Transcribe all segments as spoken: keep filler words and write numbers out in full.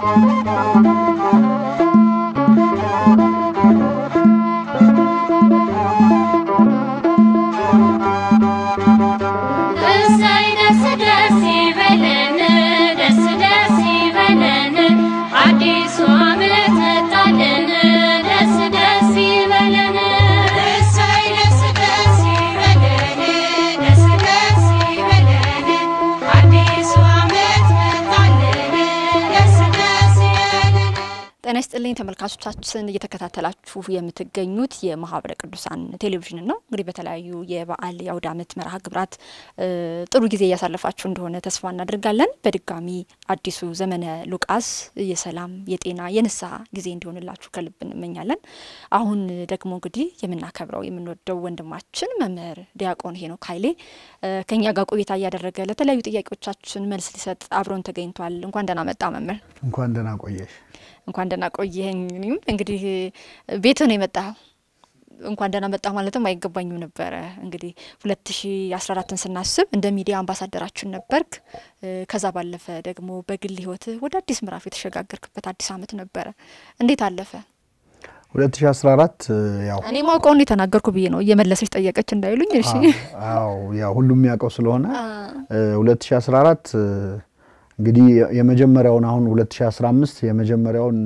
ጤና ይስጥልኝ ተመልካቾቻችን እየተከታተላችሁ የምትገኙት የማህበረ ቅዱሳን ቴሌቪዥን ነው። እንግዲህ በተለያዩ የበዓል የአውደ ዓመት መርሃ ግብራት ጥሩ ጊዜ ያሳለፋችሁ እንደሆነ ተስፋ እናደርጋለን። በድጋሚ አዲሱ ዘመነ ሉቃስ የሰላም የጤና የንስሐ ጊዜ እንዲሆንላችሁ ከልብ እንመኛለን። አሁን ደግሞ እንግዲህ የምናከብረው የምንወደው ወንድማችን መምህር ዲያቆን ሄኖክ ኃይሌ ከኛ ጋር ቆይታ ያደረገ ለተለያዩ ጥያቄዎቻችን መልስ ሊሰጥ አብሮን ተገኝቷል። እንኳን ደህና መጣ መምህር። እንኳን ደህና ቆየሽ። እንኳን ደህና ቆየኝ። እንግዲህ ቤት ነው የመጣው። እንኳን ደህና መጣ ማለትም አይገባኝም ነበር። እንግዲህ ሁለት ሺህ አስራ አራትን ስናስብ እንደ ሚዲያ አምባሳደራችን ነበርክ። ከዛ ባለፈ ደግሞ በግል ህይወት ወደ አዲስ ምዕራፍ የተሸጋገርክበት አዲስ ዓመት ነበር። እንዴት አለፈ? ሁለት ሺህ አስራ አራት ያው እኔ ማውቀው ነው ተናገርኩ ብዬ ነው እየመለሰች ጠየቀች እንዳይሉኝ። እሺ አዎ ያው ሁሉም ያውቀው ስለሆነ ሁለት ሺህ አስራ አራት እንግዲህ የመጀመሪያውን አሁን ሁለት ሺህ አስራ አምስት የመጀመሪያውን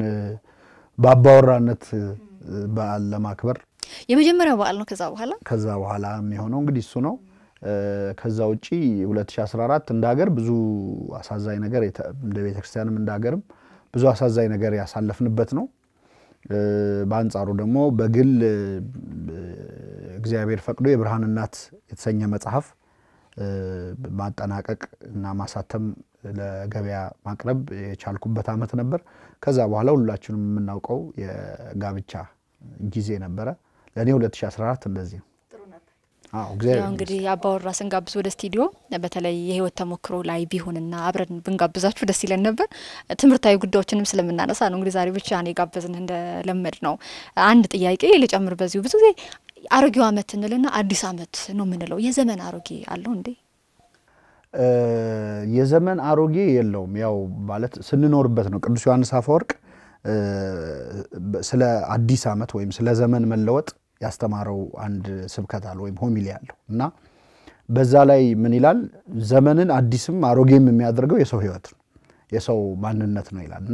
ባባወራነት በዓል ለማክበር የመጀመሪያው በዓል ነው። ከዛ በኋላ ከዛ በኋላ የሚሆነው እንግዲህ እሱ ነው። ከዛ ውጪ ሁለት ሺህ አስራ አራት እንደ ሀገር ብዙ አሳዛኝ ነገር እንደ ቤተክርስቲያንም እንደ ሀገርም ብዙ አሳዛኝ ነገር ያሳለፍንበት ነው። በአንጻሩ ደግሞ በግል እግዚአብሔር ፈቅዶ የብርሃን እናት የተሰኘ መጽሐፍ ማጠናቀቅ እና ማሳተም ለገበያ ማቅረብ የቻልኩበት ዓመት ነበር። ከዛ በኋላ ሁላችንም የምናውቀው የጋብቻ ጊዜ ነበር። ለኔ ሁለት ሺህ አስራ አራት እንደዚህ ጥሩ ነበር። አዎ እግዚአብሔር እንግዲህ ያባወራ ስንጋብዝ ወደ ስቱዲዮ በተለይ የህይወት ተሞክሮ ላይ ቢሆንና አብረን ብንጋብዛችሁ ደስ ይለን ነበር። ትምርታዊ ጉዳዮችንም ስለምናነሳ ነው እንግዲህ ዛሬ ብቻ እኔ ጋበዝን እንደለመድ ነው። አንድ ጥያቄ ልጨምር በዚሁ ብዙ ጊዜ አሮጌው ዓመት እንልና አዲስ ዓመት ነው ምንለው። የዘመን አሮጌ አለው እንዴ? የዘመን አሮጌ የለውም። ያው ማለት ስንኖርበት ነው። ቅዱስ ዮሐንስ አፈወርቅ ስለ አዲስ ዓመት ወይም ስለ ዘመን መለወጥ ያስተማረው አንድ ስብከት አለ ወይም ሆሚሊ አለው እና በዛ ላይ ምን ይላል? ዘመንን አዲስም አሮጌም የሚያደርገው የሰው ህይወት ነው፣ የሰው ማንነት ነው ይላል እና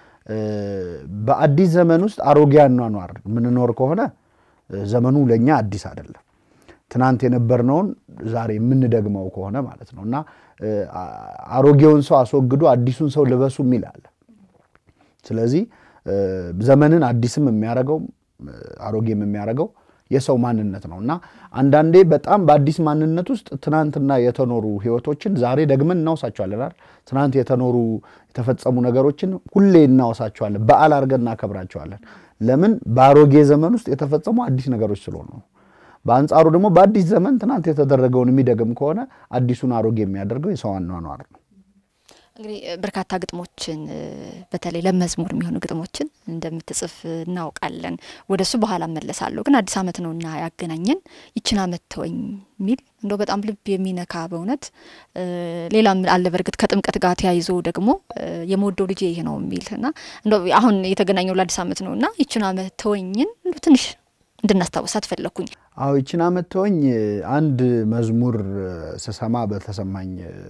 በአዲስ ዘመን ውስጥ አሮጌ አኗኗር ምንኖር ከሆነ ዘመኑ ለኛ አዲስ አይደለም። ትናንት የነበርነውን ዛሬ የምንደግመው ከሆነ ማለት ነውና አሮጌውን ሰው አስወግዶ አዲሱን ሰው ልበሱ ይላል። ስለዚህ ዘመንን አዲስም የሚያረጋው አሮጌም የሚያረጋው የሰው ማንነት ነውና አንዳንዴ በጣም በአዲስ ማንነት ውስጥ ትናንትና የተኖሩ ህይወቶችን ዛሬ ደግመን እናውሳቸዋለን አይደል? ትናንት የተኖሩ የተፈጸሙ ነገሮችን ሁሌ እናውሳቸዋለን፣ በዓል አርገና ከብራቸዋለን። ለምን? በአሮጌ ዘመን ውስጥ የተፈጸሙ አዲስ ነገሮች ስለሆኑ። በአንጻሩ ደግሞ በአዲስ ዘመን ትናንት የተደረገውን የሚደግም ከሆነ አዲሱን አሮጌ የሚያደርገው የሰው አኗኗር ነው። እንግዲህ በርካታ ግጥሞችን በተለይ ለመዝሙር የሚሆኑ ግጥሞችን እንደምትጽፍ እናውቃለን። ወደሱ በኋላ መለሳለሁ። ግን አዲስ ዓመት ነውና ያገናኘን ይችን ዓመት ተወኝ ሚል እንደው በጣም ልብ የሚነካ በእውነት ሌላም አለ። በርግጥ ከጥምቀት ጋር ተያይዞ ደግሞ የሞደው ልጅ ይሄ ነው ሚልና እንደው አሁን የተገናኘው ለአዲስ ዓመት ነውና ይችን ዓመት ተወኝን ትንሽ እንድናስታውሳት ፈለኩኝ። አዎ ይችን ዓመት ተወኝ አንድ መዝሙር ስሰማ በተሰማኝ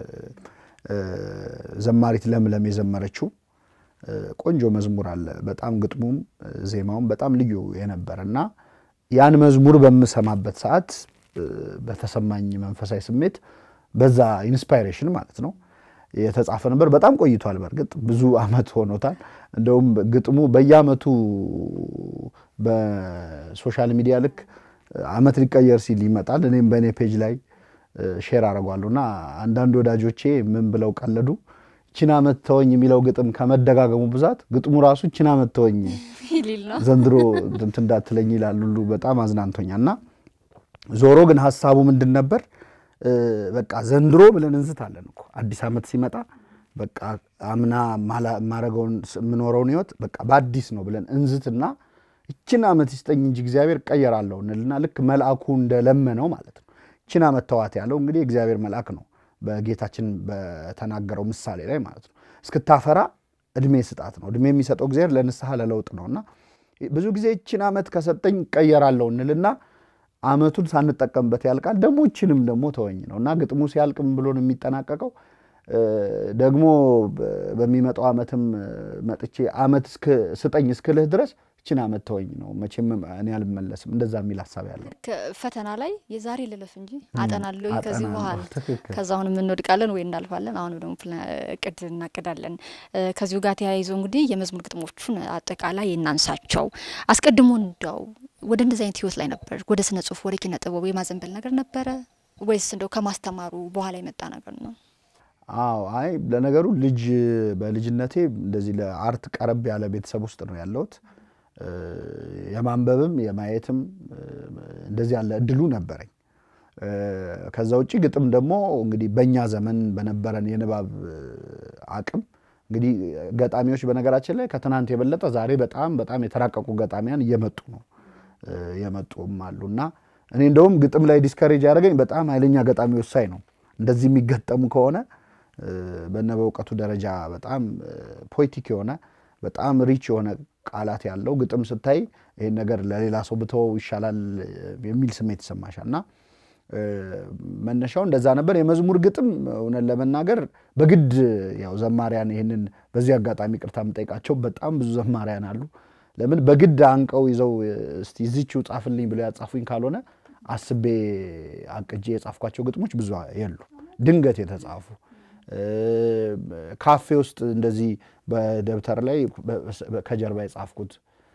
ዘማሪት ለምለም የዘመረችው ቆንጆ መዝሙር አለ። በጣም ግጥሙም ዜማውም በጣም ልዩ የነበረና ያን መዝሙር በመሰማበት ሰዓት በተሰማኝ መንፈሳዊ ስሜት በዛ ኢንስፓይሬሽን ማለት ነው የተጻፈ ነበር። በጣም ቆይቷል። በርግጥ ብዙ አመት ሆኖታል። እንደውም ግጥሙ በየአመቱ በሶሻል ሚዲያ ልክ አመት ሊቀየር ሲል ይመጣል። እኔም በኔ ፔጅ ላይ ሼር አረጋለሁና አንዳንድ ወዳጆቼ ምን ብለው ቀለዱ? ይችን ዓመት ተወኝ የሚለው ግጥም ከመደጋገሙ ብዛት ግጥሙ ራሱ ይችን ዓመት ተወኝ ዘንድሮ እንትን እንዳትለኝ ይላል ሁሉ በጣም አዝናንቶኛልና ዞሮ ግን ሐሳቡ ምንድን ነበር? በቃ ዘንድሮ ብለን እንዝታለን እኮ አዲስ ዓመት ሲመጣ በቃ አምና ማረጋውን ምኖረውን ህይወት በቃ በአዲስ ነው ብለን እንዝትና ይችን ዓመት ይስጠኝ እንጂ እግዚአብሔር ቀየራለው እንልና ልክ መልአኩ እንደለመነው ማለት ነው። ይችን ዓመት ተዋት ያለው እንግዲህ እግዚአብሔር መልአክ ነው በጌታችን በተናገረው ምሳሌ ላይ ማለት ነው። እስክታፈራ እድሜ ስጣት ነው እድሜ የሚሰጠው እግዚአብሔር ለንስሐ ለለውጥ ነውና ብዙ ጊዜ እቺን አመት ከሰጠኝ ቀየራለሁ እንልና አመቱን ሳንጠቀምበት ያልቃል ደሞ እቺንም ደሞ ተወኝ ነውና ግጥሙ ሲያልቅም ብሎ ነው የሚጠናቀቀው ደግሞ በሚመጣው አመትም መጥቼ አመት እስከ ስጠኝ እስከልህ ድረስ እቺን አመት ተወኝ ነው መቼም እኔ አልመለስም እንደዛ የሚል ሐሳብ ያለው ፈተና ላይ የዛሬ ልለፍ እንጂ አጠናለሁ ከዚህ በኋላ ከዛውን ምን እንወድቃለን ወይ እናልፋለን አሁን ደግሞ እቅድ እናቀዳለን ከዚሁ ጋር ተያይዞ እንግዲህ የመዝሙር ግጥሞቹን አጠቃላይ እናንሳቸው አስቀድሞ እንደው ወደ እንደዚህ አይነት ህይወት ላይ ነበር ወደ ስነ ጽሁፍ ወደ ኪነ ጥበብ የማዘንበል ነገር ነበር ወይስ እንደው ከማስተማሩ በኋላ የመጣ ነገር ነው አዎ አይ ለነገሩ ልጅ በልጅነቴ እንደዚህ ለአርት ቀረብ ያለ ቤተሰብ ውስጥ ነው ያለውት የማንበብም የማየትም እንደዚህ ያለ እድሉ ነበረኝ ከዛው እጪ ግጥም ደግሞ እንግዲህ በእኛ ዘመን በነበረን የንባብ አቅም እንግዲህ ገጣሚዎች በነገራችን ላይ ከትናንት የበለጠ ዛሬ በጣም በጣም የተራቀቁ ገጣሚያን እየመጡ ነው የመጡም አሉና እኔ እንደውም ግጥም ላይ ዲስከሬጅ ያደረገኝ በጣም ኃይለኛ ገጣሚዎች ሳይ ነው እንደዚህ የሚገጠሙ ከሆነ በነበውቀቱ ደረጃ በጣም ፖኤቲክ የሆነ በጣም ሪች የሆነ ቃላት ያለው ግጥም ስታይ ይሄን ነገር ለሌላ ሰው ብተው ይሻላል የሚል ስሜት ይሰማሻልና መነሻው እንደዛ ነበር የመዝሙር ግጥም ሆነ ለመናገር በግድ ያው ዘማሪያን ይሄንን በዚህ አጋጣሚ ቅርታ መጠይቃቸው በጣም ብዙ ዘማሪያን አሉ ለምን በግድ አንቀው ይዘው እስቲ እዚህው ጻፍልኝ ብለው ያጻፉኝ ካልሆነ አስቤ አቅጄ የጻፍኳቸው ግጥሞች ብዙ የሉ ድንገት የተጻፉ ካፌ ውስጥ እንደዚህ በደብተር ላይ ከጀርባ የጻፍኩት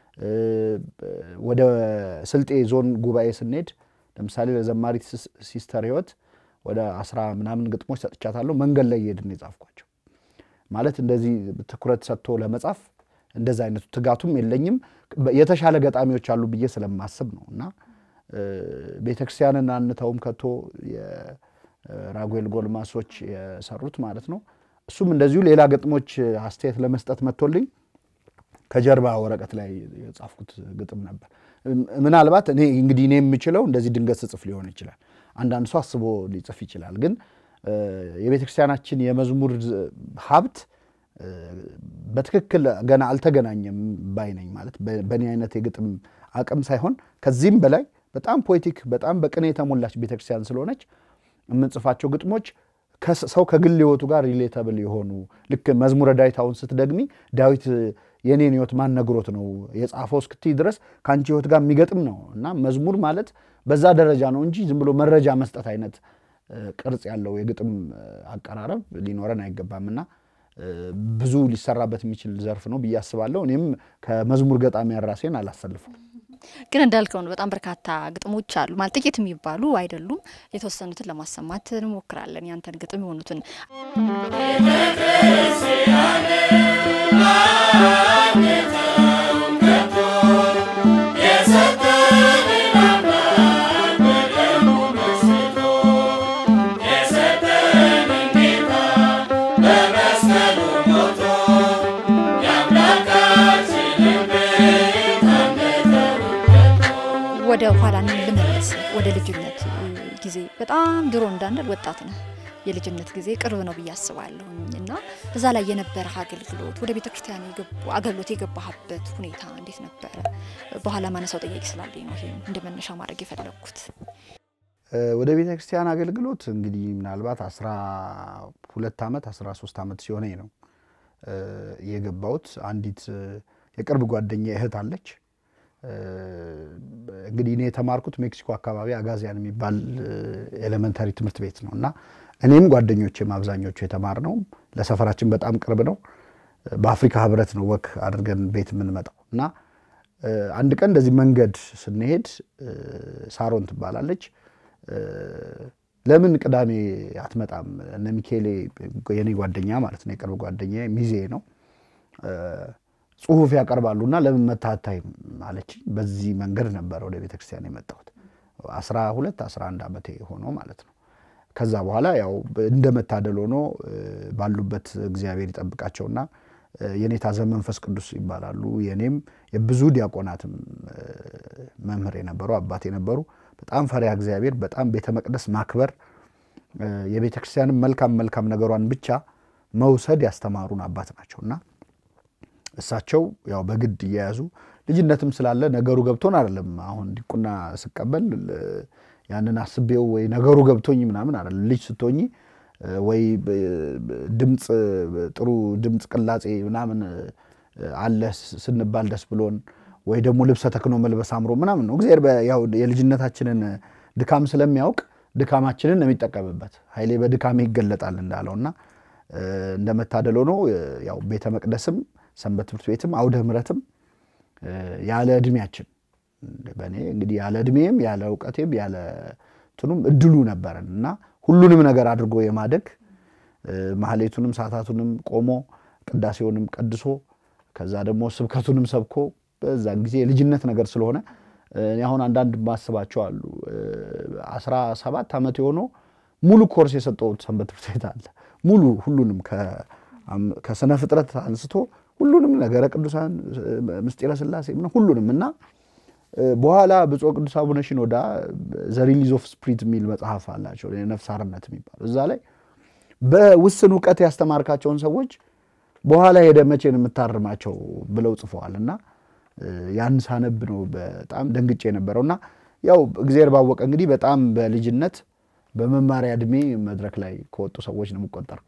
ወደ ስልጤ ዞን ጉባኤ ስንሄድ ለምሳሌ ለዘማሪት ሲስተር ህይወት ወደ አስራ ምናምን ግጥሞች ሰጥቻታለሁ መንገል ላይ ሄድን የጻፍኳቸው ማለት እንደዚህ ትኩረት ሰጥቶ ለመጻፍ እንደዛ አይነቱ ትጋቱም የለኝም የተሻለ ገጣሚዎች አሉ ብዬ ስለማስብ ነውና ቤተክርስቲያንን አንተውም ከቶ የራጉኤል ጎልማሶች የሰሩት ማለት ነው እሱም እንደዚሁ ሌላ ግጥሞች አስተያየት ለመስጠት መጥቶልኝ ከጀርባ ወረቀት ላይ የጻፍኩት ግጥም ነበር ምናልባት እኔ እንግዲህ እኔ የምችለው እንደዚህ ድንገት ጽፍ ሊሆን ይችላል አንዳንድ ሰው አስቦ ሊጽፍ ይችላል ግን የቤተክርስቲያናችን የመዝሙር ሀብት በትክክል ገና አልተገናኘም ባይነኝ ማለት በእኔ አይነት የግጥም አቅም ሳይሆን ከዚህም በላይ በጣም ፖኤቲክ በጣም በቅኔ የተሞላች ቤተክርስቲያን ስለሆነች የምንጽፋቸው ግጥሞች ከሰው ከግል ህይወቱ ጋር ሪሌተብል የሆኑ ልክ መዝሙረ ዳዊት አሁን ስትደግሚ ዳዊት የኔን ህይወት ማን ነግሮት ነው የጻፈው እስክቲ ድረስ ካንቺ ህይወት ጋር የሚገጥም ነው እና መዝሙር ማለት በዛ ደረጃ ነው እንጂ ዝም ብሎ መረጃ መስጠት አይነት ቅርጽ ያለው የግጥም አቀራረብ ሊኖረን አይገባምና ብዙ ሊሰራበት የሚችል ዘርፍ ነው በያስባለሁ እኔም ከመዝሙር ገጣሚ ራሴን አላሰልፈው ግን እንዳልከው ነው በጣም በርካታ ግጥሞች አሉ ማለት ጥቂት የሚባሉ አይደሉም የተወሰኑትን ለማሰማት እንሞክራለን ያንተን ግጥም የሆኑትን ወደ ኋላ ልመለስ ወደ ልጅነት ጊዜ በጣም ድሮ እንዳንደል ወጣት ነህ የልጅነት ጊዜ ቅርብ ነው በያስባለሁ እና እዛ ላይ የነበረ አገልግሎት ወደ ቤተክርስቲያን የገቡ አገልግሎት የገባህበት ሁኔታ እንዴት ነበር በኋላ ማነሳው ጥያቄ ስላለኝ ነው ይሄን እንደመነሻ ማድረግ የፈለኩት ወደ ቤተክርስቲያን አገልግሎት እንግዲህ ምናልባት አስራ ሁለት አመት አስራ ሶስት አመት ሲሆነኝ ነው የገባሁት አንዲት የቅርብ ጓደኛ እህት አለች እንግዲህ እኔ የተማርኩት ሜክሲኮ አካባቢ አጋዚያን የሚባል ኤሌመንታሪ ትምህርት ቤት ነውና እኔም ጓደኞቼም አብዛኞቹ የተማርነው ለሰፈራችን በጣም ቅርብ ነው በአፍሪካ ህብረት ነው ወክ አድርገን ቤት የምንመጣውና አንድ ቀን እንደዚህ መንገድ ስንሄድ ሳሮን ትባላለች ለምን ቅዳሜ አትመጣም እነ ሚካኤል የኔ ጓደኛ ማለት ነው የቅርብ ጓደኛ ሚዜ ነው ጽሁፍ ያቀርባሉና ለምን መታታይም ማለች በዚህ መንገድ ነበር ወደ ቤተክርስቲያን የመጣሁት አስራ ሁለት አስራ አንድ አመቴ ሆኖ ማለት ነው ከዛ በኋላ ያው እንደመታደል ሆኖ ባሉበት እግዚአብሔር ይጠብቃቸውና የኔታ ዘመንፈስ ቅዱስ ይባላሉ የኔም የብዙ ዲያቆናትም መምህር የነበሩ አባቴ ነበሩ በጣም ፈሪያ እግዚአብሔር በጣም ቤተ መቅደስ ማክበር የቤተክርስቲያንም መልካም መልካም ነገሯን ብቻ መውሰድ ያስተማሩን አባት ናቸውና እሳቸው ያው በግድ እየያዙ ልጅነትም ስላለ ነገሩ ገብቶን አይደለም አሁን ዲቁና ስቀበል ያንን አስቤው ወይ ነገሩ ገብቶኝ ምናምን አይደለም ልጅ ስትሆኚ ወይ ድምጽ ጥሩ ድምጽ ቅላጼ ምናምን አለ ስንባል ደስ ብሎን ወይ ደግሞ ልብሰ ተክኖ መልበስ አምሮ ምናምን ነው እግዚአብሔር ያው የልጅነታችንን ድካም ስለሚያውቅ ድካማችንን ነው የሚጠቀምበት ኃይሌ በድካም ይገለጣል እንዳለውና እንደመታደለው ነው ያው ቤተ መቅደስም ሰንበት ትምህርት ቤትም አውደ ምሕረትም ያለ እድሜያችን በኔ እንግዲህ ያለ እድሜም ያለ ዕውቀቴም ያለ ትኑም እድሉ ነበርና ሁሉንም ነገር አድርጎ የማደግ ማህሌቱንም ሰዓታቱንም ቆሞ ቅዳሴውንም ቀድሶ ከዛ ደግሞ ስብከቱንም ሰብኮ በዛን ጊዜ ልጅነት ነገር ስለሆነ እኔ አሁን አንዳንድ ማስባቸው አሉ አስራ ሰባት አመት የሆነ ሙሉ ኮርስ የሰጠው ሰንበት ትምህርት ቤት አለ ሙሉ ሁሉንም ከ ከሰነ ፍጥረት አንስቶ ሁሉንም ነገረ ቅዱሳን ምስጢረ ሥላሴ ምን ሁሉንም እና በኋላ ብፁዕ ቅዱስ አቡነ ሽኖዳ ዘ ሪሊዝ ኦፍ ስፒሪት ሚል መጽሐፍ አላቸው የነፍስ አርነት የሚባል እዛ ላይ በውስን ዕውቀት ያስተማርካቸውን ሰዎች በኋላ ሄደ መቼን የምታርማቸው ብለው ጽፈዋልና ያን ሳነብ ነው በጣም ደንግጬ ነበርውና ያው እግዚአብሔር ባወቀ እንግዲህ በጣም በልጅነት በመማሪያ እድሜ መድረክ ላይ ከወጡ ሰዎች ነው መቆጠር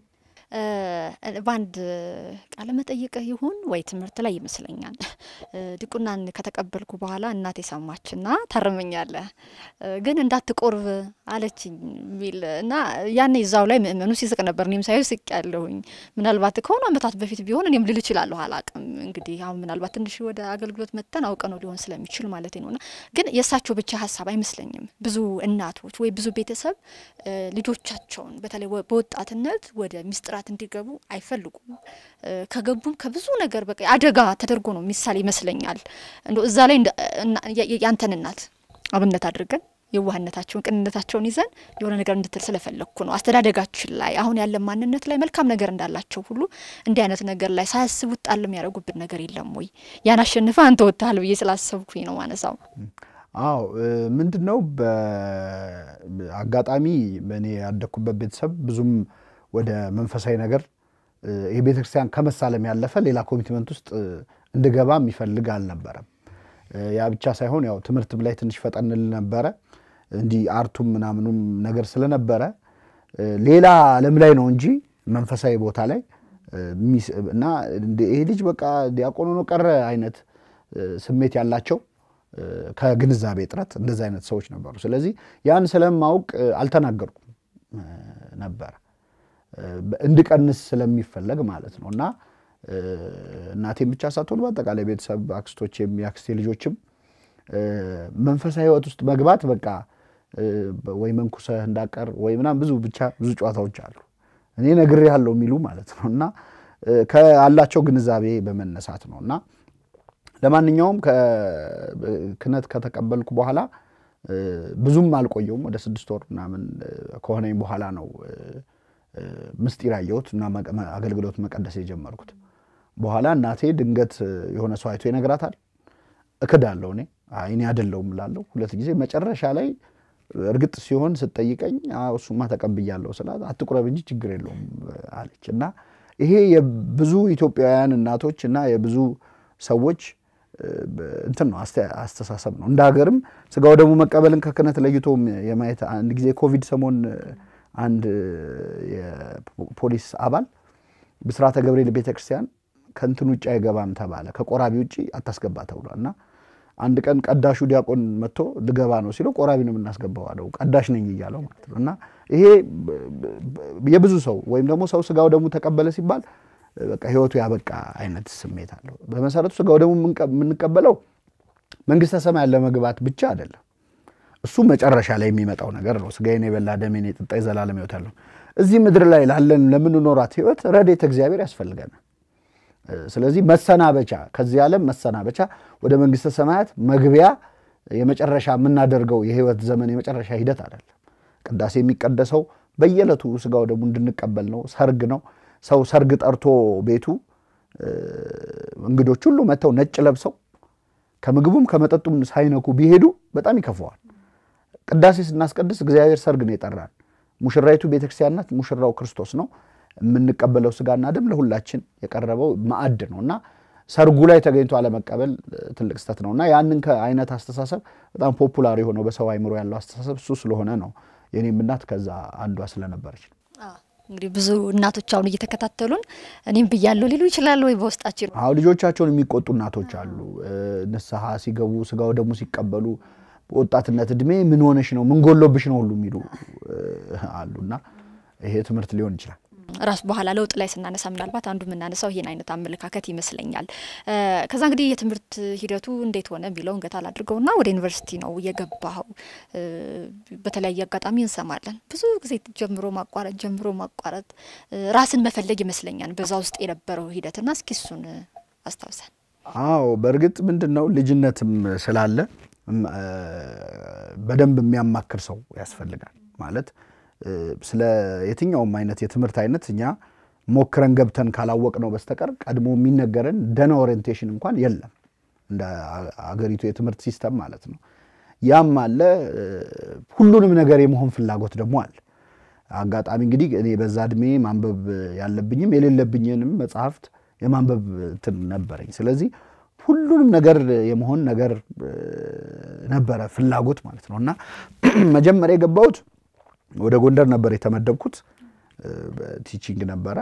ባንድ ቃለ መጠይቅ ይሁን ወይ ትምህርት ላይ ይመስለኛል ዲቁናን ከተቀበልኩ በኋላ እናቴ ሰማችና ታረመኛለህ ግን እንዳትቆርብ አለችኝ ቢልና ያኔ ይዛው ላይ ምእመኑ ሲስቅ ነበር እኔም ሳይው ስቅ ያለሁኝ ምናልባት ከሆነ አመታት በፊት ቢሆን እኔም ልል ይችላልው አላቅም እንግዲህ አሁን ምናልባት ትንሽ ወደ አገልግሎት መተን አውቀ ነው ሊሆን ስለሚችል ማለት ነውና ግን የሳቸው ብቻ ሐሳብ አይመስለኝም ብዙ እናቶች ወይ ብዙ ቤተሰብ ልጆቻቸውን በተለይ በወጣትነት ወደ ሚስጥራት እንዲገቡ አይፈልጉም ከገቡም ከብዙ ነገር በቃ አደጋ ተደርጎ ነው ሚሳል ይመስለኛል እንዶ እዛ ላይ ያንተን እናት አብነት አድርገን የዋህነታቸውን ቅንነታቸውን ይዘን የሆነ ነገር እንድትል ስለፈለኩ ነው አስተዳደጋችን ላይ አሁን ያለ ማንነት ላይ መልካም ነገር እንዳላቸው ሁሉ እንዲህ አይነት ነገር ላይ ሳያስቡት ጣልም ያረጉብን ነገር የለም ወይ ያን አሸንፈ አንተ ወጣል ብዬ ስላሰብኩኝ ነው ማነሳው አዎ ምንድነው በአጋጣሚ በእኔ ያደኩበት ቤተሰብ ብዙም ወደ መንፈሳዊ ነገር የቤተክርስቲያን ከመሳለም ያለፈ ሌላ ኮሚትመንት ውስጥ እንድገባም ይፈልግ አልነበረም ያ ብቻ ሳይሆን ያው ትምህርትም ላይ ትንሽ ፈጠንል ነበር እንዲ አርቱም ምናምኑም ነገር ስለነበረ ሌላ ዓለም ላይ ነው እንጂ መንፈሳዊ ቦታ ላይ እና ይሄ ልጅ በቃ ዲያቆን ሆኖ ቀረ አይነት ስሜት ያላቸው ከግንዛቤ ጥረት እንደዛ አይነት ሰዎች ነበሩ ስለዚህ ያን ስለማውቅ አልተናገርኩም ነበር እንድቀንስ ስለሚፈልግ ማለት ነውና እናቴም ብቻ ሳትሆን በአጠቃላይ ቤተሰብ አክስቶቼም ያክስቴ ልጆችም መንፈሳዊ ህይወት ውስጥ መግባት በቃ ወይ መንኩሰ እንዳቀር ወይ ምናም ብዙ ብቻ ብዙ ጨዋታዎች አሉ እኔ ነግሬ ያለው ሚሉ ማለት ነውና ከአላቸው ግንዛቤ በመነሳት ነውና ለማንኛውም ከክነት ከተቀበልኩ በኋላ ብዙም አልቆየውም ወደ ስድስት ወር ምናምን ከሆነኝ በኋላ ነው ምስጢር ያየሁት እና አገልግሎት መቀደስ የጀመርኩት በኋላ እናቴ ድንገት የሆነ ሰው አይቶ ይነግራታል እከዳለሁ እኔ አይ እኔ አይደለሁም ላለው ሁለት ጊዜ መጨረሻ ላይ እርግጥ ሲሆን ስትጠይቀኝ እሱማ ተቀብያለሁ ስላት አትቁረብ እንጂ ችግር የለውም አለችና ይሄ የብዙ ኢትዮጵያውያን እናቶች እና የብዙ ሰዎች እንትን ነው አስተሳሰብ ነው እንደ ሀገርም ስጋው ደግሞ መቀበልን ከክነት ለይቶ የማየት አንድ ጊዜ ኮቪድ ሰሞን አንድ የፖሊስ አባል ብስራተ ገብርኤል ቤተክርስቲያን ከንትን ውጭ አይገባም ተባለ ከቆራቢ ውጭ አታስገባ ተብሏልና አንድ ቀን ቀዳሹ ዲያቆን መጥቶ ልገባ ነው ሲለው ቆራቢ ነው እናስገባው አለው ቀዳሽ ነኝ ይያለው ማለት ነውና ይሄ የብዙ ሰው ወይም ደግሞ ሰው ስጋው ደግሞ ተቀበለ ሲባል በቃ ህይወቱ ያበቃ አይነት ስሜት አለው በመሰረቱ ስጋው ደግሞ ምንቀበለው መንግስተ ሰማይ ለመግባት ብቻ አይደለም እሱ መጨረሻ ላይ የሚመጣው ነገር ነው ስጋዬን የበላ ደሜን የጠጣ ዘላለም ህይወት አለው እዚህ ምድር ላይ ላለን ለምንኖራት ህይወት ረድኤተ እግዚአብሔር ያስፈልገናል ስለዚህ መሰናበቻ ከዚህ ዓለም መሰናበቻ ወደ መንግስተ ሰማያት መግቢያ የመጨረሻ ምናደርገው የህይወት ዘመን የመጨረሻ ሂደት አይደለም ቅዳሴ የሚቀደሰው በየለቱ ስጋው ደግሞ እንድንቀበል ነው ሰርግ ነው ሰው ሰርግ ጠርቶ ቤቱ እንግዶች ሁሉ መተው ነጭ ለብሰው ከምግቡም ከመጠጡም ሳይነኩ ቢሄዱ በጣም ይከፋዋል ቅዳሴ ስናስቀድስ እግዚአብሔር ሰርግ ነው የጠራን ሙሽራይቱ ቤተክርስቲያን ናት ሙሽራው ክርስቶስ ነው የምንቀበለው ስጋና ደም ለሁላችን የቀረበው ማዕድ ነውና ሰርጉ ላይ ተገኝቶ አለመቀበል ትልቅ ስተት ነውና ያንን ከአይነት አስተሳሰብ በጣም ፖፑላር የሆነው በሰው አይምሮ ያለው አስተሳሰብ እሱ ስለሆነ ነው የኔም እናት ከዛ አንዷ ስለነበረች አዎ እንግዲህ ብዙ እናቶች አሁን እየተከታተሉን እኔም ብያለሁ ሊሉ ይችላል ወይ በውስጣችን አው ልጆቻቸውን የሚቆጡ እናቶች አሉ ንስሐ ሲገቡ ስጋው ደግሞ ሲቀበሉ ወጣትነት እድሜ ምን ሆነሽ ነው ምን ጎሎብሽ ነው ሁሉ የሚሉ አሉና ይሄ ትምህርት ሊሆን ይችላል ራስ በኋላ ለውጥ ላይ ስናነሳ ምናልባት አንዱ ምናነሳው ይሄን አይነት አመለካከት ይመስለኛል ከዛ እንግዲህ የትምህርት ሂደቱ እንዴት ሆነ ቢለው እንገታል አድርገውና ወደ ዩኒቨርሲቲ ነው የገባው በተለያየ አጋጣሚ እንሰማለን ብዙ ጊዜ ጀምሮ ማቋረጥ ጀምሮ ማቋረጥ ራስን መፈለግ ይመስለኛል በዛ ውስጥ የነበረው ሂደትና እስኪ እሱን አስተዋውሰን አዎ በርግጥ ምንድነው ልጅነትም ስላለ በደንብ የሚያማክር ሰው ያስፈልጋል ማለት ስለ የትኛውም አይነት የትምህርት አይነት እኛ ሞክረን ገብተን ካላወቅ ነው በስተቀር ቀድሞ የሚነገረን ደና ኦሪየንቴሽን እንኳን የለም እንደ አገሪቱ የትምህርት ሲስተም ማለት ነው ያም አለ ሁሉንም ነገር የመሆን ፍላጎት ደግሞ አለ አጋጣሚ እንግዲህ እኔ በዛ እድሜ ማንበብ ያለብኝም የሌለብኝንም መጽሐፍት የማንበብ እንትን ነበርኝ ስለዚህ ሁሉንም ነገር የመሆን ነገር ነበረ ፍላጎት ማለት ነውና መጀመሪያ የገባሁት ወደ ጎንደር ነበር የተመደብኩት ቲቺንግ ነበር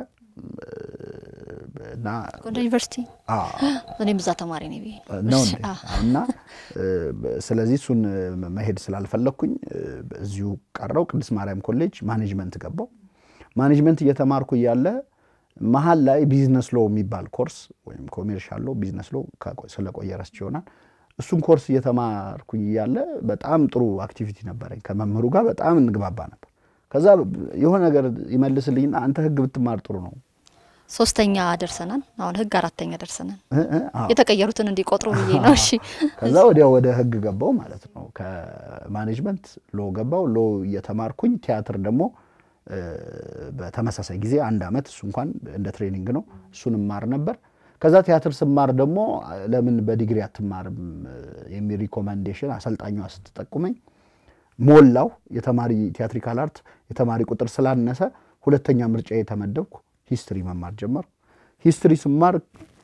እና ጎንደር ዩኒቨርሲቲ አዎ እኔም እዛ ተማሪ ነኝ ነው እና ስለዚህ እሱን መሄድ ስላልፈለኩኝ እዚሁ ቀረው ቅድስት ማርያም ኮሌጅ ማኔጅመንት ገባው ማኔጅመንት እየተማርኩ ያለ መሃል ላይ ቢዝነስ ሎ የሚባል ኮርስ ወይም ኮሜርሻል ሎ ቢዝነስ ሎ ስለቆየረስ ይሆናል እሱን ኮርስ እየተማርኩ ያለ በጣም ጥሩ አክቲቪቲ ነበርኝ ከመምህሩ ጋር በጣም እንግባባ ነበር ከዛ የሆነ ነገር ይመልስልኝና አንተ ህግ ብትማር ጥሩ ነው ሶስተኛ ደርሰናል አሁን ህግ አራተኛ ደርሰናል የተቀየሩትን እንዲቆጥሩ ብዬ ነው እሺ ከዛ ወዲያ ወደ ህግ ገባው ማለት ነው ከማኔጅመንት ሎ ገባው ሎ እየተማርኩኝ ቲያትር ደግሞ በተመሳሳይ ጊዜ አንድ አመት እሱ እንኳን እንደ ትሬኒንግ ነው እሱን ማር ነበር ከዛ ቲያትር ስማር ደግሞ ለምን በዲግሪ አትማርም የሚል ሪኮመንዴሽን አሰልጣኙ አስተጠቁመኝ ሞላው የተማሪ ቲያትሪካል አርት የተማሪ ቁጥር ስላነሰ ሁለተኛ ምርጫ የተመደብኩ ሂስትሪ መማር ጀመር ሂስትሪ ስማር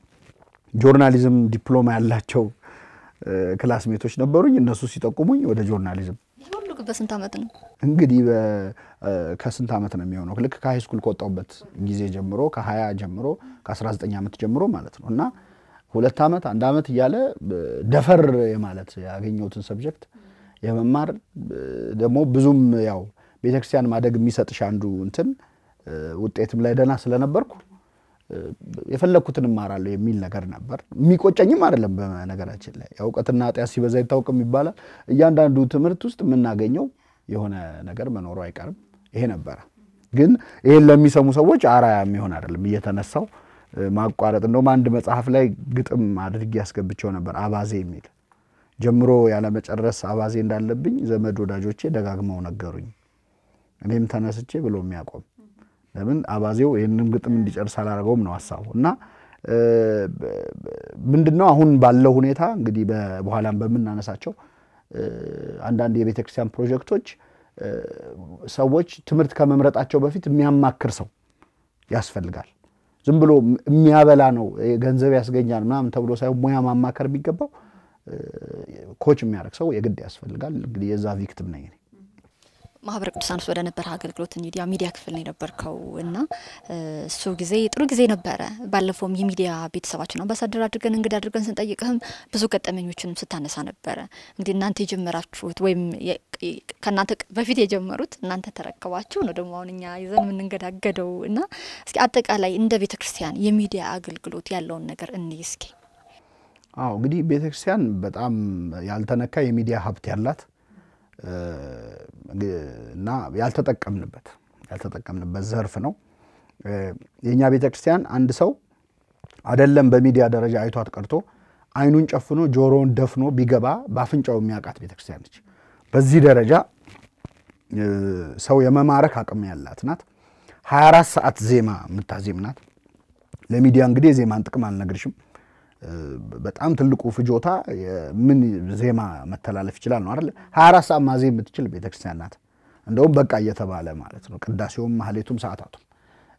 ጆርናሊዝም ዲፕሎማ ያላቸው ክላስሜቶች ነበሩኝ እነሱ ሲጠቁሙኝ ወደ ጆርናሊዝም ሁሉ በስንት አመት ነው እንግዲህ ከስንት አመት ነው የሚሆነው ልክ ከሃይ ስኩል ቆጣውበት ጊዜ ጀምሮ ከ20 ጀምሮ ከ19 አመት ጀምሮ ማለት ነውና ሁለት አመት አንድ አመት ይያለ ደፈር የማለት ያገኘውትን ሰብጀክት የመማር ደሞ ብዙም ያው ቤተክርስቲያን ማደግ የሚሰጥሽ አንዱ እንትን ውጤትም ላይ ደና ስለነበርኩ የፈለኩትን ማራለሁ የሚል ነገር ነበር የሚቆጨኝም አይደለም በነገራችን ላይ ያውቀትና ጣያስ ሲበዛ ይታወቅም ይባላል እያንዳንዱ ትምህርት ውስጥ ምናገኘው የሆነ ነገር መኖሩ አይቀርም ይሄ ነበር ግን ይሄን ለሚሰሙ ሰዎች አራያ የሚሆን አይደለም እየተነሳው ማቋረጥ ነው አንድ መጽሐፍ ላይ ግጥም አድርጌ ያስገብቸው ነበር አባዜ የሚል ጀምሮ ያለ መጨረስ አባዜ እንዳለብኝ ዘመድ ወዳጆቼ ደጋግመው ነገሩኝ እኔም ተነስቼ ብሎ የሚያቆም ለምን አባዜው ይሄንን ግጥም እንዲጨርስ አላረገውም ነው ሐሳቡና ምንድነው አሁን ባለው ሁኔታ እንግዲህ በኋላም በመናነሳቸው አንዳንድ የቤተክርስቲያን ፕሮጀክቶች ሰዎች ትምህርት ከመምረጣቸው በፊት የሚያማክር ሰው ያስፈልጋል ዝም ብሎ የሚያበላ ነው ገንዘብ ያስገኛል ምናምን ተብሎ ሳይሆን ሙያ ማማከር ቢገባው ኮች የሚያደርግ ሰው የግድ ያስፈልጋል እንግዲህ የዛ ቪክቲም ነኝ እኔ ማህበረ ቅዱሳን ወደ ነበር አገልግሎት ሚዲያ ሚዲያ ክፍል ነው ነበርከው እና እሱ ጊዜ ጥሩ ጊዜ ነበር ባለፈውም የሚዲያ ቤተሰባችን አምባሳደር አድርገን እንግዳ አድርገን ስንጠይቅህም ብዙ ገጠመኞችን ስታነሳ ነበር እንግዲህ እናንተ የጀመራችሁት ወይም ከናንተ በፊት የጀመሩት እናንተ ተረከባችሁ ነው ደግሞ አሁንኛ ይዘን ምን እንገዳገደው እና እስኪ አጠቃላይ እንደ ቤተክርስቲያን የሚዲያ አገልግሎት ያለውን ነገር እንይ እስኪ አው እንግዲህ ቤተክርስቲያን በጣም ያልተነካ የሚዲያ ሀብት ያላት እና ያልተጠቀምንበት ያልተጠቀምንበት ዘርፍ ነው የኛ ቤተክርስቲያን አንድ ሰው አይደለም በሚዲያ ደረጃ አይቷት ቀርቶ አይኑን ጨፍኖ ጆሮውን ደፍኖ ቢገባ ባፍንጫው የሚያቃት ቤተክርስቲያን ነች በዚህ ደረጃ ሰው የመማረክ አቅም ያላት ናት ሃያ አራት ሰዓት ዜማ የምታዜም ናት ለሚዲያ እንግዲህ ዜማን ጥቅም አልነግርሽም በጣም ትልቁ ፍጆታ ምን ዜማ መተላለፍ ይችላል ነው አይደል ሃያ አራት ሰዓት ማዜም የምትችል ቤተክርስቲያን ናት እንደውም በቃ እየተባለ ማለት ነው ቅዳሴውም ማህሌቱም ሰዓታቱም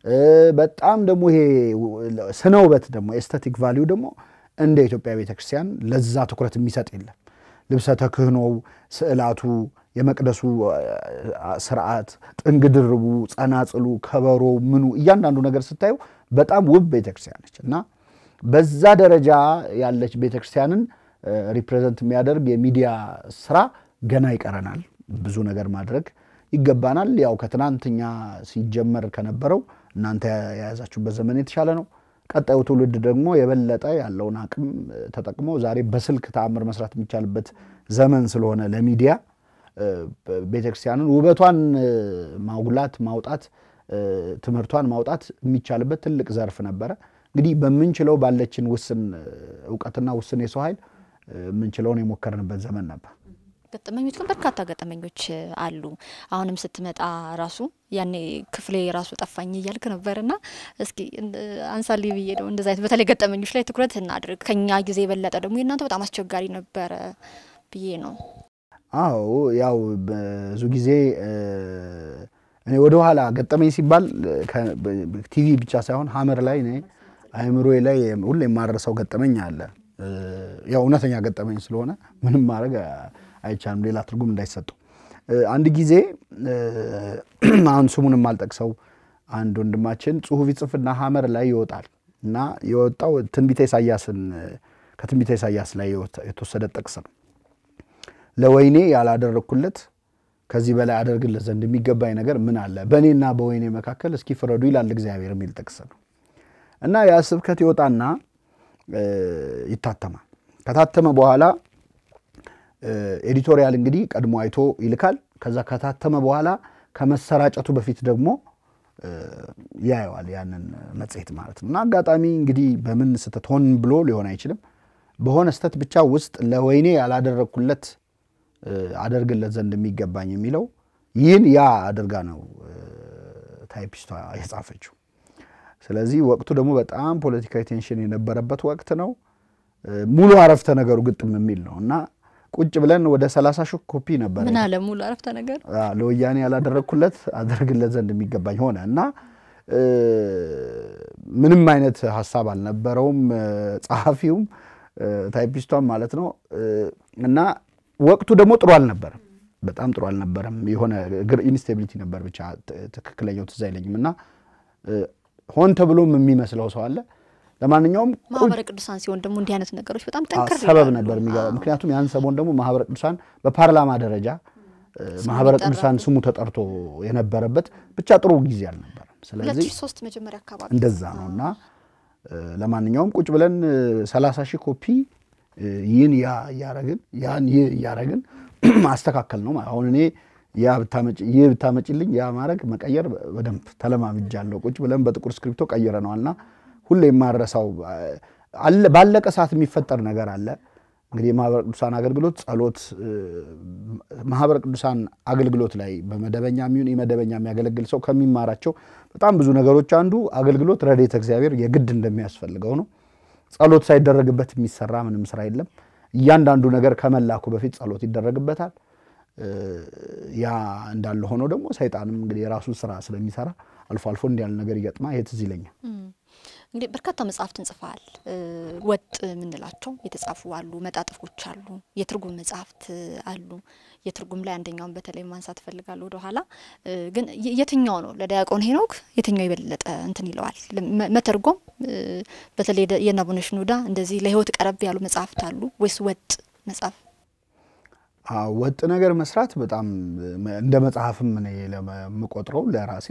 በጣም ደግሞ ይሄ ስነ ውበት ደግሞ ኤስቴቲክ ቫልዩ ደግሞ እንደ ኢትዮጵያ ቤተክርስቲያን ለዛ ትኩረት የሚሰጥ የለም። ልብሰ ተክህኖው፣ ስዕላቱ፣ የመቅደሱ ስርዓት፣ ጥንግ ድርቡ፣ ጸናጽሉ፣ ከበሮ ምኑ እያንዳንዱ ነገር ስታዩ በጣም ውብ ቤተክርስቲያን ነች እና በዛ ደረጃ ያለች ቤተክርስቲያንን ሪፕሬዘንት የሚያደርግ የሚዲያ ስራ ገና ይቀረናል። ብዙ ነገር ማድረግ ይገባናል። ያው ከትናንትኛ ሲጀመር ከነበረው እናንተ የያዛችሁበት ዘመን የተሻለ ነው። ቀጣዩ ትውልድ ደግሞ የበለጠ ያለውን አቅም ተጠቅሞ ዛሬ በስልክ ተአምር መስራት የሚቻልበት ዘመን ስለሆነ ለሚዲያ ቤተክርስቲያንን ውበቷን ማጉላት ማውጣት ትምህርቷን ማውጣት የሚቻልበት ትልቅ ዘርፍ ነበረ። እንግዲህ በመንችለው ባለችን ውስን ዕውቀትና ውስን የሰው ኃይል ምንችለውን የሞከርንበት ዘመን ነበር። ገጠመኞች ግን በርካታ ገጠመኞች አሉ። አሁንም ስትመጣ ራሱ ያኔ ክፍሌ ራሱ ጠፋኝ እያልክ ነበርና እስኪ አንሳሊ ብዬ ነው እንደዛ አይነት በተለይ ገጠመኞች ላይ ትኩረት እናድርግ። ከኛ ጊዜ የበለጠ ደግሞ የእናንተ በጣም አስቸጋሪ ነበረ ብዬ ነው። አዎ ያው ብዙ ጊዜ እኔ ወደ ኋላ ገጠመኝ ሲባል ቲቪ ብቻ ሳይሆን ሀመር ላይ እኔ አይምሮዬ ላይ ሁሌ የማረሰው ገጠመኝ አለ። ያው እውነተኛ ገጠመኝ ስለሆነ ምንም ማድረግ አይቻልም ሌላ ትርጉም እንዳይሰጠው። አንድ ጊዜ አሁን ስሙንም አልጠቅሰው አንድ ወንድማችን ጽሁፍ ይጽፍና ሀመር ላይ ይወጣል እና የወጣው ትንቢተ ኢሳይያስን ከትንቢተ ኢሳይያስ ላይ የተወሰደ ጥቅስ ነው። ለወይኔ ያላደረኩለት ከዚህ በላይ አደርግለት ዘንድ የሚገባኝ ነገር ምን አለ በእኔና በወይኔ መካከል እስኪ ፍረዱ ይላል እግዚአብሔር የሚል ጥቅስ ነው እና ያ ስብከት ይወጣና ይታተማል። ከታተመ በኋላ ኤዲቶሪያል እንግዲህ ቀድሞ አይቶ ይልካል። ከዛ ከታተመ በኋላ ከመሰራጨቱ በፊት ደግሞ ያየዋል ያንን መጽሔት ማለት ነው። እና አጋጣሚ እንግዲህ በምን ስተት ሆን ብሎ ሊሆን አይችልም በሆነ ስተት ብቻ ውስጥ ለወይኔ ያላደረኩለት አደርግለት ዘንድ የሚገባኝ የሚለው ይህን ያ አድርጋ ነው ታይፒስቷ የጻፈችው። ስለዚህ ወቅቱ ደግሞ በጣም ፖለቲካል ቴንሽን የነበረበት ወቅት ነው። ሙሉ አረፍተ ነገሩ ግጥም የሚል ነውና ቁጭ ብለን ወደ ሰላሳ ሺህ ኮፒ ነበር። ምን አለ ሙሉ አረፍተ ነገር? አዎ ለወያኔ ያላደረኩለት አደርግለት ዘንድ የሚገባኝ ሆነና ምንም አይነት ሐሳብ አልነበረውም ጸሐፊውም ታይፒስቷም ማለት ነው። እና ወቅቱ ደግሞ ጥሩ አልነበረም፣ በጣም ጥሩ አልነበረም። የሆነ ኢንስቴቢሊቲ ነበር ብቻ ትክክለኛው ትዝ አይለኝምና ሆን ተብሎም የሚመስለው ሰው አለ። ለማንኛውም ማህበረ ቅዱሳን ሲሆን ደግሞ እንዲህ አይነት ነገሮች በጣም ጠንከር ይላሉ ሰበብ ነበር የሚገባ። ምክንያቱም ያን ሰሞን ደግሞ ማህበረ ቅዱሳን በፓርላማ ደረጃ ማህበረ ቅዱሳን ስሙ ተጠርቶ የነበረበት ብቻ ጥሩ ጊዜ አልነበረም። ስለዚህ ሁለት ሺህ ሶስት መጀመሪያ አካባቢ እንደዛ ነውና ለማንኛውም ቁጭ ብለን ሰላሳ ሺህ ኮፒ ይህን ያ ያረግን ያን ይ ያረግን ማስተካከል ነው። አሁን እኔ ያ ብታመጭ ይ ብታመጭልኝ ያ ማረግ መቀየር በደንብ ተለማምጃለሁ። ቁጭ ብለን በጥቁር ስክሪፕቶ ቀይረናልና ሁሌ ማረሳው አለ ባለቀ ሰዓት የሚፈጠር ነገር አለ። እንግዲህ ማህበረ ቅዱሳን አገልግሎት ጸሎት ማህበረ ቅዱሳን አገልግሎት ላይ በመደበኛ የሚሆን የመደበኛ የሚያገለግል ሰው ከሚማራቸው በጣም ብዙ ነገሮች አንዱ አገልግሎት ረድኤተ እግዚአብሔር የግድ እንደሚያስፈልገው ነው። ጸሎት ሳይደረግበት የሚሰራ ምንም ስራ የለም። እያንዳንዱ ነገር ከመላኩ በፊት ጸሎት ይደረግበታል። ያ እንዳለ ሆኖ ደግሞ ሰይጣንም እንግዲህ የራሱ ስራ ስለሚሰራ አልፎ አልፎ እንዲያል ነገር ይገጥማ ይሄ ትዝ ይለኛል። እንግዲህ በርካታ መጽሐፍትን ጽፈዋል። ወጥ ምንላቸው የተጻፉ አሉ፣ መጣጥፎች አሉ፣ የትርጉም መጽሐፍት አሉ። የትርጉም ላይ አንደኛውን በተለይ ማንሳት ፈልጋለሁ ወደ ኋላ ግን የትኛው ነው ለዲያቆን ሄኖክ የትኛው ይበለጠ እንትን ይለዋል መተርጎም? በተለይ የአቡነ ሽኖዳ እንደዚህ ለህይወት ቀረብ ያሉ መጽሐፍት አሉ ወይስ ወጥ መጽሐፍ? አዎ ወጥ ነገር መስራት በጣም እንደ መጽሐፍም እኔ ለምቆጥረው ለራሴ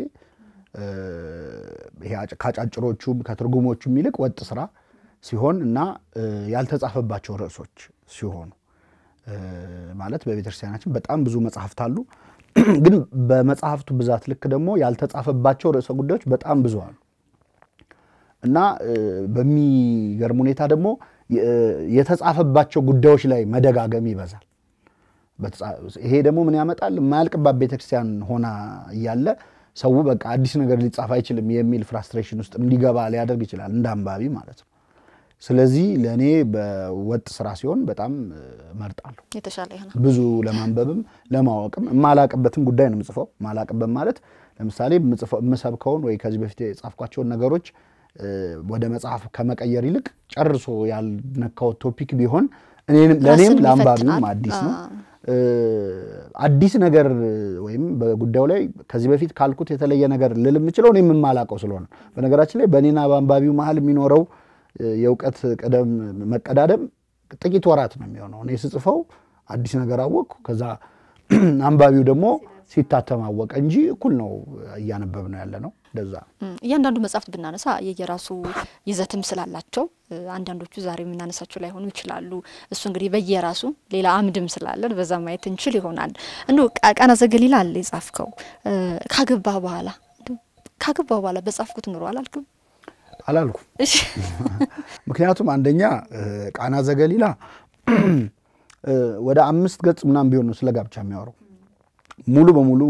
ይሄ ካጫጭሮቹም ከትርጉሞቹም ይልቅ ወጥ ስራ ሲሆን እና ያልተጻፈባቸው ርዕሶች ሲሆኑ ማለት በቤተክርስቲያናችን በጣም ብዙ መጽሐፍት አሉ። ግን በመጽሐፍቱ ብዛት ልክ ደግሞ ያልተጻፈባቸው ርዕሰ ጉዳዮች በጣም ብዙ አሉ እና በሚገርም ሁኔታ ደግሞ የተጻፈባቸው ጉዳዮች ላይ መደጋገም ይበዛል። ይሄ ደግሞ ምን ያመጣል? ማያልቅባት ቤተክርስቲያን ሆና እያለ ሰው በቃ አዲስ ነገር ሊጻፍ አይችልም የሚል ፍራስትሬሽን ውስጥ እንዲገባ ሊያደርግ ይችላል እንዳንባቢ ማለት ነው። ስለዚህ ለኔ በወጥ ስራ ሲሆን በጣም መርጣለሁ። የተሻለ ይሆናል። ብዙ ለማንበብም ለማወቅም ማላቀበትም ጉዳይ ነው ምጽፈው። ማላቀበም ማለት ለምሳሌ ምሰብከውን ወይ ከዚህ በፊት የጻፍኳቸው ነገሮች ወደ መጽሐፍ ከመቀየር ይልቅ ጨርሶ ያልነካው ቶፒክ ቢሆን እኔም ለኔም ለአንባቢውም አዲስ ነው አዲስ ነገር ወይም በጉዳዩ ላይ ከዚህ በፊት ካልኩት የተለየ ነገር ልልም ይችላል እኔም የማላቀው ስለሆነ በነገራችን ላይ በእኔና በአንባቢው መሃል የሚኖረው የውቀት ቀደም መቀዳደም ጥቂት ወራት ነው የሚሆነው እኔ ስጽፈው አዲስ ነገር አወቅኩ ከዛ አንባቢው ደግሞ ሲታተማወቀ እንጂ እኩል ነው ያነበብ ነው ያለ ነው ለዛ እያንዳንዱ መጽሐፍት ብናነሳ የየራሱ ይዘትም ስላላቸው አንዳንዶቹ ዛሬ ምናነሳቸው ላይ ሆኑ ይችላሉ እሱ እንግዲህ በየራሱ ሌላ አምድም ስላለ በዛ ማየት እንችል ይሆናል እንዶ ቃና ዘገሊላ አለ ይጻፍከው ካገባ በኋላ ካገባ በኋላ በጻፍኩት ኑሮ አላልኩም አላልኩም እሺ ምክንያቱም አንደኛ ቃና ዘገሊላ ወደ አምስት ገጽ ምናም ቢሆን ነው ስለ ጋብቻ የሚያወራው ሙሉ በሙሉ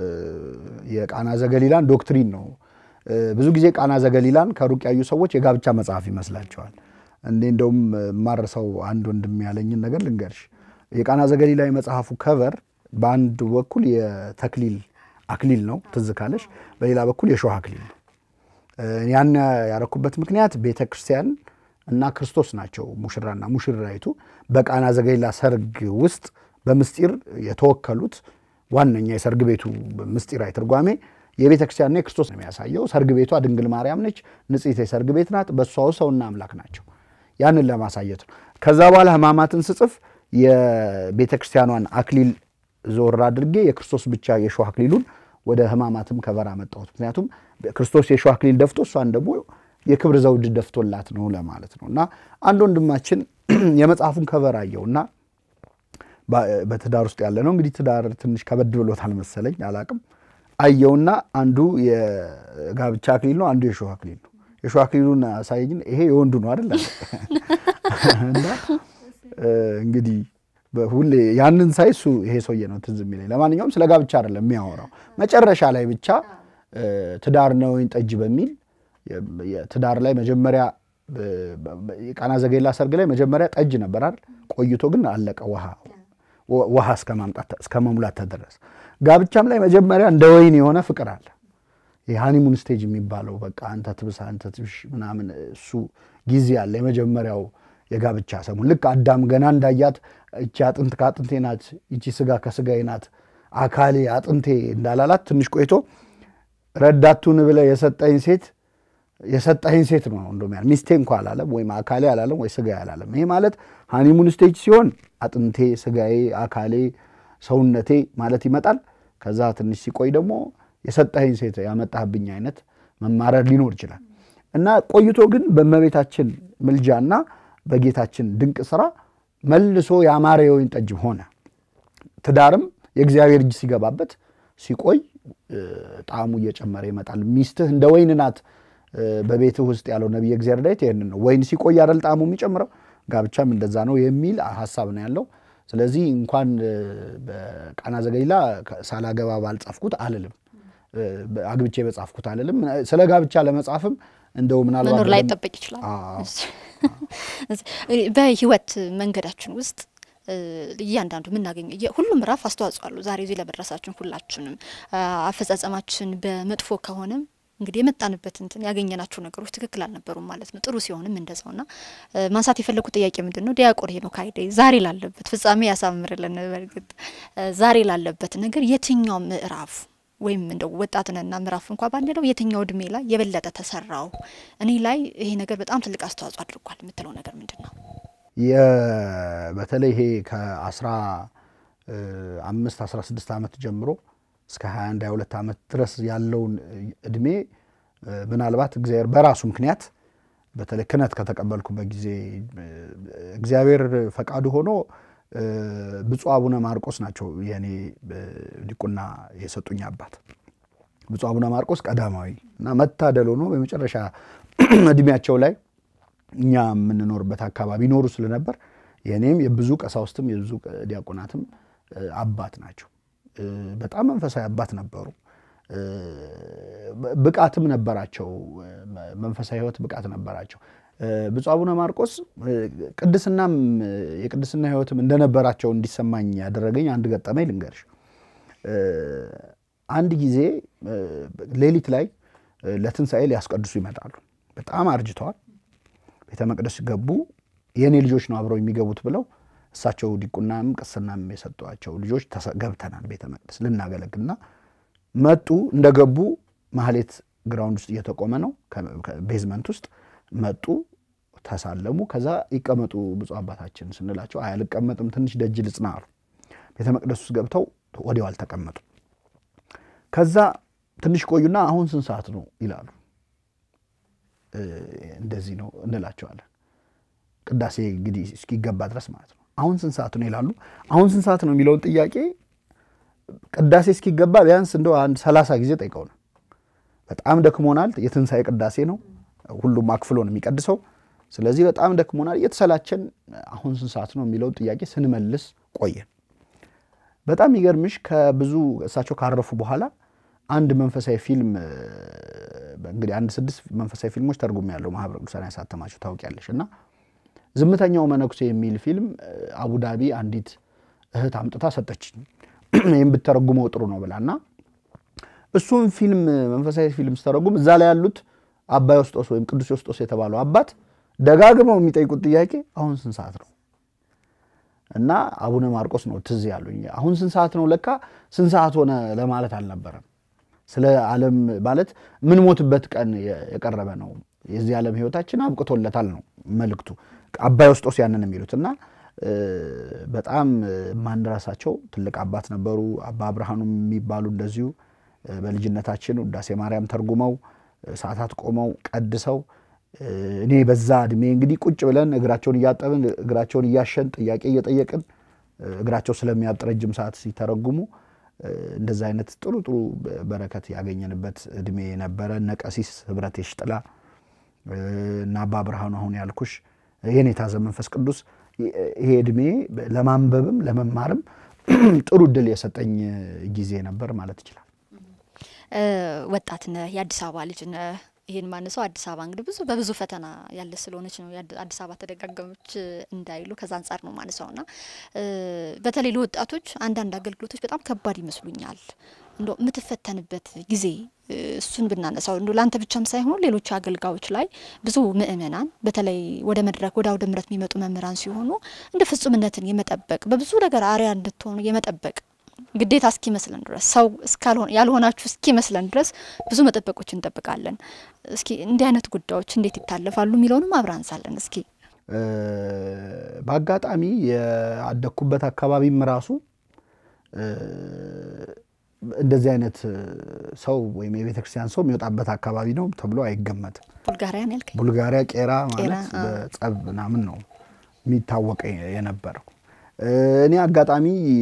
የቃና ዘገሊላን ዶክትሪን ነው ብዙ ጊዜ ቃና ዘገሊላን ከሩቅ ያዩ ሰዎች የጋብቻ መጽሐፍ ይመስላቸዋል እንዴ እንደውም ማረሰው አንድ ወንድም ያለኝ ነገር ልንገርሽ የቃና ዘገሊላ የመጽሐፉ ከቨር በአንድ በኩል የተክሊል አክሊል ነው ትዝካለሽ በሌላ በኩል የሾህ አክሊል ነው ያን ያረኩበት ምክንያት ቤተክርስቲያን እና ክርስቶስ ናቸው ሙሽራና ሙሽራይቱ በቃና ዘገሊላ ሰርግ ውስጥ በምስጢር የተወከሉት ዋነኛ የሰርግ ቤቱ ምስጢራዊ ትርጓሜ የቤተክርስቲያንና የክርስቶስ ነው የሚያሳየው ሰርግ ቤቷ ድንግል ማርያም ነች ንጽሕት የሰርግ ቤት ናት በሷው ሰውና አምላክ ናቸው ያንን ለማሳየት ነው ከዛ በኋላ ህማማትን ስጽፍ የቤተክርስቲያኗን አክሊል ዞር አድርጌ የክርስቶስ ብቻ የሾህ አክሊሉን ወደ ህማማትም ከበራ መጣሁት ምክንያቱም ክርስቶስ የሾህ አክሊል ደፍቶ እሷን ደግሞ የክብር ዘውድ ደፍቶላት ነው ለማለት ነውና አንድ ወንድማችን የመጽሐፉን ከቨር አየውና በትዳር ውስጥ ያለ ነው እንግዲህ ትዳር ትንሽ ከበድ ብሎታል መሰለኝ አላቅም አየውና አንዱ የጋብቻ አክሊል ነው አንዱ የሾህ አክሊል ነው የሾህ አክሊሉን አሳየኝ ይሄ የወንዱ ነው አይደል እና እንግዲህ በሁሌ ያንን ሳይሱ ይሄ ሰውዬ ነው ትዝ የሚለኝ ለማንኛውም ስለ ጋብቻ አይደለም የሚያወራው መጨረሻ ላይ ብቻ ትዳር ነው እንጠጅ በሚል ትዳር ላይ መጀመሪያ ቃና ዘገሊላ ሰርግ ላይ መጀመሪያ ጠጅ ነበር አይደል ቆይቶ ግን አለቀ ውሃ ውሃ እስከማምጣት እስከመሙላት ተደረሰ ጋብቻም ላይ መጀመሪያ እንደ ወይን የሆነ ፍቅር አለ የሃኒሙን ስቴጅ የሚባለው በቃ አንተ ትብሳ አንተ ትብሽ ምናምን እሱ ጊዜ አለ የመጀመሪያው የጋብቻ ሰሞን ልክ አዳም ገና እንዳያት እቺ አጥንት ከአጥንቴ ናት እቺ ስጋ ከስጋዬ ናት አካሌ አጥንቴ እንዳላላት ትንሽ ቆይቶ ረዳቱን ብለ የሰጠኝ ሴት የሰጠኝ ሴት ነው እንደውም ያ ሚስቴ እንኳን አላለም ወይ አካሌ አላለም ወይ ስጋዬ አላለም ይሄ ማለት ሃኒሙን ስቴጅ ሲሆን አጥንቴ ስጋዬ አካሌ ሰውነቴ ማለት ይመጣል ከዛ ትንሽ ሲቆይ ደግሞ የሰጠኝ ሴት ያመጣህብኝ አይነት መማረር ሊኖር ይችላል እና ቆይቶ ግን በመቤታችን ምልጃና በጌታችን ድንቅ ስራ መልሶ ያማረ የወይን ጠጅ ሆነ ትዳርም የእግዚአብሔር እጅ ሲገባበት ሲቆይ ጣዕሙ እየጨመረ ይመጣል ሚስትህ እንደ ወይን ናት በቤቱ ውስጥ ያለው ነብይ እግዚአብሔር ዳዊት ይሄንን ነው ወይን ሲቆይ አይደል ጣዕሙ የሚጨምረው ጋብቻም እንደዛ ነው የሚል ሐሳብ ነው ያለው ስለዚህ እንኳን በቃና ዘገሊላ ሳላገባ ባልጻፍኩት አልልም አግብቼ በጻፍኩት አልልም ስለ ጋብቻ ለመጻፍም እንደው ምናልባት መኖር ላይ ተጠብቅ ይችላል በህይወት መንገዳችን ውስጥ እያንዳንዱ ምናገኘው ሁሉም ራፍ አስተዋጽኦ አለው ዛሬ እዚህ ለመድረሳችን ሁላችንም አፈጻጸማችን በመጥፎ ከሆነ እንግዲህ የመጣንበት እንትን ያገኘናቸው ነገሮች ትክክል አልነበሩም ማለት ነው ጥሩ ሲሆንም እንደዛውና ማንሳት የፈለኩት ጥያቄ ምንድነው ዲያቆን ሄኖክ አይዴ ዛሬ ላለበት ፍጻሜ ያሳምርልን በርግጥ ዛሬ ላለበት ነገር የትኛው ምዕራፍ ወይም እንደው ወጣትነና ምዕራፍ እንኳን ባንደው የትኛው እድሜ ላይ የበለጠ ተሰራው እኔ ላይ ይሄ ነገር በጣም ትልቅ አስተዋጽኦ አድርጓል የምትለው ነገር ምንድነው የበተለይ ይሄ ከአስራ አምስት አስራ ስድስት ዓመት ጀምሮ እስከ ሃያ አንድ ሃያ ሁለት ዓመት ድረስ ያለውን እድሜ ምናልባት እግዚአብሔር በራሱ ምክንያት በተለይ ክህነት ከተቀበልኩበት ጊዜ እግዚአብሔር ፈቃዱ ሆኖ ብፁዕ አቡነ ማርቆስ ናቸው የኔ ዲቁና የሰጡኝ አባት ብፁዕ አቡነ ማርቆስ ቀዳማዊ እና መታደል ሆኖ በመጨረሻ እድሜያቸው ላይ እኛ ምንኖርበት አካባቢ ኖሩ ስለነበር የኔም የብዙ ቀሳውስትም የብዙ ዲያቆናትም አባት ናቸው በጣም መንፈሳዊ አባት ነበሩ ብቃትም ነበራቸው መንፈሳዊ ህይወት ብቃት ነበራቸው ብፁዕ አቡነ ማርቆስ ቅድስናም የቅድስና ህይወትም እንደነበራቸው እንዲሰማኝ ያደረገኝ አንድ ገጠመኝ ልንገርሽ አንድ ጊዜ ሌሊት ላይ ለትንሳኤ ሊያስቀድሱ ይመጣሉ። በጣም አርጅተዋል። ቤተ መቅደስ ገቡ። የኔ ልጆች ነው አብረው የሚገቡት ብለው እሳቸው ዲቁናም ቅስናም የሰጧቸው ልጆች ገብተናል ቤተ መቅደስ ልናገለግልና መጡ። እንደገቡ ማህሌት ግራውንድ ውስጥ እየተቆመ ነው ቤዝመንት ውስጥ መጡ። ተሳለሙ። ከዛ ይቀመጡ ብፁዕ አባታችን ስንላቸው አይ አልቀመጥም ትንሽ ደጅ ልጽና አሉ። ቤተ መቅደስ ውስጥ ገብተው ወዲያው አልተቀመጡ። ከዛ ትንሽ ቆዩና አሁን ስንት ሰዓት ነው ይላሉ። እንደዚህ ነው እንላቸዋለን። ቅዳሴ እንግዲህ እስኪገባ ድረስ ማለት ነው። አሁን ስንት ሰዓት ነው ይላሉ። አሁን ስንት ሰዓት ነው የሚለውን ጥያቄ ቅዳሴ እስኪገባ ቢያንስ እንደው አንድ ሰላሳ ጊዜ ጠይቀው ነው። በጣም ደክሞናል። የትንሳኤ ቅዳሴ ነው። ሁሉም አክፍሎ ነው የሚቀድሰው። ስለዚህ በጣም ደክሞናል እየተሰላቸን አሁን ስንት ሰዓት ነው የሚለውን ጥያቄ ስንመልስ ቆየን። በጣም ይገርምሽ ከብዙ እሳቸው ካረፉ በኋላ አንድ መንፈሳዊ ፊልም እንግዲህ አንድ ስድስት መንፈሳዊ ፊልሞች ተርጉም ያለው ማህበረ ቅዱሳን ያሳተማቸው ታውቂያለሽና ዝምተኛው መነኩሴ የሚል ፊልም አቡዳቢ አንዲት እህት አምጥታ ሰጠችኝ። ይሄን ብትተረጉመው ጥሩ ነው ብላና እሱን ፊልም መንፈሳዊ ፊልም ተረጉም እዛ ላይ ያሉት አባ ዮስጦስ ወይም ቅዱስ ዮስጦስ የተባለው አባት ደጋግመው የሚጠይቁት ጥያቄ አሁን ስንት ሰዓት ነው እና አቡነ ማርቆስ ነው ትዝ ያሉኝ። አሁን ስንት ሰዓት ነው ለካ ስንት ሰዓት ሆነ ለማለት አልነበረም። ስለ ዓለም ማለት ምን ሞትበት ቀን የቀረበ ነው የዚህ ዓለም ህይወታችን አብቅቶለታል ነው መልእክቱ። አባ ዮስጦስ ያንን የሚሉትና በጣም ማንራሳቸው ትልቅ አባት ነበሩ። አባ አብርሃኑ የሚባሉ እንደዚሁ በልጅነታችን ውዳሴ ማርያም ተርጉመው ሰዓታት ቆመው ቀድሰው እኔ በዛ እድሜ እንግዲህ ቁጭ ብለን እግራቸውን እያጠብን እግራቸውን እያሸን ጥያቄ እየጠየቅን እግራቸው ስለሚያጥረጅም ሰዓት ሲተረጉሙ እንደዛ አይነት ጥሩ ጥሩ በረከት ያገኘንበት እድሜ ነበረ። ነቀሲስ ህብረት ይሽጥላ እና አባ አብርሃኑ አሁን ያልኩሽ የኔታ ዘመንፈስ ቅዱስ ይሄ እድሜ ለማንበብም ለመማርም ጥሩ ድል የሰጠኝ ጊዜ ነበር ማለት ይችላል። ወጣት ነህ፣ የአዲስ አበባ ልጅ ነህ። ይሄን ማነሳው አዲስ አበባ እንግዲህ ብዙ በብዙ ፈተና ያለ ስለሆነች ነው አዲስ አበባ ተደጋጋሞች እንዳይሉ ከዛ አንፃር ነው ማነሳውና በተለይ ለወጣቶች አንዳንድ አገልግሎቶች በጣም ከባድ ይመስሉኛል። እንዶ ምትፈተንበት ጊዜ እሱን ብናነሳው እንዶ ላንተ ብቻም ሳይሆን ሌሎች አገልጋዮች ላይ ብዙ ምእመናን በተለይ ወደ መድረክ ወደ አውደ ምሕረት የሚመጡ መምህራን ሲሆኑ እንደ ፍጹምነትን የመጠበቅ በብዙ ነገር አሪያ እንድትሆኑ የመጠበቅ ግዴታ እስኪ መስለን ድረስ ሰው እስካልሆነ ያልሆናችሁ እስኪ መስለን ድረስ ብዙ መጠበቆች እንጠብቃለን። እስኪ እንዲህ አይነት ጉዳዮች እንዴት ይታለፋሉ የሚለውንም አብራንሳለን። እስኪ በአጋጣሚ ያደኩበት አካባቢም ራሱ እንደዚህ አይነት ሰው ወይም የቤተክርስቲያን ሰው የሚወጣበት አካባቢ ነው ተብሎ አይገመትም። ቡልጋሪያን ያልከኝ ቡልጋሪያ ቄራ ማለት በጸብ ምናምን ነው የሚታወቅ የነበረው። እኔ አጋጣሚ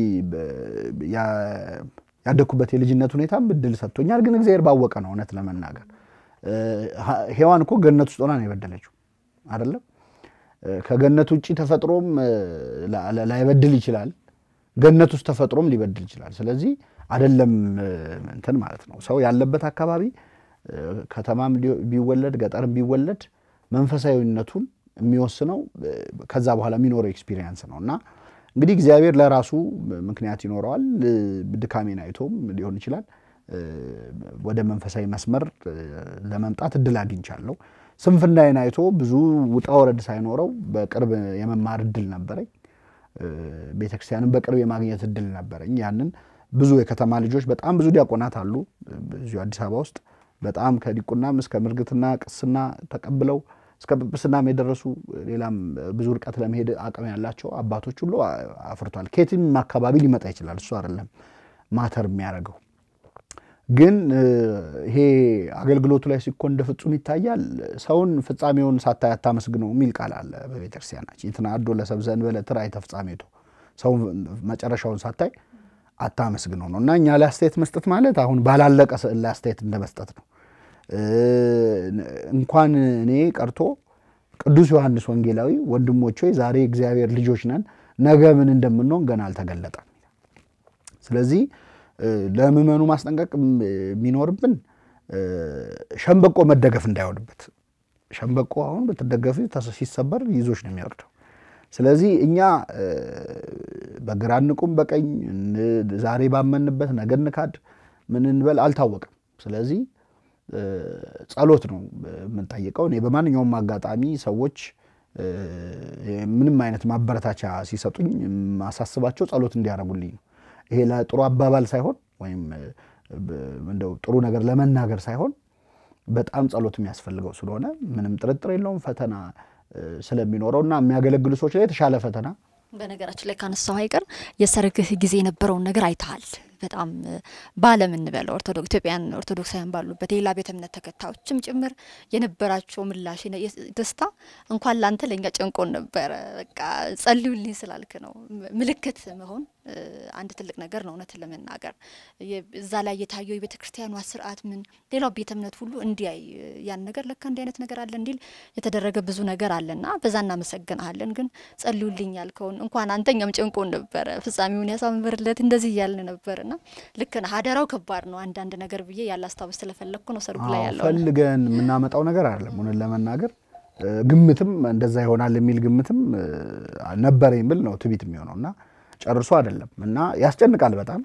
ያደኩበት የልጅነት ሁኔታም እድል ሰጥቶኛል። ግን እግዚአብሔር ባወቀ ነው እውነት ለመናገር ሔዋን እኮ ገነት ውስጥ ሆና ነው የበደለችው አይደለም። ከገነት ውጪ ተፈጥሮም ላይበድል ይችላል፣ ገነት ውስጥ ተፈጥሮም ሊበድል ይችላል። ስለዚህ አይደለም እንትን ማለት ነው ሰው ያለበት አካባቢ ከተማም ቢወለድ ገጠርም ቢወለድ መንፈሳዊነቱን የሚወስነው ከዛ በኋላ የሚኖረው ኤክስፒሪየንስ ነውና እንግዲህ እግዚአብሔር ለራሱ ምክንያት ይኖረዋል። ድካሜን አይቶም ሊሆን ይችላል ወደ መንፈሳዊ መስመር ለመምጣት እድል አግኝቻለሁ። ስንፍናዬን አይቶ ብዙ ውጣ ወረድ ሳይኖረው በቅርብ የመማር እድል ነበረኝ። ቤተክርስቲያንን በቅርብ የማግኘት እድል ነበረኝ። ያንን ብዙ የከተማ ልጆች በጣም ብዙ ዲያቆናት አሉ እዚሁ አዲስ አበባ ውስጥ በጣም ከዲቁናም እስከ ምርግትና ቅስና ተቀብለው እስከ ጵጵስናም የደረሱ ሌላም ብዙ ርቀት ለመሄድ አቅም ያላቸው አባቶች ሁሉ አፍርቷል። ከየትም አካባቢ ሊመጣ ይችላል፣ እሱ አይደለም ማተር የሚያደርገው። ግን ይሄ አገልግሎቱ ላይ ሲኮን እንደ ፍጹም ይታያል። ሰውን ፍጻሜውን ሳታይ አታመስግነው የሚል ቃል አለ በቤተክርስቲያናችን። ይትናዶ ለሰብእ ዘእንበለ ትርአይ ተፍጻሜቱ፣ ሰው መጨረሻውን ሳታይ አታመስግነው ነው እና እኛ ላይ አስተያየት መስጠት ማለት አሁን ባላለቀ ስዕል ላይ አስተያየት እንደመስጠት ነው። እንኳን እኔ ቀርቶ ቅዱስ ዮሐንስ ወንጌላዊ ወንድሞቼ ዛሬ እግዚአብሔር ልጆች ነን ነገ ምን እንደምንሆን ገና አልተገለጠም። ስለዚህ ለምእመኑ ማስጠንቀቅ የሚኖርብን ሸምበቆ መደገፍ እንዳይሆንበት። ሸምበቆ አሁን በተደገፈ ሲሰበር ይዞሽ ነው የሚወርደው። ስለዚህ እኛ በግራንቁም በቀኝ ዛሬ ባመንበት ነገ እንካድ ምን እንበል አልታወቀም ስለዚህ ጸሎት ነው የምንጠይቀው እኔ በማንኛውም አጋጣሚ ሰዎች ምንም አይነት ማበረታቻ ሲሰጡኝ ማሳስባቸው ጸሎት እንዲያረጉልኝ ነው ይሄ ለጥሩ አባባል ሳይሆን ወይም እንደው ጥሩ ነገር ለመናገር ሳይሆን በጣም ጸሎት የሚያስፈልገው ስለሆነ ምንም ጥርጥር የለውም ፈተና ስለሚኖረውና የሚያገለግሉ ሰዎች ላይ የተሻለ ፈተና በነገራችን ላይ ካነሳው አይቀር የሰርግህ ጊዜ የነበረው ነገር አይታል በጣም ባለም እንበል ኦርቶዶክስ ኢትዮጵያን ኦርቶዶክሳውያን ባሉበት የሌላ ቤተ እምነት ተከታዮችም ጭምር የነበራቸው ምላሽ ደስታ እንኳን ላንተ ለኛ ጨንቆን ነበር በቃ ጸልዩልኝ ስላልክ ነው ምልክት መሆን አንድ ትልቅ ነገር ነው እውነት ለመናገር እዛ ላይ የታየው የቤተክርስቲያኑ ስርዓት ምን ሌላው ቤተ እምነት ሁሉ እንዲያይ ያን ነገር ለካ እንዲህ አይነት ነገር አለ እንዲል የተደረገ ብዙ ነገር አለና በዛና መሰገናለን ግን ጸልዩልኝ ያልከው እንኳን አንተኛም ጨንቆን ነበር ፍጻሜውን ያሳምርለት እንደዚህ ያልን ነበርና ልክና ሀደራው ከባድ ነው አንድ አንድ ነገር ብዬ ያላስታውስ ስለፈለኩ ነው ሰርጉ ላይ ያለው ፈልገን ምናመጣው ነገር አይደለም ሆነ ለመናገር ግምትም እንደዛ ይሆናል የሚል ግምትም ነበረኝ ብል ነው ትቢት የሚሆነውና ጨርሶ አይደለም እና ያስጨንቃል በጣም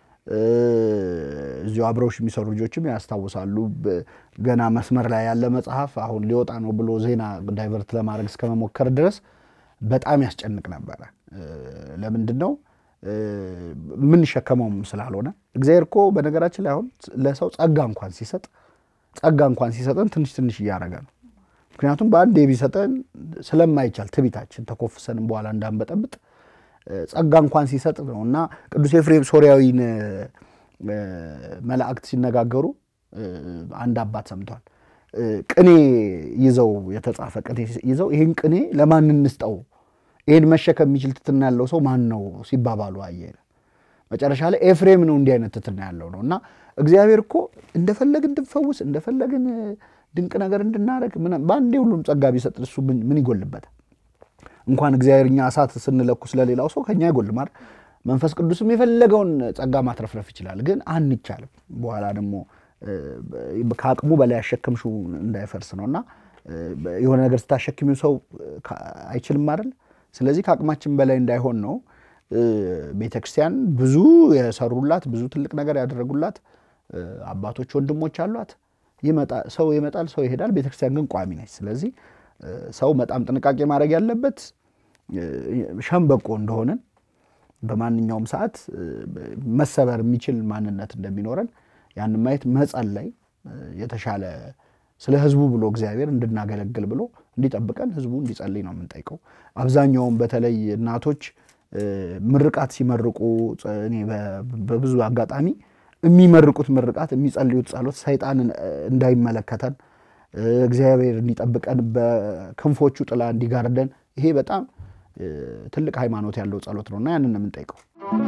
እዚሁ አብረውሽ የሚሰሩ ልጆችም ያስታውሳሉ ገና መስመር ላይ ያለ መጽሐፍ አሁን ሊወጣ ነው ብሎ ዜና ዳይቨርት ለማድረግ እስከመሞከር ድረስ በጣም ያስጨንቅ ነበር ለምንድነው ምን ሸከመውም ስላልሆነ እግዚአብሔር እኮ በነገራችን ላይ አሁን ለሰው ጸጋ እንኳን ሲሰጥ ጸጋ እንኳን ሲሰጠን ትንሽ ትንሽ ያያረጋ ነው ምክንያቱም በአንዴ ቢሰጠን ስለማይቻል ትቢታችን ተኮፍሰን በኋላ እንዳንበጠብጥ ጸጋ እንኳን ሲሰጥ ነውና ቅዱስ ኤፍሬም ሶሪያዊን መላእክት ሲነጋገሩ አንድ አባት ሰምቷል ቅኔ ይዘው የተጻፈ ቅኔ ይዘው ይሄን ቅኔ ለማን እንስጠው ይሄን መሸከም የሚችል ትትና ያለው ሰው ማን ነው ሲባባሉ አየለ መጨረሻ ላይ ኤፍሬም ነው እንዲህ አይነት ትትና ያለው ነውና እግዚአብሔር እኮ እንደፈለግን እንድፈውስ እንደፈለግን ድንቅ ነገር እንድናረግ ምን ባንዴ ሁሉም ጸጋ ቢሰጥ እሱ ምን ይጎልበታል እንኳን እግዚአብሔርኛ አሳት ስንለኩስ ለሌላው ሰው ከኛ ይጎልም አይደል መንፈስ ቅዱስም የፈለገውን ጸጋ ማትረፍረፍ ይችላል ግን አንቻልም በኋላ ደግሞ ካቅሙ በላይ ያሸከምሽው እንዳይፈርስ ነውና የሆነ ነገር ስታሸክሚው ሰው አይችልም አይደል ስለዚህ ካቅማችን በላይ እንዳይሆን ነው ቤተክርስቲያን ብዙ የሰሩላት ብዙ ትልቅ ነገር ያደረጉላት አባቶች ወንድሞች አሏት ይመጣ ሰው ይመጣል ሰው ይሄዳል ቤተክርስቲያን ግን ቋሚ ነች ስለዚህ ሰው በጣም ጥንቃቄ ማድረግ ያለበት ሸምበቆ እንደሆነ በማንኛውም ሰዓት መሰበር የሚችል ማንነት እንደሚኖረን ያን ማየት መጸለይ የተሻለ ስለ ህዝቡ ብሎ እግዚአብሔር እንድናገለግል ብሎ እንዲጠብቀን ህዝቡ እንዲጸልይ ነው የምንጠይቀው አብዛኛው በተለይ እናቶች ምርቃት ሲመርቁ እኔ በብዙ አጋጣሚ የሚመርቁት ምርቃት የሚጸልዩት ጸሎት ሰይጣን እንዳይመለከተን እግዚአብሔር እንዲጠብቀን በክንፎቹ ጥላ እንዲጋርደን ይሄ በጣም ትልቅ ሃይማኖት ያለው ጸሎት ነውና ያንን ነው የምንጠይቀው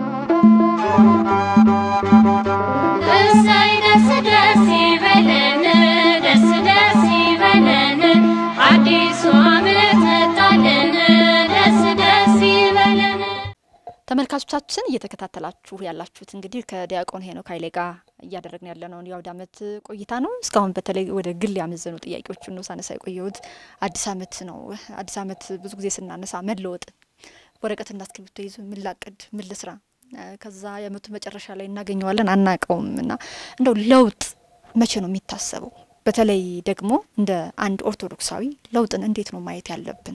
እሰይ ደስ ደስ ይበለን ደስ ደስ ይበለን አዲሱ ዓመት መጣልን ደስ ደስ ይበለን ተመልካቾቻችን እየተከታተላችሁ ያላችሁት እንግዲህ ከዲያቆን ሄኖክ ኃይሌ ጋር እያደረግን ያለነው የአውደ ዓመት ቆይታ ነው እስካሁን በተለይ ወደ ግል ያመዘኑ ጥያቄዎችን ነው ሳነሳ የቆየሁት አዲስ ዓመት ነው አዲስ ዓመት ብዙ ጊዜ ስናነሳ መለወጥ ወረቀት እና እስክሪብቶ ይዞ ምን ላቅድ ምን ልስራ ከዛ የዓመቱ መጨረሻ ላይ እናገኘዋለን አናቀውምና እንደው ለውጥ መቼ ነው የሚታሰበው በተለይ ደግሞ እንደ አንድ ኦርቶዶክሳዊ ለውጥን እንዴት ነው ማየት ያለብን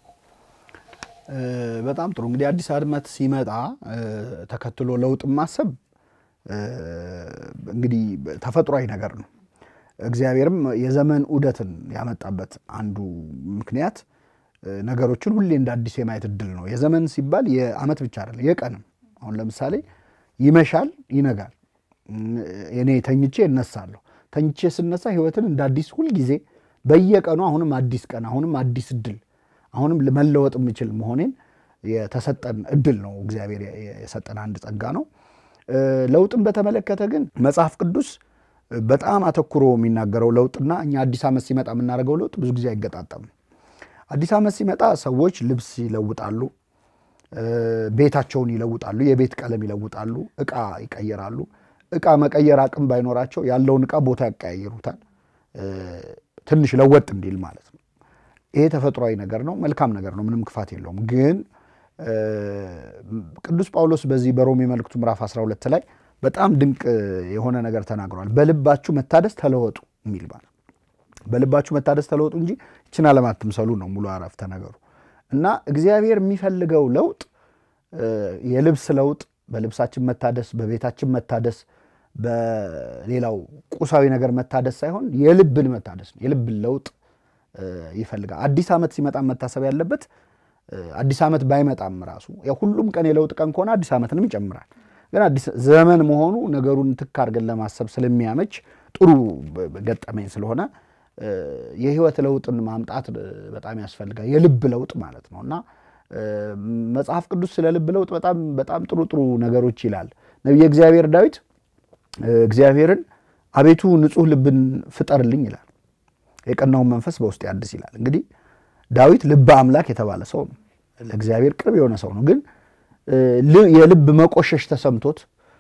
በጣም ጥሩ እንግዲህ አዲስ ዓመት ሲመጣ ተከትሎ ለውጥ ማሰብ እንግዲህ ተፈጥሯዊ ነገር ነው እግዚአብሔርም የዘመን ዑደትን ያመጣበት አንዱ ምክንያት ነገሮችን ሁሌ እንደ አዲስ የማየት እድል ነው የዘመን ሲባል የዓመት ብቻ አይደለም የቀንም አሁን ለምሳሌ ይመሻል ይነጋል እኔ ተኝቼ እነሳለሁ ተኝቼ ስነሳ ህይወትን እንደ አዲስ ሁሉ ጊዜ በየቀኑ አሁንም አዲስ ቀን አሁንም አዲስ እድል አሁንም ለመለወጥ የሚችል መሆኔን የተሰጠን እድል ነው እግዚአብሔር የሰጠን አንድ ጸጋ ነው ለውጥን በተመለከተ ግን መጽሐፍ ቅዱስ በጣም አተኩሮ የሚናገረው ለውጥና እኛ አዲስ ዓመት ሲመጣ የምናደርገው ለውጥ ብዙ ጊዜ አይገጣጣም አዲስ ዓመት ሲመጣ ሰዎች ልብስ ይለውጣሉ ቤታቸውን ይለውጣሉ የቤት ቀለም ይለውጣሉ እቃ ይቀየራሉ እቃ መቀየር አቅም ባይኖራቸው ያለውን እቃ ቦታ ያቀያይሩታል ትንሽ ለወጥ እንዲል ማለት ነው ይሄ ተፈጥሯዊ ነገር ነው መልካም ነገር ነው ምንም ክፋት የለውም ግን ቅዱስ ጳውሎስ በዚህ በሮሜ መልእክቱ ምዕራፍ አስራ ሁለት ላይ በጣም ድንቅ የሆነ ነገር ተናግሯል። በልባችሁ መታደስ ተለወጡ የሚል ማለት በልባችሁ መታደስ ተለወጡ እንጂ እቺን ዓለም አትምሰሉ ነው ሙሉ አረፍተ ነገሩ። እና እግዚአብሔር የሚፈልገው ለውጥ የልብስ ለውጥ፣ በልብሳችን መታደስ፣ በቤታችን መታደስ፣ በሌላው ቁሳዊ ነገር መታደስ ሳይሆን የልብን መታደስ ነው። የልብን ለውጥ ይፈልጋል። አዲስ ዓመት ሲመጣ መታሰብ ያለበት አዲስ ዓመት ባይመጣም ራሱ ያው ሁሉም ቀን የለውጥ ቀን ከሆነ አዲስ ዓመትንም ይጨምራል። ግን አዲስ ዘመን መሆኑ ነገሩን ትክ አድርገን ለማሰብ ስለሚያመች ጥሩ ገጠመኝ ስለሆነ የህይወት ለውጥን ማምጣት በጣም ያስፈልጋል። የልብ ለውጥ ማለት ነውና መጽሐፍ ቅዱስ ስለ ልብ ለውጥ በጣም በጣም ጥሩ ጥሩ ነገሮች ይላል። ነብዩ እግዚአብሔር ዳዊት እግዚአብሔርን አቤቱ ንጹህ ልብን ፍጠርልኝ ይላል፣ የቀናውን መንፈስ በውስጤ አድስ ይላል። እንግዲህ ዳዊት ልብ አምላክ የተባለ ሰው ነው፣ ለእግዚአብሔር ቅርብ የሆነ ሰው ነው። ግን የልብ መቆሸሽ ተሰምቶት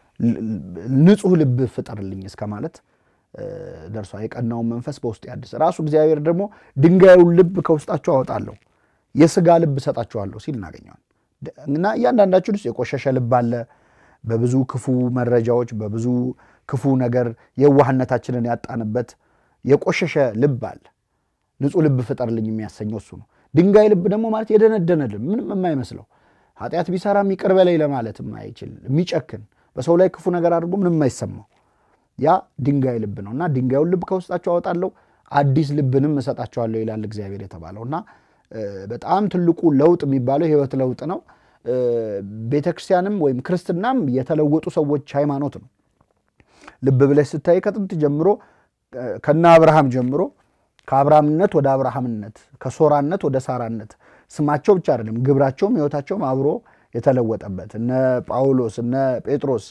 ንጹህ ልብ ፍጠርልኝ እስከ ማለት ደርሷል። የቀናውን መንፈስ በውስጤ አድስ፣ ራሱ እግዚአብሔር ደግሞ ድንጋዩን ልብ ከውስጣቸው አወጣለሁ የሥጋ ልብ ሰጣቸዋለሁ ሲል እናገኘዋለን። እና እያንዳንዳችሁ ውስጥ የቆሸሸ ልብ አለ። በብዙ ክፉ መረጃዎች በብዙ ክፉ ነገር የዋህነታችንን ያጣንበት የቆሸሸ ልብ አለ። ንጹህ ልብ ፍጠርልኝ የሚያሰኘው እሱ ነው። ድንጋይ ልብ ደግሞ ማለት የደነደነ ልብ፣ ምንም የማይመስለው ኃጢአት ቢሰራም ይቅር በለኝ ለማለት የማይችል የሚጨክን በሰው ላይ ክፉ ነገር አድርጎ ምንም የማይሰማው ያ ድንጋይ ልብ ነውና ድንጋዩን ልብ ከውስጣቸው አወጣለሁ አዲስ ልብንም እሰጣቸዋለሁ ይላል እግዚአብሔር የተባለውና በጣም ትልቁ ለውጥ የሚባለው ህይወት ለውጥ ነው። ቤተክርስቲያንም ወይም ክርስትናም የተለወጡ ሰዎች ሃይማኖት ነው። ልብ ብለሽ ስታይ ከጥንት ጀምሮ ከና አብርሃም ጀምሮ ከአብርሃምነት ወደ አብርሃምነት ከሶራነት ወደ ሳራነት ስማቸው ብቻ አይደለም ግብራቸውም ህይወታቸውም አብሮ የተለወጠበት እነ ጳውሎስ እነ ጴጥሮስ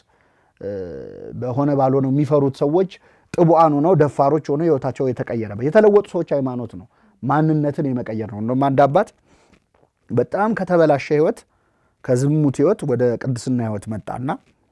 በሆነ ባልሆነው የሚፈሩት ሰዎች ጥቡአን ሆነው ደፋሮች ሆነው ህይወታቸው የተቀየረበት የተለወጡ ሰዎች ሃይማኖት ነው። ማንነትን የመቀየር ነው። እንደውም አንድ አባት በጣም ከተበላሸ ህይወት ከዝሙት ህይወት ወደ ቅድስና ህይወት መጣና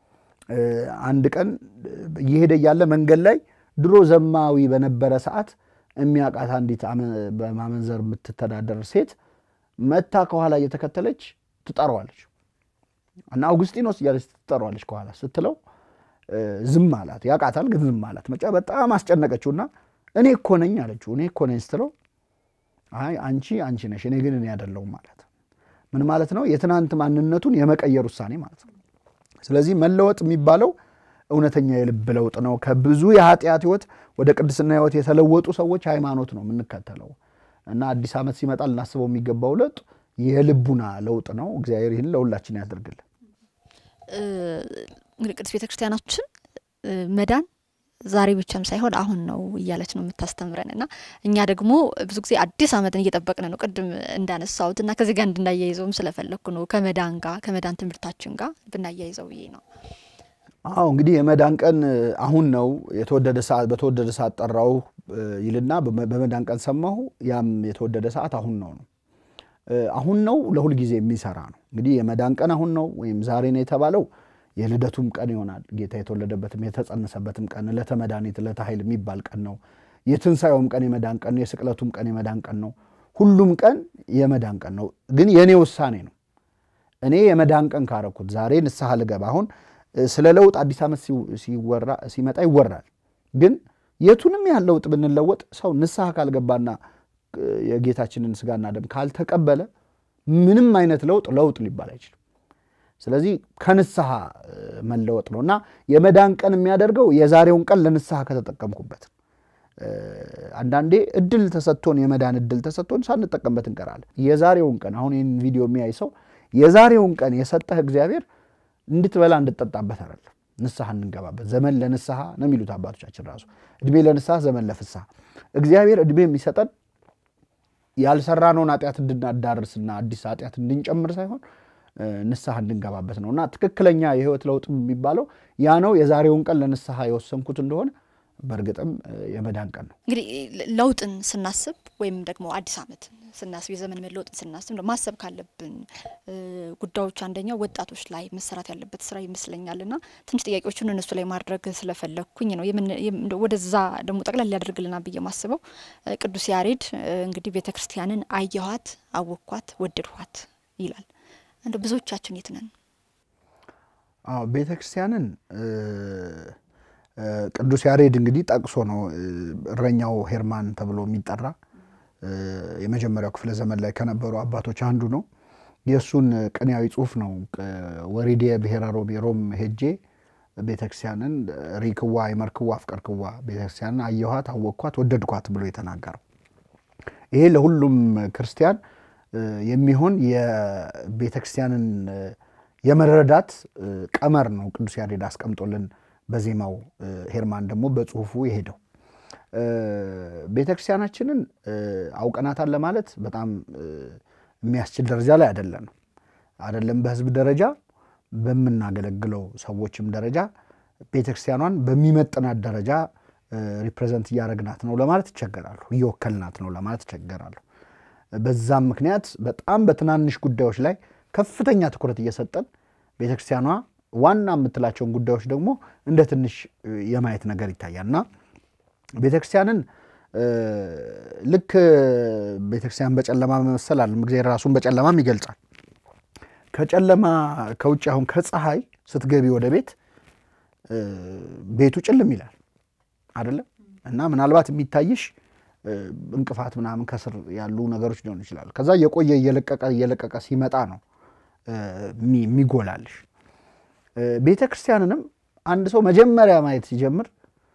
አንድ ቀን እየሄደ ያለ መንገድ ላይ ድሮ ዘማዊ በነበረ ሰዓት የሚያቃት አንዲት በማመንዘር የምትተዳደር ሴት መታ ከኋላ እየተከተለች ትጠራዋለች እና አውግስጢኖስ እያለች ትጠራዋለች። ከኋላ ስትለው ዝም አላት። ያቃታል ግን ዝም አላት። መጫ በጣም አስጨነቀችውና እኔ እኮ ነኝ አለችው። እኔ እኮ ነኝ ስትለው አይ አንቺ አንቺ ነሽ እኔ ግን እኔ አይደለሁም ማለት ምን ማለት ነው? የትናንት ማንነቱን የመቀየር ውሳኔ ማለት ነው። ስለዚህ መለወጥ የሚባለው እውነተኛ የልብ ለውጥ ነው። ከብዙ የኃጢአት ህይወት ወደ ቅድስና ህይወት የተለወጡ ሰዎች ሃይማኖት ነው የምንከተለው እና አዲስ ዓመት ሲመጣ ልናስበው የሚገባው ለውጥ የልቡና ለውጥ ነው። እግዚአብሔር ይህን ለሁላችን ያድርግልን። እንግዲህ ቅድስት ቤተክርስቲያናችን መዳን ዛሬ ብቻም ሳይሆን አሁን ነው እያለች ነው የምታስተምረንና እኛ ደግሞ ብዙ ጊዜ አዲስ ዓመትን እየተጠበቅን ነው። ቅድም እንዳነሳውትና ከዚህ ጋር እንድናያይዘውም ስለፈለኩ ነው ከመዳን ጋር ከመዳን ትምህርታችን ጋር ብናያይዘው ይሄ ነው። አዎ እንግዲህ የመዳን ቀን አሁን ነው የተወደደ ሰዓት በተወደደ ሰዓት ጠራው ይልና በመዳን ቀን ሰማሁ ያም የተወደደ ሰዓት አሁን ነው ነው አሁን ነው ለሁሉ ጊዜ የሚሰራ ነው። እንግዲህ የመዳን ቀን አሁን ነው ወይም ዛሬ ነው የተባለው የልደቱም ቀን ይሆናል። ጌታ የተወለደበትም የተጸነሰበትም ቀን ለተመዳኒት ለተኃይል የሚባል ቀን ነው። የትንሳኤውም ቀን የመዳን ቀን ነው። የስቅለቱም ቀን የመዳን ቀን ነው። ሁሉም ቀን የመዳን ቀን ነው። ግን የኔ ውሳኔ ነው። እኔ የመዳን ቀን ካረኩት ዛሬ ንስሐ ልገባ አሁን ስለ ለውጥ አዲስ ዓመት ሲወራ ሲመጣ ይወራል። ግን የቱንም ያህል ለውጥ ብንለወጥ ሰው ንስሐ ካልገባና የጌታችንን ስጋና ደም ካልተቀበለ ምንም አይነት ለውጥ ለውጥ ሊባል አይችልም። ስለዚህ ከንስሐ መለወጥ ነውና የመዳን ቀን የሚያደርገው የዛሬውን ቀን ለንስሐ ከተጠቀምኩበት አንዳንዴ እድል ተሰጥቶን የመዳን እድል ተሰጥቶን ሳንጠቀምበት እንቀራለን። የዛሬውን ቀን አሁን ይሄን ቪዲዮ የሚያይ ሰው የዛሬውን ቀን የሰጠህ እግዚአብሔር እንድትበላ እንድትጠጣበት አይደለም ንስሐ እንገባበት ዘመን ለንስሐ ነው የሚሉት አባቶቻችን ራሱ እድሜ ለንስሐ ዘመን ለፍስሐ እግዚአብሔር እድሜ የሚሰጠን ያልሰራነውን ኃጢአት እንድናዳርስና አዲስ ኃጢአት እንድንጨምር ሳይሆን ንስሐ እንድንገባበት ነውና ትክክለኛ የህይወት ለውጥ የሚባለው ያ ነው። የዛሬውን ቀን ለንስሐ የወሰንኩት እንደሆነ በርግጥም የመዳን ቀን ነው። እንግዲህ ለውጥን ስናስብ ወይም ደግሞ አዲስ ዓመት ስናስብ የዘመን መለወጥን ስናስብ ማሰብ ካለብን ጉዳዮች አንደኛው ወጣቶች ላይ መሰራት ያለበት ስራ ይመስለኛልና ትንሽ ጥያቄዎችን እነሱ ላይ ማድረግ ስለፈለኩኝ ነው። ወደዛ ደግሞ ጠቅላላ ሊያደርግልና ብዬ ማስበው ቅዱስ ያሬድ እንግዲህ ቤተክርስቲያንን አየኋት አወኳት ወደድኋት ይላል። እንደ ብዙዎቻችን የት ነን? አዎ ቤተክርስቲያንን ቅዱስ ያሬድ እንግዲህ ጠቅሶ ነው እረኛው ሄርማን ተብሎ የሚጠራ የመጀመሪያው ክፍለ ዘመን ላይ ከነበሩ አባቶች አንዱ ነው። የሱን ቅኔያዊ ጽሑፍ ነው ወሪዴ ብሔረ ሮም ሮም ሄጄ ቤተክርስቲያንን ሪክዋ ይመርክዋ አፍቀርክዋ ቤተክርስቲያንን አየኋት አወቅኳት ወደድኳት ብሎ የተናገረው። ይሄ ለሁሉም ክርስቲያን የሚሆን የቤተክርስቲያንን የመረዳት ቀመር ነው ቅዱስ ያሬድ አስቀምጦልን በዜማው ሄርማን ደግሞ በጽሑፉ ይሄደው። ቤተክርስቲያናችንን አውቀናታል ለማለት በጣም የሚያስችል ደረጃ ላይ አይደለም አይደለም በህዝብ ደረጃ በመናገለግለው ሰዎችም ደረጃ ቤተክርስቲያኗን በሚመጥናት ደረጃ ሪፕሬዘንት ያረግናት ነው ለማለት ይቸገራሉ ይወከልናት ነው ለማለት ይቸገራሉ። በዛም ምክንያት በጣም በትናንሽ ጉዳዮች ላይ ከፍተኛ ትኩረት እየሰጠን ቤተክርስቲያኗ ዋና የምትላቸውን ጉዳዮች ደግሞ እንደ ትንሽ የማየት ነገር ይታያልና ቤተክርስቲያንን ልክ ቤተክርስቲያን በጨለማ መሰላል እግዚአብሔር ራሱን በጨለማም ይገልጻል። ከጨለማ ከውጭ አሁን ከፀሐይ ስትገቢ ወደ ቤት ቤቱ ጭልም ይላል አይደለ? እና ምናልባት የሚታይሽ እንቅፋት ምናምን ከስር ያሉ ነገሮች ሊሆኑ ይችላል። ከዛ የቆየ እየለቀቀ እየለቀቀ ሲመጣ ነው የሚጎላልሽ። ቤተክርስቲያንንም አንድ ሰው መጀመሪያ ማየት ሲጀምር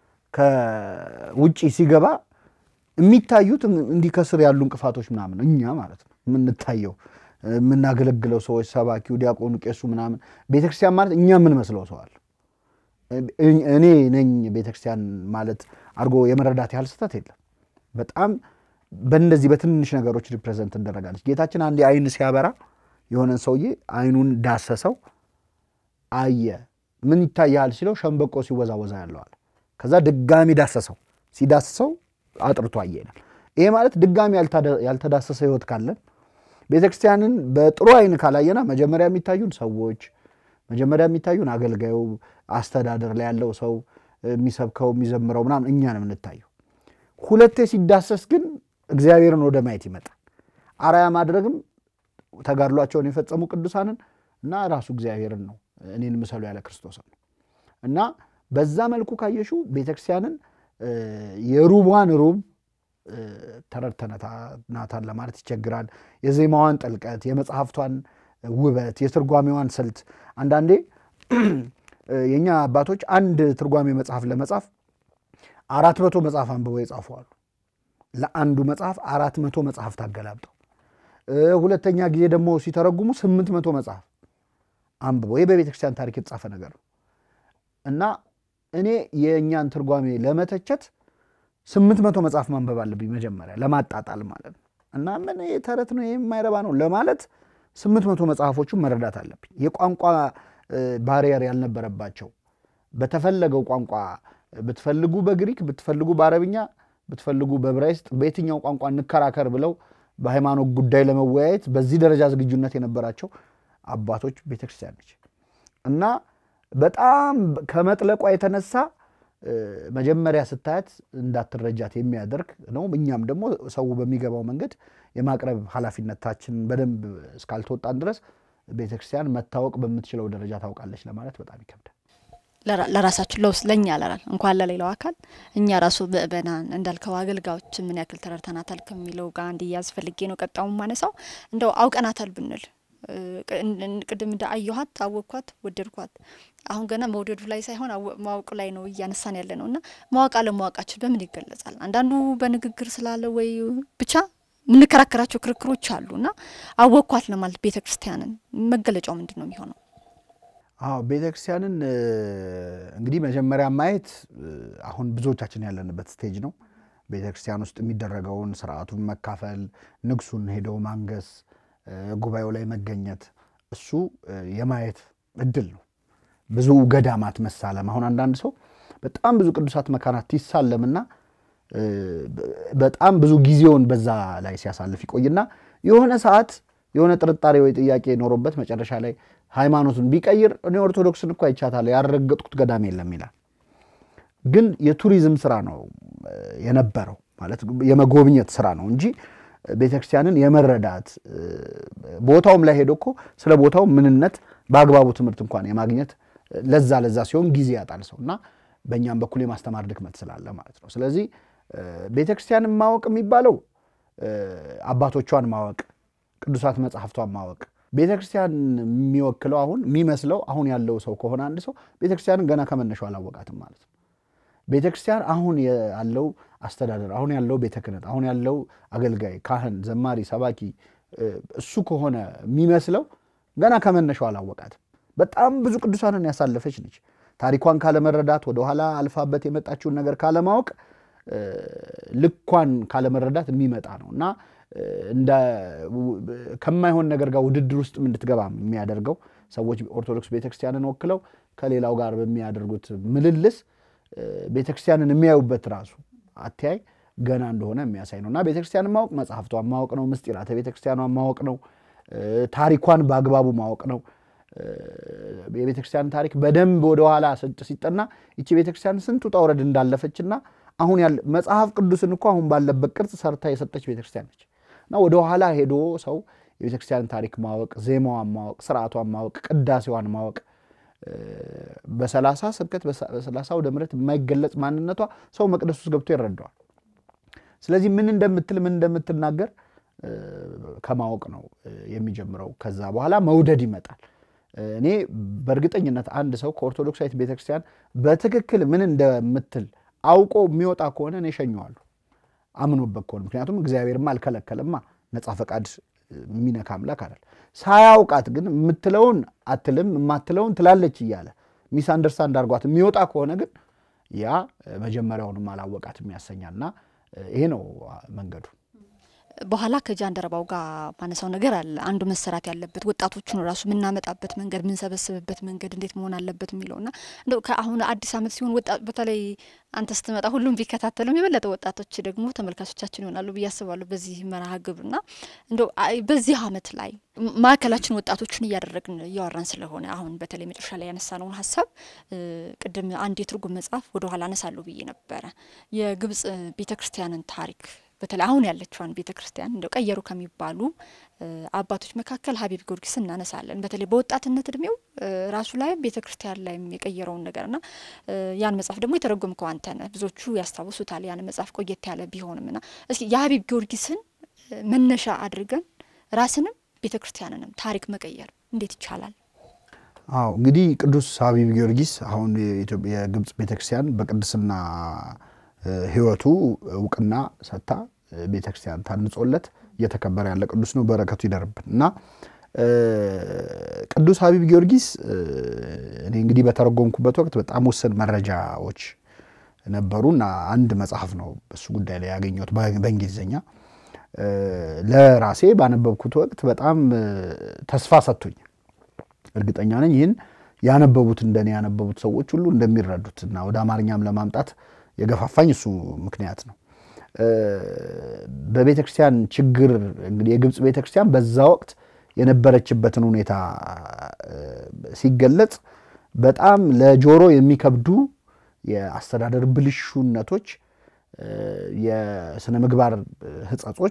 ከውጪ ሲገባ የሚታዩት እንዲህ ከስር ያሉ እንቅፋቶች ምናምን እኛ ማለት ነው የምንታየው የምናገለግለው ሰዎች ሰባኪው ዲያቆኑ ቄሱ ምናምን ቤተክርስቲያን ማለት እኛ ምን መስለው ሰው አለ እኔ ነኝ ቤተክርስቲያን ማለት አርጎ የመረዳት ያህል ስህተት የለም። በጣም በእንደዚህ በትንሽ ነገሮች ሪፕሬዘንት እንደረጋለች። ጌታችን አንዴ አይን ሲያበራ የሆነን ሰውዬ አይኑን ዳሰሰው አየ። ምን ይታያል ሲለው ሸምበቆ ሲወዛወዛ ያለው አለ። ከዛ ድጋሚ ዳሰሰው ሲዳሰሰው አጥርቶ አየናል። ይሄ ማለት ድጋሚ ያልተዳሰሰ ህይወት ካለን ቤተክርስቲያንን በጥሩ አይን ካላየና መጀመሪያ የሚታዩን ሰዎች መጀመሪያ የሚታዩን አገልጋዩ አስተዳደር ላይ ያለው ሰው የሚሰብከው የሚዘምረው ምናምን እኛ ነን የምንታየው። ሁለቴ ሲዳሰስ ግን እግዚአብሔርን ወደ ማየት ይመጣል። አራያ ማድረግም ተጋድሏቸውን የፈጸሙ ቅዱሳንን እና ራሱ እግዚአብሔርን ነው እኔን ምሰሉ ያለ ክርስቶስ ነው። እና በዛ መልኩ ካየሹ ቤተክርስቲያንን የሩባን ሩብ ተረድተናታል ለማለት ይቸግራል። የዜማዋን ጥልቀት የመጽሐፍቷን ውበት የትርጓሜዋን ስልት አንዳንዴ የኛ አባቶች አንድ ትርጓሜ መጽሐፍ ለመጻፍ አራት መቶ መጽሐፍ አንብበው ይጻፋሉ። ለአንዱ መጽሐፍ አራት መቶ መጽሐፍ ታገላብጠው ሁለተኛ ጊዜ ደግሞ ሲተረጉሙ ስምንት መቶ መጽሐፍ አንብበው ይሄ በቤተክርስቲያን ታሪክ የተጻፈ ነገር ነው። እና እኔ የኛን ትርጓሜ ለመተቸት ስምንት መቶ መጽሐፍ ማንበብ አለብኝ መጀመሪያ ለማጣጣል ማለት ነው። እና ምን የተረት ነው የማይረባ ነው ለማለት ስምንት መቶ መጽሐፎቹን መረዳት አለብኝ። የቋንቋ ባሪየር ያልነበረባቸው በተፈለገው ቋንቋ ብትፈልጉ በግሪክ ብትፈልጉ በአረብኛ ብትፈልጉ በዕብራይስጥ በየትኛው ቋንቋ እንከራከር ብለው በሃይማኖት ጉዳይ ለመወያየት በዚህ ደረጃ ዝግጁነት የነበራቸው አባቶች ቤተክርስቲያን ነች። እና በጣም ከመጥለቋ የተነሳ መጀመሪያ ስታያት እንዳትረጃት የሚያደርግ ነው። እኛም ደግሞ ሰው በሚገባው መንገድ የማቅረብ ኃላፊነታችን በደንብ እስካልተወጣን ድረስ ቤተክርስቲያን መታወቅ በምትችለው ደረጃ ታውቃለች ለማለት በጣም ይከብዳል። ለራሳችን ለውስ ለኛ ለራል እንኳን ለሌላው አካል እኛ ራሱ በበናን እንዳልከው አገልጋዮች ምን ያክል ተረድተናታል ከሚለው ጋር እንዲያዝ ፈልጌ ነው ቀጣው ማነሳው። እንደው አውቀናታል ብንል ቅድም እንደ አየኋት ታወቅኳት ወደድኳት አሁን ገና መውደዱ ላይ ሳይሆን ማወቁ ላይ ነው እያነሳን ያለነውና ማወቅ አለማወቃችን በምን ይገለጻል? አንዳንዱ በንግግር ስላለ ወይ ብቻ ምን ከራከራቸው ክርክሮች አሉና አወቅኳት ለማለት ቤተክርስቲያንን መገለጫው ምንድነው የሚሆነው? አዎ ቤተክርስቲያንን እንግዲህ መጀመሪያ ማየት አሁን ብዙዎቻችን ያለንበት ስቴጅ ነው። ቤተክርስቲያን ውስጥ የሚደረገውን ስርዓቱን መካፈል ንግሱን ሄዶ ማንገስ ጉባኤው ላይ መገኘት እሱ የማየት እድል ነው። ብዙ ገዳማት መሳለም አሁን አንዳንድ ሰው በጣም ብዙ ቅዱሳት መካናት ይሳለምና በጣም ብዙ ጊዜውን በዛ ላይ ሲያሳልፍ ይቆይና የሆነ ሰዓት የሆነ ጥርጣሬ ወይ ጥያቄ ኖሮበት መጨረሻ ላይ ሃይማኖቱን ቢቀይር እኔ ኦርቶዶክስን እኮ አይቻታለሁ ያረጋግጥኩት ገዳም የለም ይላል። ግን የቱሪዝም ስራ ነው የነበረው ማለት የመጎብኘት ስራ ነው እንጂ ቤተክርስቲያንን የመረዳት ቦታውም ላይ ሄዶ እኮ ስለ ቦታው ምንነት በአግባቡ ትምህርት እንኳን የማግኘት ለዛ ለዛ ሲሆን ጊዜ ያጣል ሰውና በእኛም በኩል የማስተማር ድክመት ስላለ ማለት ነው። ስለዚህ ቤተክርስቲያንን ማወቅ የሚባለው አባቶቿን ማወቅ ቅዱሳት መጻሕፍቷን ማወቅ ቤተክርስቲያን የሚወክለው አሁን የሚመስለው አሁን ያለው ሰው ከሆነ አንድ ሰው ቤተክርስቲያንን ገና ከመነሻው አላወቃትም ማለት ነው። ቤተክርስቲያን አሁን ያለው አስተዳደር አሁን ያለው ቤተ ክህነት አሁን ያለው አገልጋይ ካህን ዘማሪ ሰባኪ እሱ ከሆነ የሚመስለው ገና ከመነሻው አላወቃትም። በጣም ብዙ ቅዱሳንን ያሳለፈች ነች። ታሪኳን ካለ መረዳት ወደ ኋላ አልፋበት የመጣችውን ነገር ካለ ማወቅ ልኳን ካለ መረዳት የሚመጣ ነውና እንደ ከማይሆን ነገር ጋር ውድድር ውስጥ እንድትገባ የሚያደርገው ሰዎች ኦርቶዶክስ ቤተክርስቲያንን ወክለው ከሌላው ጋር በሚያደርጉት ምልልስ ቤተክርስቲያንን የሚያዩበት ራሱ አትያይ ገና እንደሆነ የሚያሳይ ነውና ቤተክርስቲያንን ማወቅ መጽሐፍቷን ማወቅ ነው። ምስጢራተ ቤተክርስቲያኗን ማወቅ ነው። ታሪኳን በአግባቡ ማወቅ ነው። የቤተክርስቲያን ታሪክ በደንብ ወደ ኋላ ሲጠና እቺ ቤተክርስቲያን ስንት ውጣ ውረድ እንዳለፈችና አሁን ያለ መጽሐፍ ቅዱስን እኮ አሁን ባለበት ቅርጽ ሰርታ የሰጠች ቤተክርስቲያን ነች። እና ወደ ኋላ ሄዶ ሰው የቤተክርስቲያን ታሪክ ማወቅ ዜማዋን ማወቅ ስርዓቷን ማወቅ ቅዳሴዋን ማወቅ በሰላሳ ስብከት በሰላሳ ወደ ምረት የማይገለጽ ማንነቷ ሰው መቅደስ ውስጥ ገብቶ ይረዳዋል። ስለዚህ ምን እንደምትል ምን እንደምትናገር ከማወቅ ነው የሚጀምረው። ከዛ በኋላ መውደድ ይመጣል። እኔ በእርግጠኝነት አንድ ሰው ከኦርቶዶክሳዊት ቤተክርስቲያን በትክክል ምን እንደምትል አውቆ የሚወጣ ከሆነ እኔ ሸኘዋለሁ አምኖበት ከሆነ። ምክንያቱም እግዚአብሔርማ አልከለከለማ ነፃ ፈቃድ የሚነካ አምላክ አይደል። ሳያውቃት ግን የምትለውን አትልም የማትለውን ትላለች እያለ ሚስ አንደርስታንድ አድርጓት የሚወጣ ከሆነ ግን ያ መጀመሪያውንም አላወቃት የሚያሰኛልና ይሄ ነው መንገዱ። በኋላ ከጃንደረባው ጋር ማነሳው ነገር አለ። አንዱ መሰራት ያለበት ወጣቶቹን ራሱ ምናመጣበት መንገድ ምን ሰበስብበት መንገድ እንዴት መሆን አለበት የሚለውና እንደው ከአሁን አዲስ አመት ሲሆን ወጣት በተለይ አንተ ስትመጣ ሁሉም ቢከታተሉም የበለጠ ወጣቶች ደግሞ ተመልካቾቻችን ይሆናሉ በያስባሉ በዚህ መርሃ ግብርና እንደው በዚህ አመት ላይ ማከላችን ወጣቶችን እያደረግን ያወራን ስለሆነ አሁን በተለይ መጨረሻ ላይ ያነሳነው ሐሳብ ቅድም አንድ የትርጉም መጽሐፍ ወደ ኋላ አነሳለሁ ብዬ ነበር። የግብጽ ቤተክርስቲያንን ታሪክ በተለይ አሁን ያለችዋን ቤተክርስቲያን እንደው ቀየሩ ከሚባሉ አባቶች መካከል ሀቢብ ጊዮርጊስ እናነሳለን። በተለይ በወጣትነት እድሜው ራሱ ላይ ቤተክርስቲያን ላይ የቀየረውን ነገርና ያን መጽሐፍ ደግሞ የተረጎምከው አንተ ነህ። ብዙዎቹ ያስታውሱታል ያን መጽሐፍ ቆየት ያለ ቢሆንምና እስኪ የሀቢብ ጊዮርጊስን መነሻ አድርገን ራስንም ቤተክርስቲያንንም ታሪክ መቀየር እንዴት ይቻላል? አዎ እንግዲህ ቅዱስ ሀቢብ ጊዮርጊስ አሁን የኢትዮጵያ የግብጽ ቤተክርስቲያን በቅድስና ህይወቱ እውቅና ሰጣ ቤተክርስቲያን ታንጾለት እየተከበረ ያለ ቅዱስ ነው። በረከቱ ይደርብና ቅዱስ ሀቢብ ጊዮርጊስ እኔ እንግዲህ በተረጎምኩበት ወቅት በጣም ወሰን መረጃዎች ነበሩና አንድ መጽሐፍ ነው በሱ ጉዳይ ላይ ያገኘሁት በእንግሊዘኛ ለራሴ ባነበብኩት ወቅት በጣም ተስፋ ሰጥቶኝ እርግጠኛ ነኝ ይህን ያነበቡት እንደኔ ያነበቡት ሰዎች ሁሉ እንደሚረዱትና ወደ አማርኛም ለማምጣት የገፋፋኝ እሱ ምክንያት ነው። በቤተክርስቲያን ችግር እንግዲህ የግብጽ ቤተክርስቲያን በዛ ወቅት የነበረችበትን ሁኔታ ሲገለጽ በጣም ለጆሮ የሚከብዱ የአስተዳደር ብልሹነቶች የስነ ምግባር ህጻጾች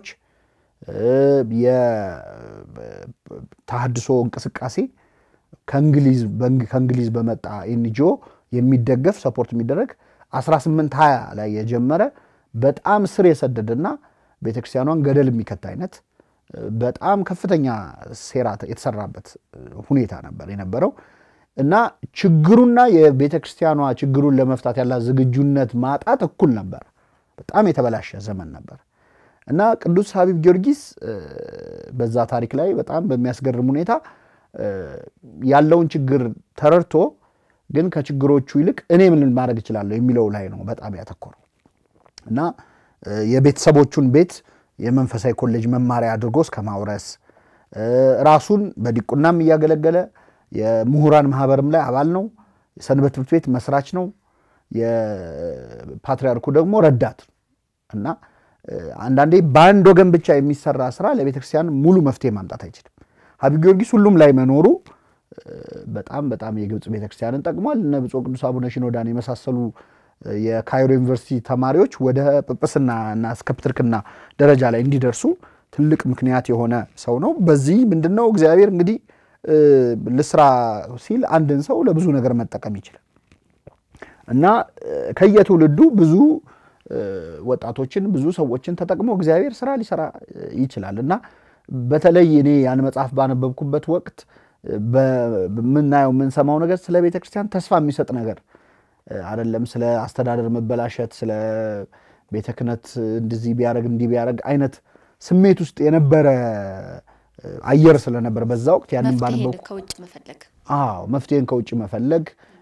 የታድሶ እንቅስቃሴ ከእንግሊዝ ከእንግሊዝ በመጣ ኤንጂኦ የሚደገፍ ሰፖርት የሚደረግ አስራ ስምንት ሃያ ላይ የጀመረ በጣም ስር የሰደደና ቤተክርስቲያኗን ገደል የሚከታ አይነት በጣም ከፍተኛ ሴራ የተሰራበት ሁኔታ ነበር የነበረው እና ችግሩና የቤተክርስቲያኗ ችግሩን ለመፍታት ያለ ዝግጁነት ማጣት እኩል ነበር። በጣም የተበላሸ ዘመን ነበር እና ቅዱስ ሀቢብ ጊዮርጊስ በዛ ታሪክ ላይ በጣም በሚያስገርም ሁኔታ ያለውን ችግር ተረድቶ ግን ከችግሮቹ ይልቅ እኔ ምን ማድረግ እችላለሁ የሚለው ላይ ነው በጣም ያተኮረው እና የቤተሰቦቹን ቤት የመንፈሳዊ ኮሌጅ መማሪያ አድርጎ እስከማውረስ ራሱን በዲቁናም ያገለገለ የምሁራን ማህበርም ላይ አባል ነው። የሰንበት ትምህርት ቤት መስራች ነው። የፓትሪያርኩ ደግሞ ረዳት እና አንዳንዴ ባንድ ወገን ብቻ የሚሰራ ስራ ለቤተክርስቲያን ሙሉ መፍትሄ ማምጣት አይችልም። ሀቢብ ጊዮርጊስ ሁሉም ላይ መኖሩ በጣም በጣም የግብጽ ቤተክርስቲያንን ጠቅሟል። እነ ብፁዕ ቅዱስ አቡነ ሽኖዳን የመሳሰሉ የካይሮ ዩኒቨርሲቲ ተማሪዎች ወደ ጵጵስናና እስከ ፕትርክና ደረጃ ላይ እንዲደርሱ ትልቅ ምክንያት የሆነ ሰው ነው። በዚህ ምንድነው እግዚአብሔር እንግዲህ ለስራ ሲል አንድን ሰው ለብዙ ነገር መጠቀም ይችላል እና ከየትውልዱ ብዙ ወጣቶችን ብዙ ሰዎችን ተጠቅሞ እግዚአብሔር ስራ ሊሰራ ይችላልና በተለይ እኔ ያን መጽሐፍ ባነበብኩበት ወቅት በምናየው ምን ሰማው ነገር ስለ ቤተክርስቲያን ተስፋ የሚሰጥ ነገር አይደለም ስለ አስተዳደር መበላሸት ስለ ቤተ ክህነት እንደዚህ ቢያረግ እንዲህ ቢያረግ አይነት ስሜት ውስጥ የነበረ አየር ስለነበር በዛ ወቅት ያንን ባነበብኩ ከውጭ መፈለግ አዎ መፍትሄን ከውጭ መፈለግ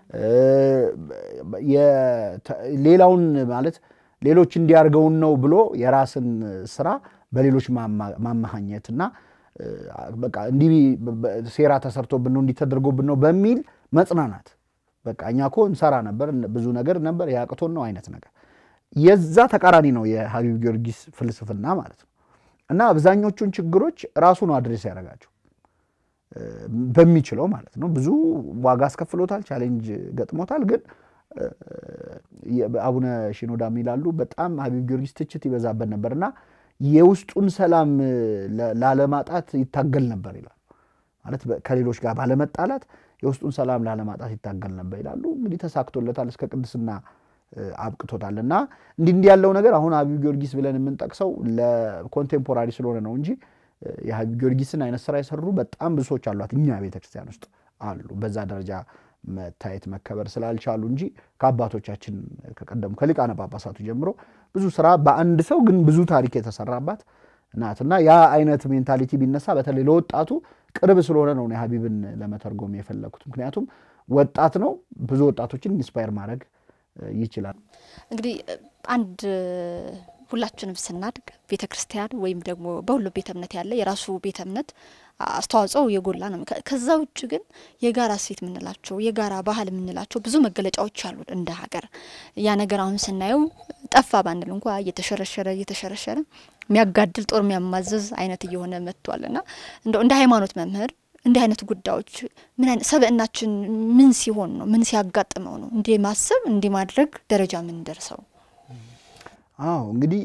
የሌላውን ማለት ሌሎች እንዲያርገው ነው ብሎ የራስን ስራ በሌሎች ማማሃኘትና በቃ እንዲ ሴራ ተሰርቶብን ነው እንዲተደርጎብን ነው በሚል መጽናናት በቃ እኛኮ እንሰራ ነበር ብዙ ነገር ነበር ያቅቶን ነው አይነት ነገር የዛ ተቃራኒ ነው የሐቢብ ጊዮርጊስ ፍልስፍና ማለት ነው እና አብዛኞቹን ችግሮች ራሱ ነው አድሬስ ያደርጋቸው በሚችለው ማለት ነው ብዙ ዋጋ አስከፍሎታል ቻሌንጅ ገጥሞታል ግን አቡነ ሽኖዳ ይላሉ በጣም ሐቢብ ጊዮርጊስ ትችት ይበዛበት ነበርና የውስጡን ሰላም ላለማጣት ይታገል ነበር ይላል ማለት ከሌሎች ጋር ባለመጣላት የውስጡን ሰላም ላለማጣት ይታገል ነበር ይላሉ እንግዲህ ተሳክቶለታል እስከ ቅድስና አብቅቶታልና እንዲህ እንዲህ ያለው ነገር አሁን ሐቢብ ጊዮርጊስ ብለን የምንጠቅሰው ለኮንቴምፖራሪ ስለሆነ ነው እንጂ የሐቢብ ጊዮርጊስን አይነት ስራ ይሰሩ በጣም ብዙዎች አሏት እኛ ቤተክርስቲያን ውስጥ አሉ በዛ ደረጃ መታየት መከበር ስላልቻሉ እንጂ ከአባቶቻችን ከቀደሙ ከሊቃነ ጳጳሳቱ ጀምሮ ብዙ ስራ በአንድ ሰው ግን ብዙ ታሪክ የተሰራባት ናትና ያ አይነት ሜንታሊቲ ቢነሳ በተለይ ለወጣቱ ቅርብ ስለሆነ ነው ሐቢብን ለመተርጎም የፈለኩት ምክንያቱም ወጣት ነው ብዙ ወጣቶችን ኢንስፓየር ማድረግ ይችላል እንግዲህ አንድ ሁላችንም ስናድግ ቤተክርስቲያን ወይም ደግሞ በሁሉ ቤተ እምነት ያለ የራሱ ቤተ እምነት አስተዋጽኦ የጎላ ነው ከዛ ውጭ ግን የጋራ ሴት ምንላቸው የጋራ ባህል ምንላቸው ብዙ መገለጫዎች አሉ እንደ ሀገር ያ ነገር አሁን ስናየው ጠፋ ባንል እንኳን እየተሸረሸረ እየተሸረሸረ የሚያጋድል ጦር የሚያማዘዝ አይነት እየሆነ መጥቷልና እንደ እንደ ሃይማኖት መምህር እንደ አይነት ጉዳዮች ምን አይነት ሰበእናችን ምን ሲሆን ነው ምን ሲያጋጥመው ነው እንደ ማሰብ እንደ ማድረግ ደረጃ ምን ደርሰው አዎ እንግዲህ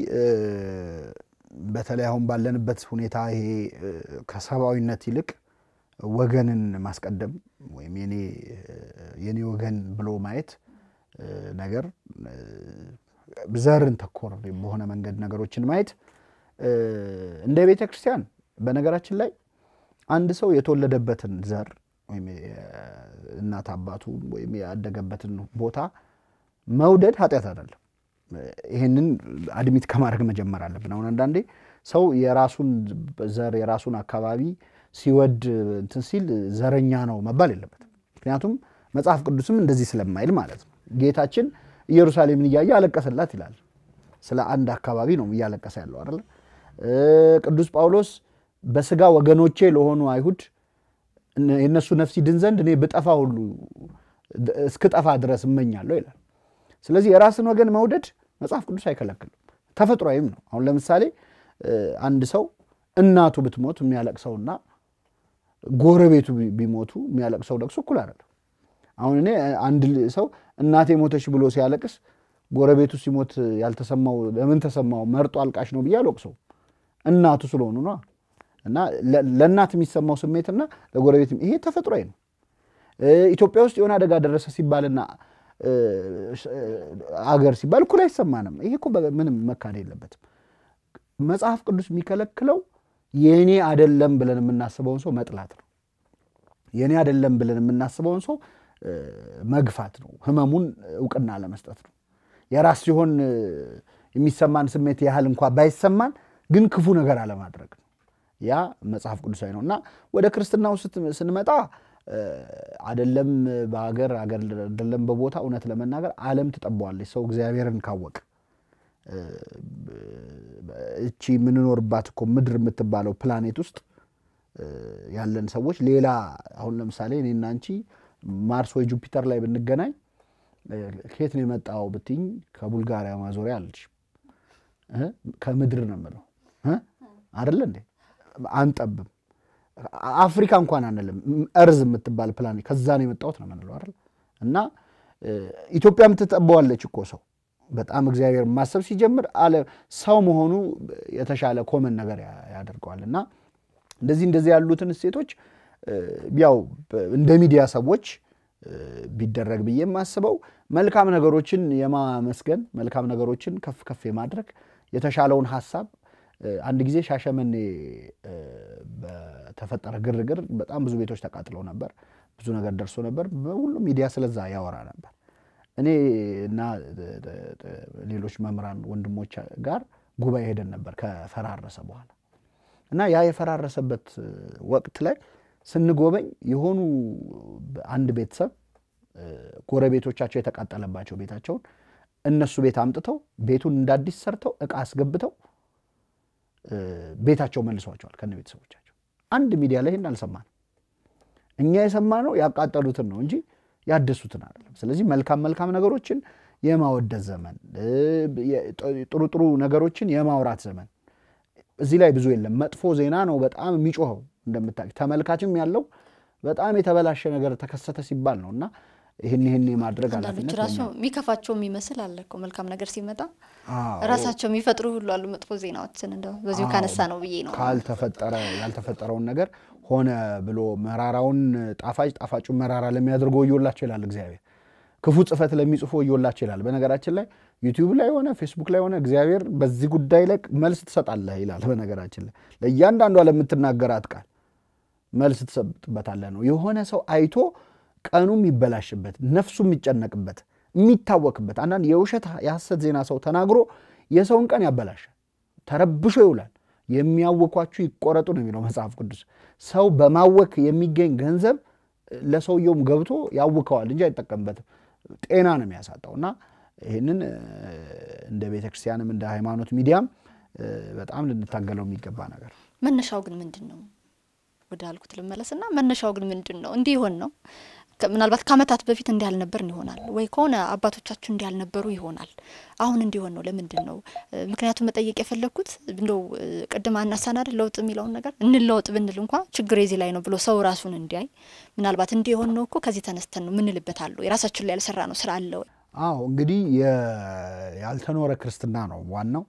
በተለይ አሁን ባለንበት ሁኔታ ይሄ ከሰባዊነት ይልቅ ወገንን ማስቀደም ወይም የኔ የኔ ወገን ብሎ ማየት ነገር ዘርን ተኮር በሆነ መንገድ ነገሮችን ማየት እንደ ቤተ ክርስቲያን በነገራችን ላይ አንድ ሰው የተወለደበትን ዘር ወይም እናት አባቱ ወይም ያደገበትን ቦታ መውደድ ኃጢያት አይደለም ይሄንን አድሚት ከማድረግ መጀመር አለብን አሁን አንዳንዴ ሰው የራሱን ዘር የራሱን አካባቢ ሲወድ እንትን ሲል ዘረኛ ነው መባል የለበትም ምክንያቱም መጽሐፍ ቅዱስም እንደዚህ ስለማይል ማለት ነው ጌታችን ኢየሩሳሌምን ያያ አለቀሰላት ይላል ስለ አንድ አካባቢ ነው ያለቀሰ ያለው አይደል ቅዱስ ጳውሎስ በስጋ ወገኖቼ ለሆኑ አይሁድ የነሱ ነፍስ ይድን ዘንድ እኔ በጠፋ ሁሉ እስከ ጠፋ ድረስ እመኛለሁ ይላል ስለዚህ የራስን ወገን መውደድ መጽሐፍ ቅዱስ አይከለክልም ተፈጥሯዊም ነው አሁን ለምሳሌ አንድ ሰው እናቱ ብትሞት የሚያለቅሰውና ጎረቤቱ ቢሞቱ የሚያለቅሰው ለቅሶ እኩል አይደለም አሁን እኔ አንድ ሰው እናቴ ሞተሽ ብሎ ሲያለቅስ ጎረቤቱ ሲሞት ያልተሰማው ለምን ተሰማው መርጦ አልቃሽ ነው በያለቅሰው እናቱ ስለሆኑ ነው እና ለእናት የሚሰማው ስሜትና ለጎረቤት ይሄ ተፈጥሯዊ ነው ኢትዮጵያ ውስጥ የሆነ አደጋ ደረሰ ሲባልና አገር ሲባል እኩል አይሰማንም ይሄ እኮ ምንም መካድ የለበትም መጽሐፍ ቅዱስ የሚከለክለው የኔ አይደለም ብለን የምናስበውን ሰው መጥላት ነው የኔ አይደለም ብለን የምናስበውን ሰው መግፋት ነው ህመሙን ዕውቅና ለመስጠት ነው የራስ ሲሆን የሚሰማን ስሜት ያህል እንኳን ባይሰማን ግን ክፉ ነገር አለ ማድረግ ነው ያ መጽሐፍ ቅዱሳዊ ነውና ወደ ክርስትናው ስንመጣ አይደለም በአገር አገር አይደለም በቦታ እውነት ለመናገር ዓለም ተጠባዋለች ሰው እግዚአብሔርን ካወቀ እቺ ምንኖርባት እኮ ምድር የምትባለው ፕላኔት ውስጥ ያለን ሰዎች ሌላ አሁን ለምሳሌ እኔና አንቺ ማርስ ወይ ጁፒተር ላይ ብንገናኝ ከየት ነው የመጣው ብትኝ ከቡልጋሪያ ማዞሪያ አለች ከምድር ነው ማለት እ አይደል እንዴ አንጠብም አፍሪካ እንኳን አንልም እርዝ የምትባል ፕላኔት ከዛ ነው የመጣው ነው ማለት አይደል እና ኢትዮጵያም ተጠባዋለች እኮ ሰው በጣም እግዚአብሔር ማሰብ ሲጀምር አለ ሰው መሆኑ የተሻለ ኮመን ነገር ያደርገዋልና እንደዚህ እንደዚህ ያሉትን ሴቶች ያው እንደ ሚዲያ ሰዎች ቢደረግ ብዬ የማስበው መልካም ነገሮችን የማመስገን መልካም ነገሮችን ከፍ ከፍ የማድረግ የተሻለውን ሐሳብ አንድ ጊዜ ሻሸመኔ በተፈጠረ ግርግር በጣም ብዙ ቤቶች ተቃጥለው ነበር ብዙ ነገር ደርሶ ነበር በሁሉ ሚዲያ ስለዛ ያወራ ነበር እኔ እና ሌሎች መምራን ወንድሞች ጋር ጉባኤ ሄደን ነበር ከፈራረሰ በኋላ እና ያ የፈራረሰበት ወቅት ላይ ስንጎበኝ የሆኑ አንድ ቤተሰብ ጎረቤቶቻቸው የተቃጠለባቸው ቤታቸውን እነሱ ቤት አምጥተው ቤቱን እንዳዲስ ሰርተው ዕቃ አስገብተው ቤታቸው መልሷቸዋል ከነ ቤተሰቦቻቸው አንድ ሚዲያ ላይ እንዳልሰማን እኛ የሰማነው ያቃጠሉትን ነው እንጂ ያደሱትን አይደለም ስለዚህ መልካም መልካም ነገሮችን የማወደስ ዘመን ጥሩ ጥሩ ነገሮችን የማውራት ዘመን እዚህ ላይ ብዙ የለም መጥፎ ዜና ነው በጣም የሚጮኸው እንደምታውቂ ተመልካችም ያለው በጣም የተበላሸ ነገር ተከሰተ ሲባል ነውና ይሄን ይሄን ማድረግ አላፊነት ራሱ የሚከፋቸው የሚመስል አለ እኮ መልካም ነገር ሲመጣ ራሳቸው የሚፈጥሩ ሁሉ አሉ መጥፎ ዜናዎችን እንደው በዚሁ ካነሳ ነው ብዬ ነው ካል ተፈጠረ ያልተፈጠረውን ነገር ሆነ ብሎ መራራውን ጣፋጭ ጣፋጩን መራራ ለሚያደርገው ይወላቸው ይላል እግዚአብሔር ክፉ ጽፈት ለሚጽፉ ይወላቸው ይላል በነገራችን ላይ ዩቲዩብ ላይ ሆነ ፌስቡክ ላይ ሆነ እግዚአብሔር በዚህ ጉዳይ ላይ መልስ ትሰጣለህ ይላል በነገራችን ላይ ለእያንዳንዱ ለምትናገራት ቃል መልስ ትሰጥበታለህ ነው የሆነ ሰው አይቶ ቀኑም ይበላሽበት ነፍሱም ይጨነቅበት የሚታወክበት አንዳንድ የውሸት የሐሰት ዜና ሰው ተናግሮ የሰውን ቀን ያበላሻል ተረብሾ ይውላል የሚያወኳችሁ ይቆረጡ ነው የሚለው መጽሐፍ ቅዱስ ሰው በማወክ የሚገኝ ገንዘብ ለሰውየውም ገብቶ ያውከዋል እንጂ አይጠቀምበትም ጤና ነው የሚያሳጣውና ይሄንን እንደ ቤተክርስቲያንም እንደ ሃይማኖት ሚዲያም በጣም ልንታገለው የሚገባ ነገር መነሻው ግን ምንድነው ወዳልኩት ልመለስና መነሻው ግን ምንድነው እንዲህ ይሆን ነው ምናልባት ከመታት በፊት እንዲያል ነበር ይሆናል ወይ ከሆነ አባቶቻችን እንዲያል ነበሩ ይሆናል አሁን እንዲሆን ነው ለምንድነው ምክንያቱም መጠየቅ የፈለኩት እንደው ቀደም አናሳናድ ለውጥ የሚለውን ነገር እንለውጥ ብንል እንኳን ችግር እዚህ ላይ ነው ብሎ ሰው ራሱን እንዲያይ ምናልባት እንዲሆን ነው እኮ ከዚህ ተነስተን ነው ምንልበታል የራሳችን ላይ ያልሰራ ነው ስራ አለ አዎ እንግዲህ ያልተኖረ ክርስትና ነው ዋናው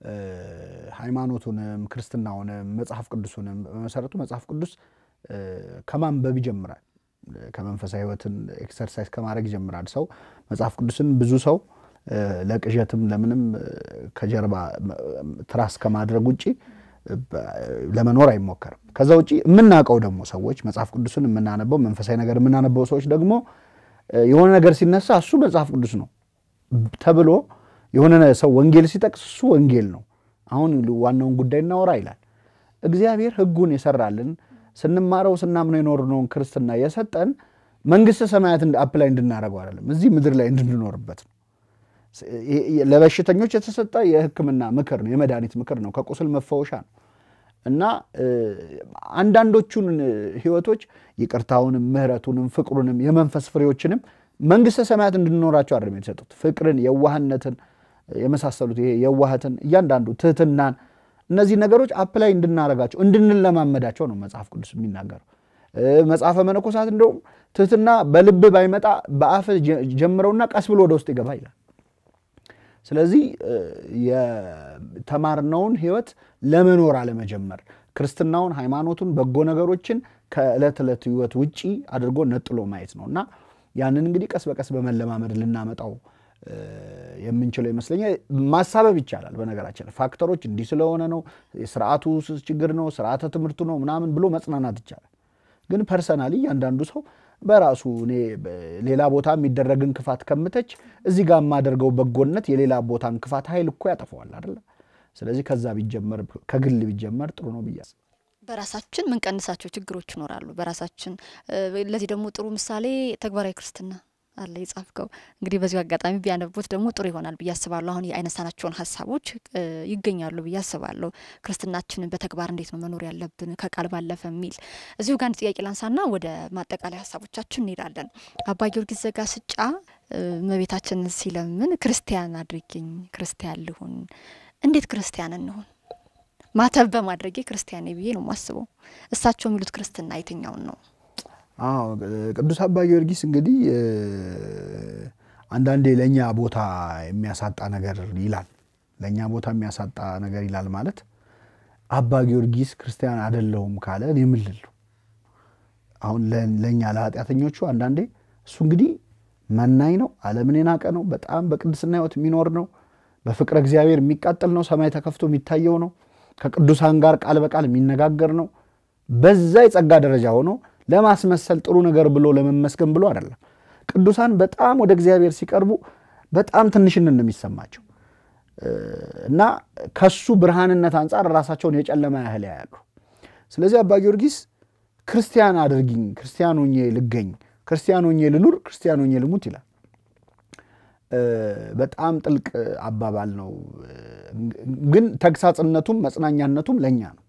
ሃይማኖቱንም ክርስትናውንም መጽሐፍ ቅዱስንም በመሰረቱ መጽሐፍ ቅዱስ ከማንበብ ይጀምራል ከመንፈሳዊ ህይወትን ኤክሰርሳይዝ ከማድረግ ይጀምራል ሰው መጽሐፍ ቅዱስን ብዙ ሰው ለቅዠትም ለምንም ከጀርባ ትራስ ከማድረግ ውጪ ለመኖር አይሞከርም ከዛ ውጪ ምናቀው ደግሞ ሰዎች መጽሐፍ ቅዱስን ምናነበው መንፈሳዊ ነገር ምናነበው ሰዎች ደግሞ የሆነ ነገር ሲነሳ እሱ መጽሐፍ ቅዱስ ነው ተብሎ የሆነ ሰው ወንጌል ሲጠቅስ እሱ ወንጌል ነው አሁን ዋናውን ጉዳይ እናወራ ይላል እግዚአብሔር ህጉን ይሰራልን ስንማረው ስናምነው የኖርነውን ክርስትና የሰጠን መንግስተ ሰማያት እንደ አፕላይ እንድናረጋው አይደለም እዚህ ምድር ላይ እንድንኖርበት ነው ለበሽተኞች የተሰጠ የህክምና ምክር ነው የመድኃኒት ምክር ነው ከቁስል መፈወሻ ነው እና አንዳንዶቹን ህይወቶች ይቅርታውንም ምህረቱንም ፍቅሩንም የመንፈስ ፍሬዎችንም መንግስተ ሰማያት እንድንኖራቸው አይደለም የተሰጡት ፍቅርን የዋህነትን የመሳሰሉት ይሄ የዋህትን እያንዳንዱ ትህትናን እነዚህ ነገሮች አፕላይ እንድናረጋቸው እንድንለማመዳቸው ነው መጽሐፍ ቅዱስ የሚናገረው መጽሐፈ መነኮሳት እንደው ትህትና በልብ ባይመጣ በአፍ ጀምረውና ቀስ ብሎ ወደ ውስጥ ይገባ ይላል ስለዚህ የተማርነውን ህይወት ለመኖር አለመጀመር ክርስትናውን ሃይማኖቱን በጎ ነገሮችን ከዕለት ዕለት ህይወት ውጪ አድርጎ ነጥሎ ማየት ነውና ያንን እንግዲህ ቀስ በቀስ በመለማመድ ልናመጣው የምንችለው ይመስለኛል ማሳበብ ይቻላል በነገራችን ፋክተሮች እንዲ ስለሆነ ነው ስርዓቱ ችግር ነው ስርዓተ ትምርቱ ነው ምናምን ብሎ መጽናናት ይቻላል ግን ፐርሰናሊ ያንዳንዱ ሰው በራሱ እኔ ሌላ ቦታ የሚደረግን ክፋት ከምተች እዚህ ጋር ማደርገው በጎነት የሌላ ቦታን ክፋት ኃይል እኮ ያጠፋዋል አይደል ስለዚህ ከዛ ቢጀመር ከግል ቢጀመር ጥሩ ነው ብያስ በራሳችን ምን ቀንሳቸው ችግሮች ይኖራሉ በራሳችን ለዚህ ደግሞ ጥሩ ምሳሌ ተግባራዊ ክርስትና አለ ይጻፍከው እንግዲህ በዚህ አጋጣሚ ቢያነቡት ደግሞ ጥሩ ይሆናል በያስባለሁ አሁን የአይነሳናቸውን ሐሳቦች ይገኛሉ በያስባለሁ ክርስትናችንን በተግባር እንዴት ነው መኖር ያለብን ከቃል ባለፈ ሚል እዚሁ ጋር ጥያቄ ላንሳና ወደ ማጠቃለያ ሐሳቦቻችን እንሄዳለን አባ ጊዮርጊስ ዘጋስጫ መቤታችን ሲለምን ክርስቲያን አድርጊኝ ክርስቲያን ልሁን እንዴት ክርስቲያን እንሆን ማተብ በማድረጌ ክርስቲያን ነኝ ብዬ ነው ማስበው እሳቸው የሚሉት ክርስትና የትኛውን ነው አዎ ቅዱስ አባ ጊዮርጊስ እንግዲህ አንዳንዴ ለኛ ቦታ የሚያሳጣ ነገር ይላል ለኛ ቦታ የሚያሳጣ ነገር ይላል ማለት አባ ጊዮርጊስ ክርስቲያን አይደለም ካለ ለምልል አሁን ለኛ ለኃጢአተኞቹ አንዳንዴ እሱ እንግዲህ መናኝ ነው ዓለምን የናቀ ነው በጣም በቅድስና ሕይወት የሚኖር ነው በፍቅረ እግዚአብሔር የሚቃጠል ነው ሰማይ ተከፍቶ የሚታየው ነው ከቅዱሳን ጋር ቃል በቃል የሚነጋገር ነው በዛ የጸጋ ደረጃ ሆኖ ለማስመሰል ጥሩ ነገር ብሎ ለመመስገን ብሎ አይደለም ቅዱሳን በጣም ወደ እግዚአብሔር ሲቀርቡ በጣም ትንሽነት ነው የሚሰማቸው እና ከሱ ብርሃንነት አንፃር ራሳቸውን የጨለማ ያህል ያያሉ ስለዚህ አባ ጊዮርጊስ ክርስቲያን አድርጊኝ ክርስቲያን ሆኜ ልገኝ ክርስቲያን ሆኜ ልኑር ክርስቲያን ሆኜ ልሙት ይላል በጣም ጥልቅ አባባል ነው ግን ተግሳጽነቱም መጽናኛነቱም ለኛ ነው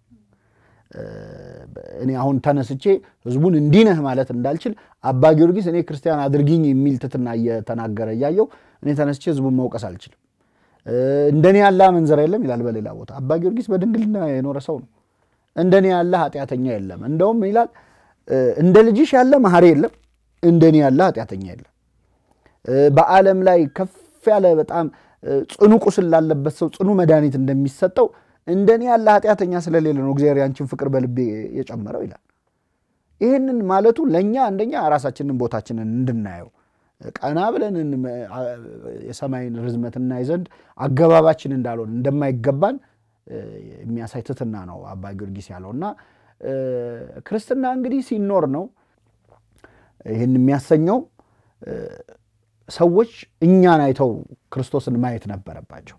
እኔ አሁን ተነስቼ ህዝቡን እንዲነህ ማለት እንዳልችል አባ ጊዮርጊስ እኔ ክርስቲያን አድርጊኝ የሚል ትትና እየተናገረ ያያየው እኔ ተነስቼ ህዝቡን መውቀስ አልችልም እንደኔ ያለ መንዘራ የለም ይላል በሌላ ቦታ አባ ጊዮርጊስ በድንግልና የኖረ ሰው ነው እንደኔ ያለ ኃጢአተኛ የለም እንደውም ይላል እንደ ልጅሽ ያለ መሐሪ የለም እንደኔ ያለ ኃጢአተኛ የለም በዓለም ላይ ከፍ ያለ በጣም ጽኑ ቁስል ላለበት ሰው ጽኑ መድኃኒት እንደሚሰጠው እንደኔ ያለ ኃጢአተኛ ስለሌለ ነው እግዚአብሔር ያንቺን ፍቅር በልቤ የጨመረው ይላል ይሄንን ማለቱ ለኛ አንደኛ ራሳችንን ቦታችንን እንድናየው ቀና ብለን የሰማይን ርዝመትና ይዘንድ አገባባችን እንዳልሆነ እንደማይገባን የሚያሳይ ትትና ነው አባ ጊዮርጊስ ያለውና ክርስትና እንግዲህ ሲኖር ነው ይሄን የሚያሰኘው ሰዎች እኛን አይተው ክርስቶስን ማየት ነበረባቸው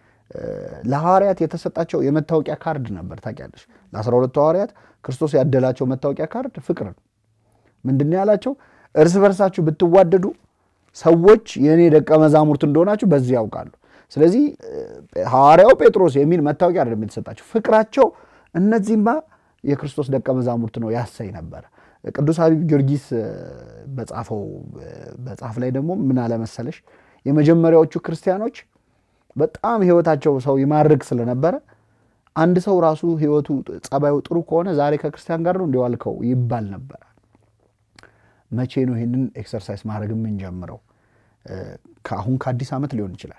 ለሐዋርያት የተሰጣቸው የመታወቂያ ካርድ ነበር ታውቂያለሽ ለአስራ ሁለቱ ሐዋርያት ክርስቶስ ያደላቸው መታወቂያ ካርድ ፍቅር ነው ምንድነው ያላቸው እርስ በርሳችሁ ብትዋደዱ ሰዎች የኔ ደቀ መዛሙርት እንደሆናችሁ በዚህ ያውቃሉ ስለዚህ ሐዋርያው ጴጥሮስ የሚል መታወቂያ አይደለም የተሰጣቸው ፍቅራቸው እነዚህማ የክርስቶስ ደቀ መዛሙርት ነው ያሳይ ነበር ቅዱስ ሐቢብ ጊዮርጊስ በጻፈው በጻፍ ላይ ደግሞ ምን አለ መሰለሽ የመጀመሪያዎቹ ክርስቲያኖች በጣም ህይወታቸው ሰው ይማርክ ስለነበረ አንድ ሰው ራሱ ህይወቱ ጸባዩ ጥሩ ከሆነ ዛሬ ከክርስቲያን ጋር ነው እንደዋልከው ይባል ነበር መቼ ነው ይሄንን ኤክሰርሳይዝ ማድረግ ምን ጀምረው ከአሁን ከአዲስ ዓመት ሊሆን ይችላል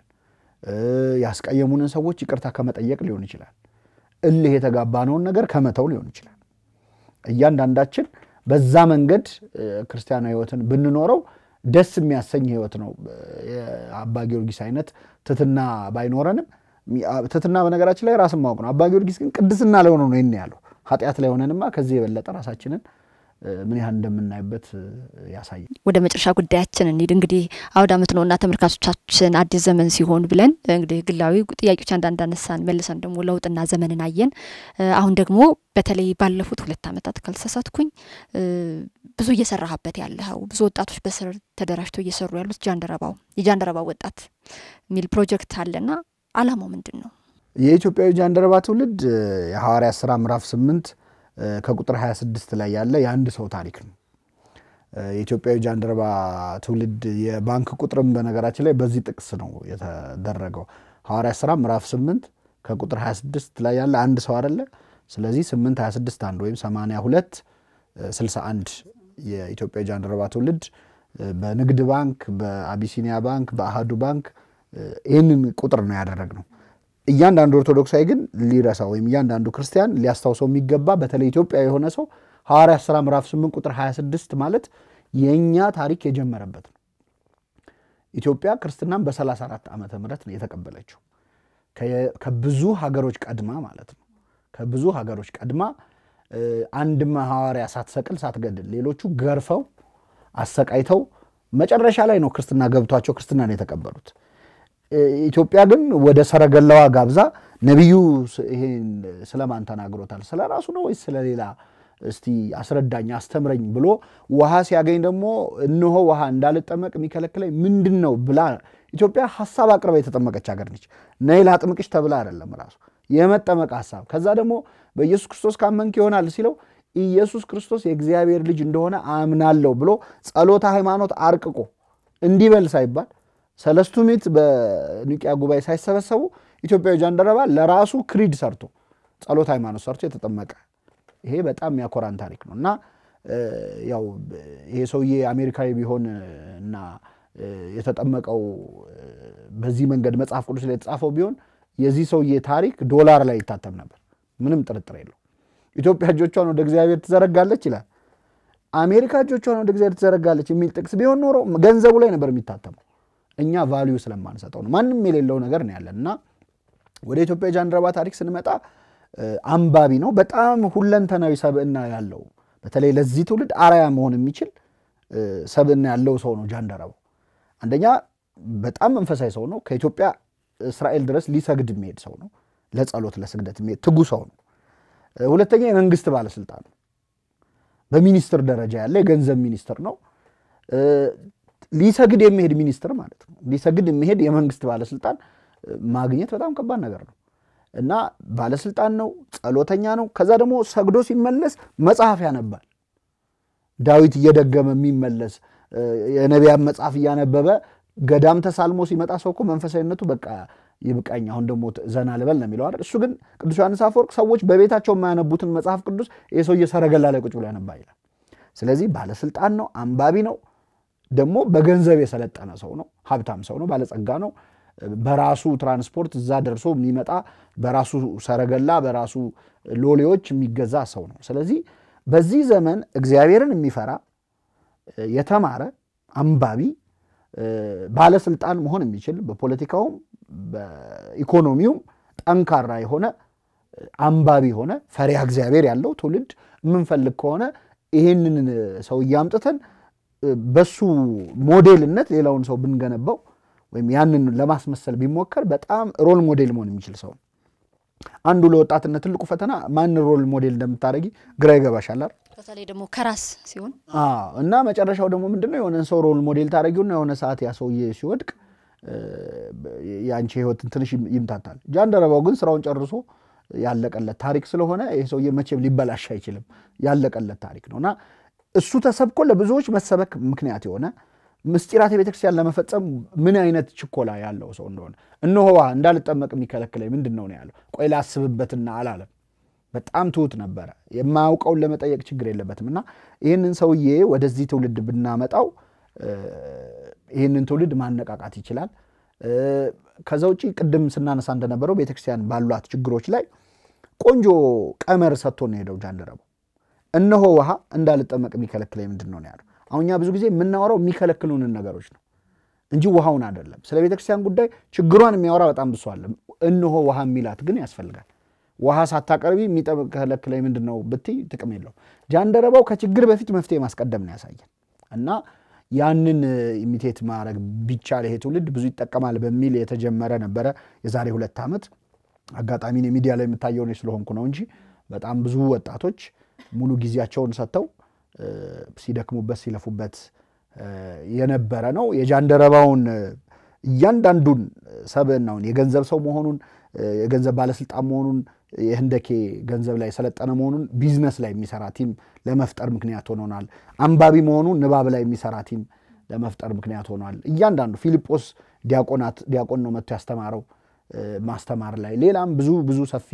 ያስቀየሙንን ሰዎች ይቅርታ ከመጠየቅ ሊሆን ይችላል እልህ የተጋባነውን ነገር ከመተው ሊሆን ይችላል እያንዳንዳችን በዛ መንገድ ክርስቲያናዊ ህይወትን ብንኖረው ደስ የሚያሰኝ ህይወት ነው አባ ጊዮርጊስ አይነት ትትና ባይኖረንም ትትና በነገራችን ላይ ራስን ማወቅ ነው አባ ጊዮርጊስ ግን ቅድስና ላይ ሆኖ ነው ይሄን ያለው ኃጢአት ላይ ሆነንማ ከዚህ የበለጠ ራሳችንን ምን ያህል እንደምናይበት ያሳያል ወደ መጨረሻ ጉዳያችን እንሂድ እንግዲህ አውደ ዓመት ነውና ተመልካቾቻችን አዲስ ዘመን ሲሆን ብለን እንግዲህ ግላዊ ጥያቄዎች አንዳንድ አነሳን መልሰን ደግሞ ለውጥና ዘመንን አየን አሁን ደግሞ በተለይ ባለፉት ሁለት ዓመታት ካልተሳሳትኩኝ ብዙ እየሰራህበት ያለው ብዙ ወጣቶች በስር ተደራጅተው እየሰሩ ያሉት ጃንደረባው የጃንደረባው ወጣት ሚል ፕሮጀክት አለና አላማው ምንድነው የኢትዮጵያዊ ጃንደረባ ትውልድ የሐዋርያት ሥራ ምዕራፍ ስምንት ከቁጥር ሃያ ስድስት ላይ ያለ የአንድ ሰው ታሪክ ነው የኢትዮጵያዊ ጃንደረባ ትውልድ የባንክ ቁጥርም በነገራችን ላይ በዚህ ጥቅስ ነው የተደረገው ሐዋርያት ሥራ ምዕራፍ ስምንት ከቁጥር ሃያ ስድስት ላይ ያለ አንድ ሰው አይደለ ስለዚህ ስምንት ሃያ ስድስት አንድ ወይም ሰማንያ ሁለት ስልሳ አንድ የኢትዮጵያዊ ጃንደረባ ትውልድ በንግድ ባንክ በአቢሲኒያ ባንክ በአሃዱ ባንክ ይሄንን ቁጥር ነው ያደረግነው እያንዳንዱ ኦርቶዶክሳዊ ግን ሊረሳው ወይም እያንዳንዱ ክርስቲያን ሊያስታውሰው የሚገባ በተለይ ኢትዮጵያ የሆነ ሰው ሐዋርያት ሥራ ምዕራፍ ስምንት ቁጥር ሃያ ስድስት ማለት የኛ ታሪክ የጀመረበት ነው ኢትዮጵያ ክርስትናን በ34 ዓመተ ምህረት ነው የተቀበለችው ከብዙ ሀገሮች ቀድማ ማለት ነው ከብዙ ሀገሮች ቀድማ አንድ ሐዋርያ ሳትሰቅል ሳትገድል ሌሎቹ ገርፈው አሰቃይተው መጨረሻ ላይ ነው ክርስትና ገብቷቸው ክርስትናን የተቀበሉት ኢትዮጵያ ግን ወደ ሰረገላዋ ጋብዛ ነብዩ ይሄን ስለማን ተናግሮታል ስለራሱ ነው ወይስ ስለሌላ እስቲ አስረዳኝ አስተምረኝ ብሎ ውሃ ሲያገኝ ደግሞ እነሆ ውሃ እንዳልጠመቅ የሚከለክለኝ ምንድነው ብላ ኢትዮጵያ ሐሳብ አቅርባ የተጠመቀች ሀገር ነች ነይላ አጥምቅሽ ተብላ አይደለም ራሱ የመጠመቅ ሐሳብ ከዛ ደግሞ በኢየሱስ ክርስቶስ ካመንክ ይሆናል ሲለው ኢየሱስ ክርስቶስ የእግዚአብሔር ልጅ እንደሆነ አምናለሁ ብሎ ጸሎተ ሃይማኖት አርቅቆ እንዲበል ሳይባል ሰለስቱ ምዕት በኒቂያ ጉባኤ ሳይሰበሰቡ ኢትዮጵያዊ ጃንደረባ ለራሱ ክሪድ ሰርቶ ጸሎተ ሃይማኖት ሰርቶ የተጠመቀ ይሄ በጣም ያኮራን ታሪክ ነውና ያው ይሄ ሰውዬ አሜሪካዊ ቢሆንና የተጠመቀው በዚህ መንገድ መጽሐፍ ቅዱስ ላይ ተጻፈው ቢሆን የዚህ ሰውዬ ታሪክ ዶላር ላይ ይታተም ነበር ምንም ጥርጥር የለው ኢትዮጵያ እጆቿን ወደ እግዚአብሔር ትዘረጋለች ይላል አሜሪካ እጆቿን ወደ እግዚአብሔር ትዘረጋለች የሚል ጥቅስ ቢሆን ኖሮ ገንዘቡ ላይ ነበር የሚታተመው። እኛ ቫልዩ ስለማንሰጠው ነው። ማንም የሌለው ነገር ነው ያለና ወደ ኢትዮጵያ ጃንደረባ ታሪክ ስንመጣ አንባቢ ነው። በጣም ሁለንተናዊ ሰብዕና ያለው በተለይ ለዚህ ትውልድ አርአያ መሆን የሚችል ሰብዕና ያለው ሰው ነው ጃንደረባው። አንደኛ በጣም መንፈሳዊ ሰው ነው። ከኢትዮጵያ እስራኤል ድረስ ሊሰግድ የሚሄድ ሰው ነው። ለጸሎት ለስግደት የሚሄድ ትጉ ሰው ነው። ሁለተኛ የመንግስት ባለስልጣን ነው። በሚኒስትር ደረጃ ያለ የገንዘብ ሚኒስትር ነው። ሊሰግድ የሚሄድ ሚኒስትር ማለት ነው። ሊሰግድ የሚሄድ የመንግስት ባለስልጣን ማግኘት በጣም ከባድ ነገር ነው እና ባለስልጣን ነው፣ ጸሎተኛ ነው። ከዛ ደግሞ ሰግዶ ሲመለስ መጽሐፍ ያነባል። ዳዊት እየደገመ የሚመለስ የነቢያት መጽሐፍ እያነበበ ገዳም ተሳልሞ ሲመጣ ሰው እኮ መንፈሳዊነቱ በቃ ይብቃኝ አሁን ደግሞ ዘና ልበል ነው የሚለው አይደል? እሱ ግን ቅዱስ ዮሐንስ አፈወርቅ ሰዎች በቤታቸው የማያነቡትን መጽሐፍ ቅዱስ የሰውዬ ሰረገላ ላይ ቁጭ ብሎ ያነባ ይላል። ስለዚህ ባለስልጣን ነው፣ አንባቢ ነው፣ ደግሞ በገንዘብ የሰለጠነ ሰው ነው፣ ሀብታም ሰው ነው፣ ባለጸጋ ነው። በራሱ ትራንስፖርት እዛ ደርሶ የሚመጣ በራሱ ሰረገላ በራሱ ሎሌዎች የሚገዛ ሰው ነው። ስለዚህ በዚህ ዘመን እግዚአብሔርን የሚፈራ የተማረ አንባቢ ባለስልጣን መሆን የሚችል በፖለቲካውም በኢኮኖሚውም ጠንካራ የሆነ አንባቢ ሆነ ፈሪሃ እግዚአብሔር ያለው ትውልድ የምንፈልግ ከሆነ ይሄንን ሰው ያምጥተን በሱ ሞዴልነት ሌላውን ሰው ብንገነባው ወይም ያንን ለማስመሰል ቢሞከር በጣም ሮል ሞዴል መሆን የሚችል ሰው። አንዱ ለወጣትነት ትልቁ ፈተና ማን ሮል ሞዴል እንደምታረጊ ግራ ይገባሻል አይደል? በተለይ ደግሞ ከራስ ሲሆን አዎ። እና መጨረሻው ደግሞ ምንድነው የሆነን ሰው ሮል ሞዴል ታረጊውና የሆነ ሰዓት ያ ሰውዬ ሲወድቅ ያንቺ ህይወትን ትንሽ ይምታታል። ጃንደረባው ግን ስራውን ጨርሶ ያለቀለት ታሪክ ስለሆነ ይሄ ሰውዬ መቼም ሊበላሽ አይችልም። ያለቀለት ታሪክ ነውና እሱ ተሰብኮ ለብዙዎች መሰበክ ምክንያት የሆነ ምስጢራት የቤተክርስቲያን ለመፈጸም ምን አይነት ችኮላ ያለው ሰው እንደሆነ እነሆ እንዳልጠመቅ የሚከለክለኝ ምንድነው ነው ያለው። ቆይ ላስብበትና አላለም። በጣም ትሁት ነበረ። የማያውቀውን ለመጠየቅ ችግር የለበትምና ይሄንን ሰውዬ ወደዚህ ትውልድ ብናመጣው ይሄንን ትውልድ ማነቃቃት ይችላል። ከዛው ጪ ቅድም ስናነሳ እንደነበረው ቤተክርስቲያን ባሏት ችግሮች ላይ ቆንጆ ቀመር ሰጥቶ ነው ሄደው ጃንደረባው። እነሆ ውሃ እንዳልጠመቅ የሚከለክለኝ ምንድነው ነው ያለው። አሁንኛ ብዙ ጊዜ የምናወራው የሚከለክሉንን ነገሮች ነው እንጂ ውሃውን አይደለም። ስለ ቤተክርስቲያን ጉዳይ ችግሯን የሚያወራ በጣም ብዙ አለ። እነሆ ውሃ የሚላት ግን ያስፈልጋል። ውሃ ሳታቀርቢ የሚከለክለኝ ምንድነው ብትይ ጥቅም የለው። ጃንደረባው ከችግር በፊት መፍትሄ ማስቀደም ነው ያሳየን እና ያንን ኢሚቴት ማድረግ ቢቻል ይሄ ትውልድ ብዙ ይጠቀማል በሚል የተጀመረ ነበረ የዛሬ ሁለት ዓመት። አጋጣሚ ነው ሚዲያ ላይ የምታየው ነው ስለሆንኩ ነው እንጂ በጣም ብዙ ወጣቶች ሙሉ ጊዜያቸውን ሰጥተው ሲደክሙበት ሲለፉበት የነበረ ነው። የጃንደረባውን እያንዳንዱን ሰብዕናውን የገንዘብ ሰው መሆኑን የገንዘብ ባለስልጣን መሆኑን የህንደኬ ገንዘብ ላይ ሰለጠነ መሆኑን ቢዝነስ ላይ የሚሰራ ቲም ለመፍጠር ምክንያት ሆኖናል። አንባቢ መሆኑን ንባብ ላይ የሚሰራ ቲም ለመፍጠር ምክንያት ሆኗል። እያንዳንዱ ፊልጶስ ዲያቆናት ዲያቆን ነው መጥቶ ያስተማረው ማስተማር ላይ ሌላም ብዙ ብዙ ሰፊ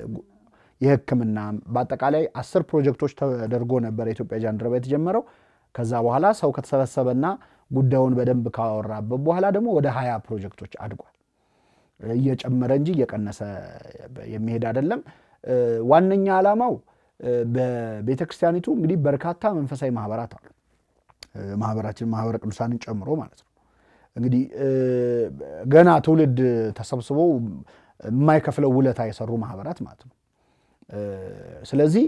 የህክምና በአጠቃላይ አስር ፕሮጀክቶች ተደርጎ ነበር የኢትዮጵያ ጃንደረባ የተጀመረው። ከዛ በኋላ ሰው ከተሰበሰበና ጉዳዩን በደንብ ካወራበት በኋላ ደግሞ ወደ ሀያ ፕሮጀክቶች አድጓል። እየጨመረ እንጂ እየቀነሰ የሚሄድ አይደለም። ዋነኛ ዓላማው በቤተክርስቲያኒቱ እንግዲህ በርካታ መንፈሳዊ ማህበራት አሉ። ማህበራችን ማህበረ ቅዱሳንን ጨምሮ ማለት ነው። እንግዲህ ገና ትውልድ ተሰብስቦ የማይከፍለው ውለታ የሰሩ ማህበራት ማለት ነው። ስለዚህ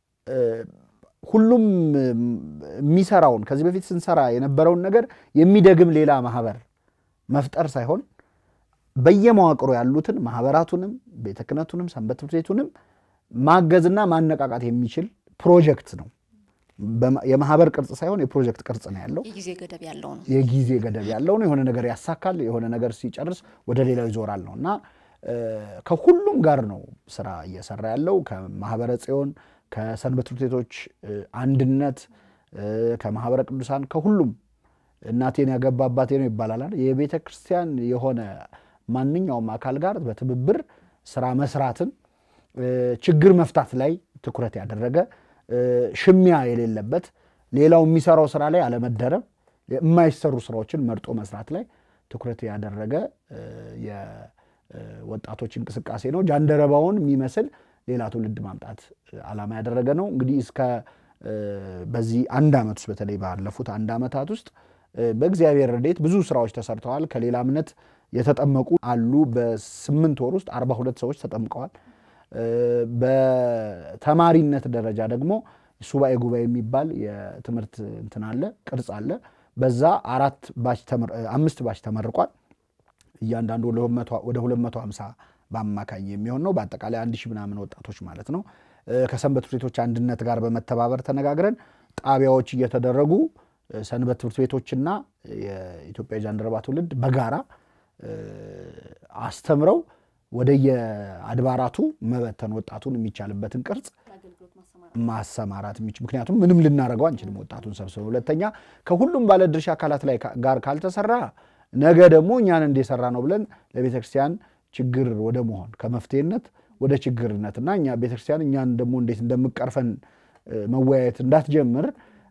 ሁሉም የሚሰራውን ከዚህ በፊት ስንሰራ የነበረውን ነገር የሚደግም ሌላ ማህበር መፍጠር ሳይሆን በየመዋቅሩ ያሉትን ማህበራቱንም ቤተክህነቱንም ሰንበት ትምህርት ቤቱንም ማገዝና ማነቃቃት የሚችል ፕሮጀክት ነው። የማህበር ቅርጽ ሳይሆን የፕሮጀክት ቅርጽ ነው ያለው። የጊዜ ገደብ ያለው ነው። የጊዜ ገደብ ያለው ነው። የሆነ ነገር ያሳካል፣ የሆነ ነገር ሲጨርስ ወደ ሌላው ይዞራል ነውና ከሁሉም ጋር ነው ስራ እየሰራ ያለው። ከማህበረ ጽዮን ከሰንበት ትምህርት ቤቶች አንድነት ከማህበረ ቅዱሳን ከሁሉም እናቴን ያገባ አባቴ ነው ይባላል አይደል? የቤተክርስቲያን የሆነ ማንኛውም አካል ጋር በትብብር ስራ መስራትን ችግር መፍታት ላይ ትኩረት ያደረገ ሽሚያ የሌለበት ሌላው የሚሰራው ስራ ላይ አለመደረብ የማይሰሩ ስራዎችን መርጦ መስራት ላይ ትኩረት ያደረገ የወጣቶች እንቅስቃሴ ነው። ጃንደረባውን የሚመስል ሌላ ትውልድ ማምጣት ዓላማ ያደረገ ነው። እንግዲህ እስከ በዚህ አንድ አመት ውስጥ በተለይ ባለፉት አንድ አመታት ውስጥ በእግዚአብሔር ረድኤት ብዙ ስራዎች ተሰርተዋል። ከሌላ እምነት የተጠመቁ አሉ። በስምንት ወር ውስጥ አርባ ሁለት ሰዎች ተጠምቀዋል። በተማሪነት ደረጃ ደግሞ ሱባኤ ጉባኤ የሚባል የትምህርት እንትን አለ ቅርጽ አለ። በዛ አራት ባች ተመር አምስት ባች ተመርቋል። እያንዳንዱ ወደ ሁለት መቶ ሃምሳ በአማካኝ የሚሆን ነው። በአጠቃላይ አንድ ሺህ ምናምን ወጣቶች ማለት ነው። ከሰንበት ትምህርት ቤቶች አንድነት ጋር በመተባበር ተነጋግረን ጣቢያዎች እየተደረጉ ሰንበት ትምህርት ቤቶችና የኢትዮጵያ ጃንደረባ ትውልድ በጋራ አስተምረው ወደየ አድባራቱ መበተን ወጣቱን የሚቻልበትን ቅርጽ ማሰማራት የሚችል ምክንያቱም ምንም ልናረጋው አንችልም ወጣቱን ሰብስበው። ሁለተኛ ከሁሉም ባለድርሻ አካላት ላይ ጋር ካልተሰራ ነገ ደግሞ እኛን እንደሰራ ነው ብለን ለቤተክርስቲያን ችግር ወደ መሆን ከመፍትሄነት ወደ ችግርነትና እኛ ቤተክርስቲያን እኛን ደግሞ እንዴት እንደምቀርፈን መወያየት እንዳትጀምር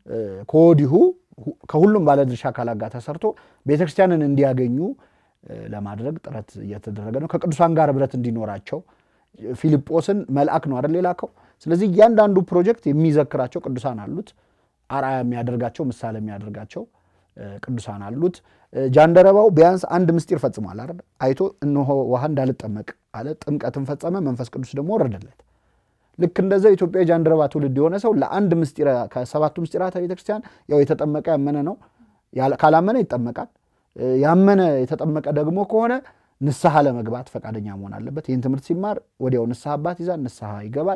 ኮዲሁ ከሁሉም ባለድርሻ አካላት ጋር ተሰርቶ ቤተክርስቲያንን እንዲያገኙ ለማድረግ ጥረት እየተደረገ ነው። ከቅዱሳን ጋር ብረት እንዲኖራቸው ፊልጶስን መልአክ ነው አይደል ላከው። ስለዚህ እያንዳንዱ ፕሮጀክት የሚዘክራቸው ቅዱሳን አሉት። አርአያ የሚያደርጋቸው ምሳሌ የሚያደርጋቸው ቅዱሳን አሉት። ጃንደረባው ቢያንስ አንድ ምስጢር ፈጽሟል አይደል? አይቶ እነሆ ውሃ እንዳልጠመቅ አለ። ጥምቀትን ፈጸመ፣ መንፈስ ቅዱስ ደግሞ ወረደለት። ልክ እንደዛው ኢትዮጵያ ጃንደረባ ትውልድ የሆነ ሰው ለአንድ ምስጢር ከሰባቱ ምስጢራተ ቤተክርስቲያን ያው የተጠመቀ ያመነ ነው። ካላመነ ይጠመቃል። ያመነ የተጠመቀ ደግሞ ከሆነ ንስሐ ለመግባት ፈቃደኛ መሆን አለበት። ይህን ትምህርት ሲማር ወዲያው ንስሐ አባት ይዛል፣ ንስሐ ይገባል።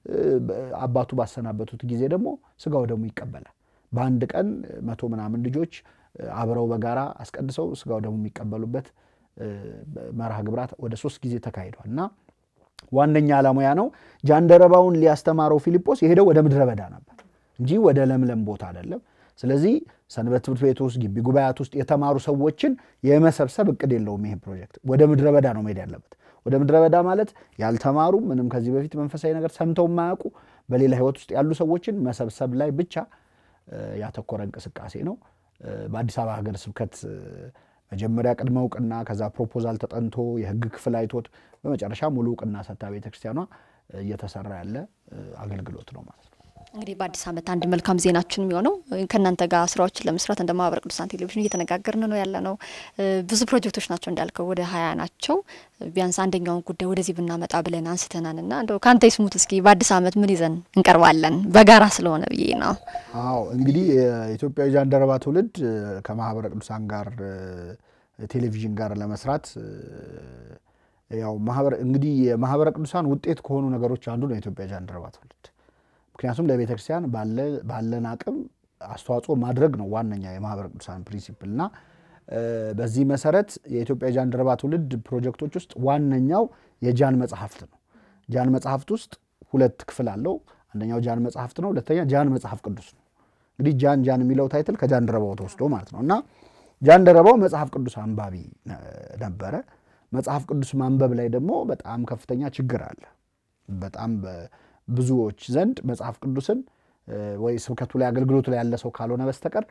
አባቱ ባሰናበቱት ጊዜ ደግሞ ስጋው ደግሞ ይቀበላል። በአንድ ቀን መቶ ምናምን ልጆች አብረው በጋራ አስቀድሰው ስጋው ደግሞ የሚቀበሉበት መርሃ ግብራት ወደ ሶስት ጊዜ ተካሂዷልና ዋነኛ ዓላማው ያ ነው። ጃንደረባውን ሊያስተማረው ፊልጶስ የሄደው ወደ ምድረ በዳ ነበር እንጂ ወደ ለምለም ቦታ አይደለም። ስለዚህ ሰንበት ትምህርት ቤት ውስጥ ግቢ ጉባኤያት ውስጥ የተማሩ ሰዎችን የመሰብሰብ እቅድ የለውም ይሄ ፕሮጀክት። ወደ ምድረ በዳ ነው መሄድ ያለበት። ወደ ምድረ በዳ ማለት ያልተማሩ ምንም ከዚህ በፊት መንፈሳዊ ነገር ሰምተው ማያውቁ በሌላ ህይወት ውስጥ ያሉ ሰዎችን መሰብሰብ ላይ ብቻ ያተኮረ እንቅስቃሴ ነው። በአዲስ አበባ ሀገረ ስብከት መጀመሪያ ቅድመ ዕውቅና ከዛ ፕሮፖዛል ተጠንቶ የህግ ክፍል አይቶት በመጨረሻ ሙሉ ዕውቅና ሰጥታ ቤተክርስቲያኗ እየተሰራ ያለ አገልግሎት ነው ማለት ነው። እንግዲህ በአዲስ ዓመት አንድ መልካም ዜናችን የሚሆነው ከናንተ ጋር ስራዎችን ለመስራት እንደ ማህበረ ቅዱሳን ቴሌቪዥን እየተነጋገርን ነው ያለነው። ብዙ ፕሮጀክቶች ናቸው እንዳልከው ወደ ሀያ ናቸው። ቢያንስ አንደኛውን ጉዳይ ወደዚህ ብናመጣ ብለን አንስተናልና እንደው ካንተ ይስሙት እስኪ በአዲስ ዓመት ምን ይዘን እንቀርባለን በጋራ ስለሆነ ብዬ ነው። አዎ እንግዲህ የኢትዮጵያ ጃንደረባ ትውልድ ከማህበረ ቅዱሳን ጋር ቴሌቪዥን ጋር ለመስራት ያው ማህበረ እንግዲህ የማህበረ ቅዱሳን ውጤት ከሆኑ ነገሮች አንዱ ነው የኢትዮጵያ ጃንደረባ ትውልድ። ምክንያቱም ለቤተክርስቲያን ባለ ባለን አቅም አስተዋጽኦ ማድረግ ነው ዋነኛ የማህበረ ቅዱሳን ፕሪንሲፕልና በዚህ መሰረት የኢትዮጵያ ጃንደረባ ትውልድ ፕሮጀክቶች ውስጥ ዋነኛው የጃን መጽሐፍት ነው። ጃን መጽሐፍት ውስጥ ሁለት ክፍል አለው። አንደኛው ጃን መጽሐፍት ነው፣ ሁለተኛ ጃን መጽሐፍ ቅዱስ ነው። እንግዲህ ጃን ጃን የሚለው ታይትል ከጃንደረባው ተወስዶ ማለት ነውና ጃንደረባው መጽሐፍ ቅዱስ አንባቢ ነበረ። መጽሐፍ ቅዱስ ማንበብ ላይ ደግሞ በጣም ከፍተኛ ችግር አለ። በጣም ብዙዎች ዘንድ መጽሐፍ ቅዱስን ወይ ስብከቱ ላይ አገልግሎቱ ላይ ያለ ሰው ካልሆነ በስተቀር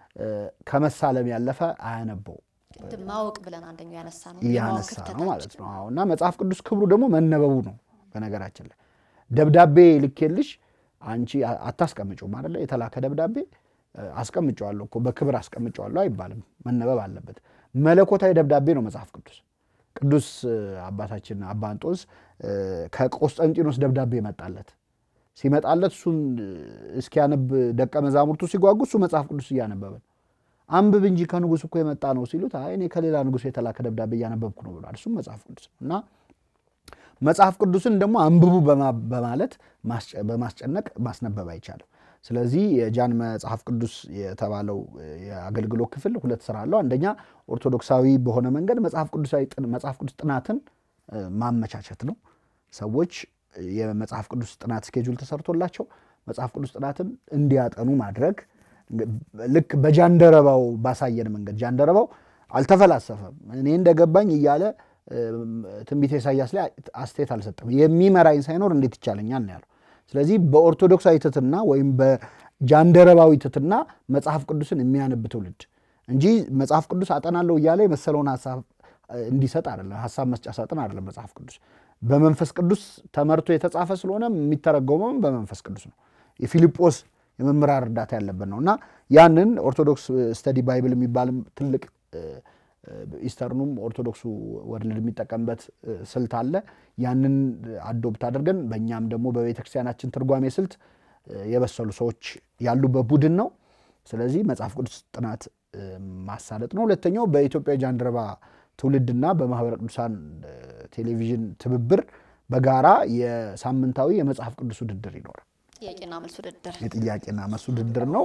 ከመሳለም ያለፈ አያነበው። ማወቅ ብለን አንደኛው ያነሳ ነው ያነሳ ነው ማለት ነው። አዎና መጽሐፍ ቅዱስ ክብሩ ደግሞ መነበቡ ነው። በነገራችን ላይ ደብዳቤ ልኬልሽ አንቺ አታስቀምጪው ማለት ነው። የተላከ ደብዳቤ አስቀምጫለሁ እኮ በክብር አስቀምጫለሁ አይባልም። መነበብ አለበት። መለኮታዊ ደብዳቤ ነው መጽሐፍ ቅዱስ። ቅዱስ አባታችን አባ አንጦንስ ከቆስጠንጢኖስ ደብዳቤ መጣለት። ሲመጣለት እሱን እስኪያነብ ደቀ መዛሙርቱ ሲጓጉ እሱ መጽሐፍ ቅዱስ እያነበበ አንብብ እንጂ ከንጉስ እኮ የመጣ ነው ሲሉት አይ እኔ ከሌላ ንጉስ የተላከ ደብዳቤ እያነበብኩ ነው ብሏል። እሱ መጽሐፍ ቅዱስ እና መጽሐፍ ቅዱስን ደግሞ አንብቡ በማለት በማስጨነቅ ማስነበብ አይቻልም። ስለዚህ የጃን መጽሐፍ ቅዱስ የተባለው የአገልግሎት ክፍል ሁለት ስራ አለው። አንደኛ ኦርቶዶክሳዊ በሆነ መንገድ መጽሐፍ ቅዱሳዊ መጽሐፍ ቅዱስ ጥናትን ማመቻቸት ነው። ሰዎች የመጽሐፍ ቅዱስ ጥናት ስኬጁል ተሰርቶላቸው መጽሐፍ ቅዱስ ጥናትን እንዲያጠኑ ማድረግ ልክ በጃንደረባው ባሳየን መንገድ ጃንደረባው አልተፈላሰፈም። እኔ እንደገባኝ እያለ ትንቢተ ኢሳይያስ ላይ አስተያየት አልሰጠም። የሚመራኝ ሳይኖር እንዴት ይቻለኛል ነው ያለው። ስለዚህ በኦርቶዶክሳዊ ትትና ወይም በጃንደረባዊ ትትና መጽሐፍ ቅዱስን የሚያነብ ትውልድ እንጂ መጽሐፍ ቅዱስ አጠናለሁ እያለ የመሰለውን ሐሳብ እንዲሰጥ አይደለም። ሐሳብ መስጫ ሳጥን አይደለም መጽሐፍ ቅዱስ። በመንፈስ ቅዱስ ተመርቶ የተጻፈ ስለሆነ የሚተረጎመው በመንፈስ ቅዱስ ነው። የፊልጶስ የመምራር እርዳታ ያለበት ነውና ያንን ኦርቶዶክስ ስተዲ ባይብል የሚባል ትልቅ ኢስተርኑም ኦርቶዶክሱ ወርልድ የሚጠቀምበት ስልት አለ ያንን አዶፕት አድርገን በእኛም ደግሞ በቤተክርስቲያናችን ትርጓሜ ስልት የበሰሉ ሰዎች ያሉበት ቡድን ነው ስለዚህ መጽሐፍ ቅዱስ ጥናት ማሳለጥ ነው ሁለተኛው በኢትዮጵያ ጃንደረባ ትውልድና በማህበረ ቅዱሳን ቴሌቪዥን ትብብር በጋራ የሳምንታዊ የመጽሐፍ ቅዱስ ውድድር ይኖራል ጥያቄና መልስ ውድድር የጥያቄና መልስ ውድድር ነው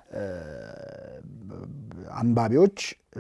አንባቢዎች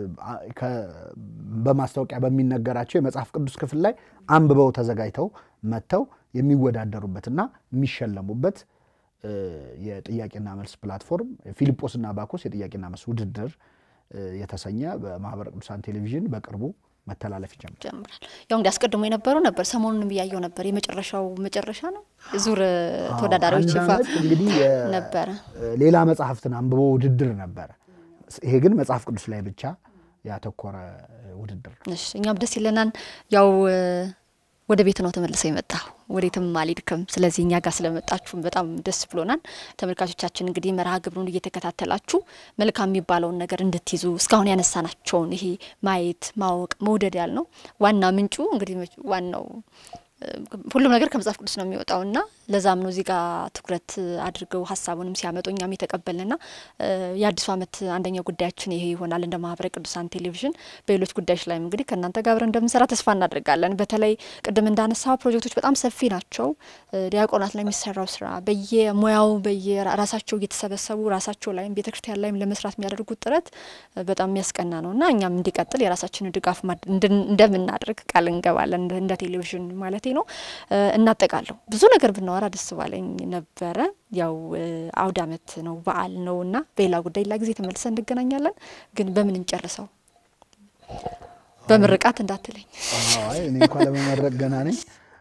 በማስተዋቂያ በሚነገራቸው የመጽሐፍ ቅዱስ ክፍል ላይ አንብበው ተዘጋጅተው መተው የሚወዳደሩበትና የሚሸለሙበት የጥያቄና መልስ ፕላትፎርም ፊልጶስና ባኮስ የጥያቄና መልስ ውድድር የተሰኘ በማህበረ ቅዱሳን ቴሌቪዥን በቅርቡ መተላለፍ ይጀምራል ያው እንዲያስቀድሞ የነበረው ነበር ሰሞኑንም ያያየው ነበር የመጨረሻው መጨረሻ ነው ዙር ተወዳዳሪዎች ይፋ እንግዲህ ነበር ሌላ መጽሐፍትን አንብቦ ውድድር ነበር ይሄ ግን መጽሐፍ ቅዱስ ላይ ብቻ ያተኮረ ውድድር እሺ እኛም ደስ ይለናል ያው ወደ ቤት ነው ተመልሰው የመጣው ወዴትም አልሄድክም ስለዚህ እኛ ጋር ስለመጣችሁ በጣም ደስ ብሎናል ተመልካቾቻችን እንግዲህ መርሃ ግብሩን እየተከታተላችሁ መልካም የሚባለውን ነገር እንድትይዙ እስካሁን ያነሳናቸውን ይሄ ማየት ማወቅ መውደድ ያልነው ዋና ምንጩ እንግዲህ ዋናው ሁሉም ነገር ከመጽሐፍ ቅዱስ ነው የሚወጣውና ለዛም ነው እዚህ ጋር ትኩረት አድርገው ሐሳቡንም ሲያመጡኛም የተቀበለና የአዲስ ዓመት አንደኛው ጉዳያችን ይሄ ይሆናል እንደ ማህበረ ቅዱሳን ቴሌቪዥን በሌሎች ጉዳዮች ላይ እንግዲህ ከናንተ ጋር አብረን እንደምንሰራ ተስፋ እናደርጋለን በተለይ ቅድም እንዳነሳው ፕሮጀክቶች በጣም ሰፊ ናቸው ዲያቆናት ላይ የሚሰራው ስራ በየሙያው በየራሳቸው እየተሰበሰቡ ራሳቸው ላይ ቤተክርስቲያን ላይ ለመስራት የሚያደርጉት ጥረት በጣም የሚያስቀና ነውና እኛም እንዲቀጥል የራሳችንን ድጋፍ እንደምናደርግ ቃል እንገባለን እንደ ቴሌቪዥን ማለት ነው እናጠቃለው ብዙ ነገር ብናወራ ደስ ባለኝ ነበር ያው አውድ አመት ነው በዓል ነውና በሌላ ጉዳይ ላይ ጊዜ ተመልሰን እንገናኛለን ግን በምን እንጨርሰው በመረቃት እንዳትለኝ አይ እኔ እንኳን ለመመረቅ ገና ነኝ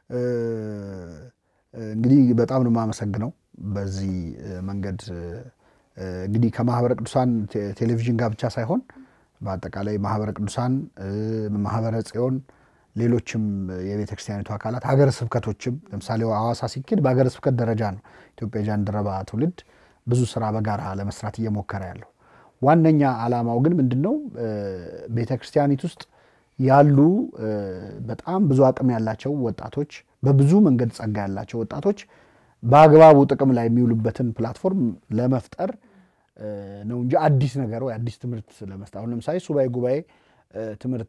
እንግዲህ በጣም ነው ማመሰግነው በዚህ መንገድ እንግዲህ ከማህበረ ቅዱሳን ቴሌቪዥን ጋር ብቻ ሳይሆን በአጠቃላይ ማህበረ ቅዱሳን ማህበረ ጽዮን ሌሎችም የቤተክርስቲያኒቱ አካላት ሀገረ ስብከቶችም ለምሳሌ አዋሳ ሲኪድ በሀገረ ስብከት ደረጃ ነው ኢትዮጵያ ጃንደረባ ትውልድ ብዙ ስራ በጋራ ለመስራት እየሞከረ ያለው ዋነኛ ዓላማው ግን ምንድነው ቤተክርስቲያኒቱ ውስጥ ያሉ በጣም ብዙ አቅም ያላቸው ወጣቶች በብዙ መንገድ ጸጋ ያላቸው ወጣቶች በአግባቡ ጥቅም ላይ የሚውሉበትን ፕላትፎርም ለመፍጠር ነው እንጂ አዲስ ነገር ወይ አዲስ ትምህርት ለመስጠት አሁን ለምሳሌ ሱባኤ ጉባኤ ትምህርት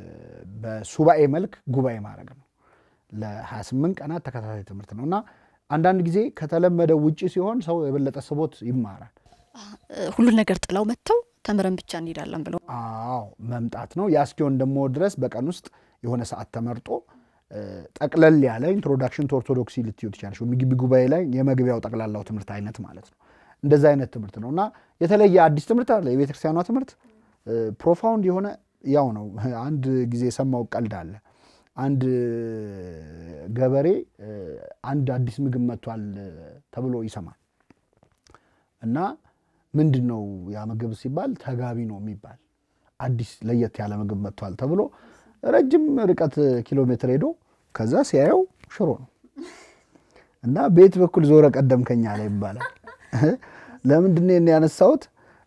በሱባኤ መልክ ጉባኤ ማድረግ ነው ለ28 ቀናት ተከታታይ ትምህርት ነውና አንዳንድ ጊዜ ከተለመደው ውጪ ሲሆን ሰው የበለጠ ስቦት ይማራል ሁሉ ነገር ጥላው መተው ተመረን ብቻ እንዲዳለን ብለው አዎ መምጣት ነው ያስኪውን ደሞ ድረስ በቀን ውስጥ የሆነ ሰዓት ተመርጦ ጠቅለል ያለ ኢንትሮዳክሽን ቱ ኦርቶዶክሲ ልትዩ ትቻለሽ የሚግቢ ጉባኤ ላይ የመግቢያው ጠቅላላው ትምህርት አይነት ማለት ነው እንደዛ አይነት ትምህርት ነውና የተለየ አዲስ ትምህርት አለ የቤተክርስቲያኗ ትምህርት ፕሮፋውንድ የሆነ ያው ነው አንድ ጊዜ ሰማው ቀልድ አለ አንድ ገበሬ አንድ አዲስ ምግብ መጥቷል ተብሎ ይሰማል እና ምንድነው ያ ምግብ ሲባል ተጋቢ ነው የሚባል አዲስ ለየት ያለ ምግብ መጥቷል ተብሎ ረጅም ርቀት ኪሎ ሜትር ሄዶ ከዛ ሲያየው ሽሮ ነው እና ቤት በኩል ዞረ ቀደምከኛ ላይ ይባላል ለምንድነው ያነሳውት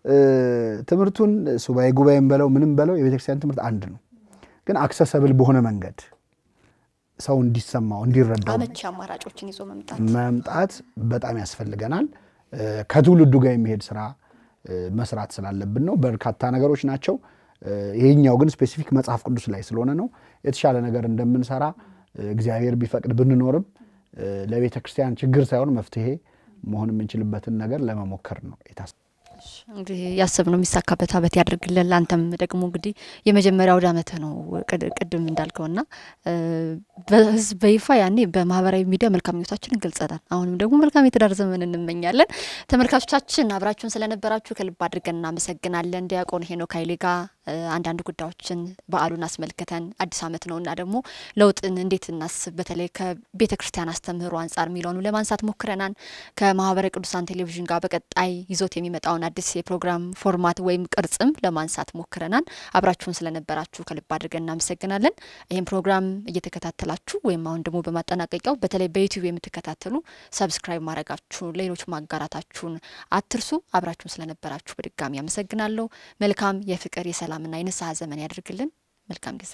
ትምህርቱን ሱባኤ ጉባኤን በለው ምንም በለው የቤተክርስቲያን ትምህርት አንድ ነው ግን አክሰሰብል በሆነ መንገድ ሰው እንዲሰማው እንዲረዳው አመቺ አማራጮችን ይዞ መምጣት መምጣት በጣም ያስፈልገናል ከትውልዱ ጋር የሚሄድ ስራ መስራት ስላለብን ነው በርካታ ነገሮች ናቸው ይሄኛው ግን ስፔሲፊክ መጽሐፍ ቅዱስ ላይ ስለሆነ ነው የተሻለ ነገር እንደምንሰራ እግዚአብሔር ቢፈቅድ ብንኖርም ለቤተክርስቲያን ችግር ሳይሆን መፍትሄ መሆን የምንችልበትን ነገር ለመሞከር ነው የታሰበው እንግዲህ ያሰብነው የሚሳካበት አበት ያድርግልን ላንተም ደግሞ እንግዲህ የመጀመሪያው አመት ነው ቅድም እንዳልከውና በህዝብ በይፋ ያኔ በማህበራዊ ሚዲያ መልካም ህይወታችንን ገልጸናል አሁንም ደግሞ መልካም የትዳር ዘመን እንመኛለን ተመልካቾቻችን አብራችሁን ስለነበራችሁ ከልብ አድርገን እናመሰግናለን ዲያቆን ሄኖክ ኃይሌጋ አንዳንድ ጉዳዮችን በዓሉን አስመልከተን አዲስ አመት ነውና ደግሞ ለውጥን እንዴት እናስብ በተለይ ከቤተክርስቲያን አስተምህሮ አንፃር ሚሊዮኑ ለማንሳት ሞክረናል ከማህበረ ቅዱሳን ቴሌቪዥን ጋር በቀጣይ ይዞት የሚመጣውን አዲስ የፕሮግራም ፎርማት ወይም ቅርጽም ለማንሳት ሞክረናል አብራችሁን ስለነበራችሁ ከልብ አድርገን እናመሰግናለን ይሄን ፕሮግራም እየተከታተላችሁ ወይም አሁን ደግሞ በማጠናቀቂያው በተለይ በዩቲዩብ የምትከታተሉ ሰብስክራይብ ማድረጋችሁ ሌሎች ማጋራታችሁን አትርሱ አብራችሁን ስለነበራችሁ በድጋሚ አመሰግናለሁ መልካም የፍቅር የሰላምና የንስሐ ዘመን ያድርግልን መልካም ጊዜ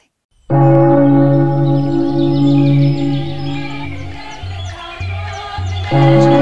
Thank you.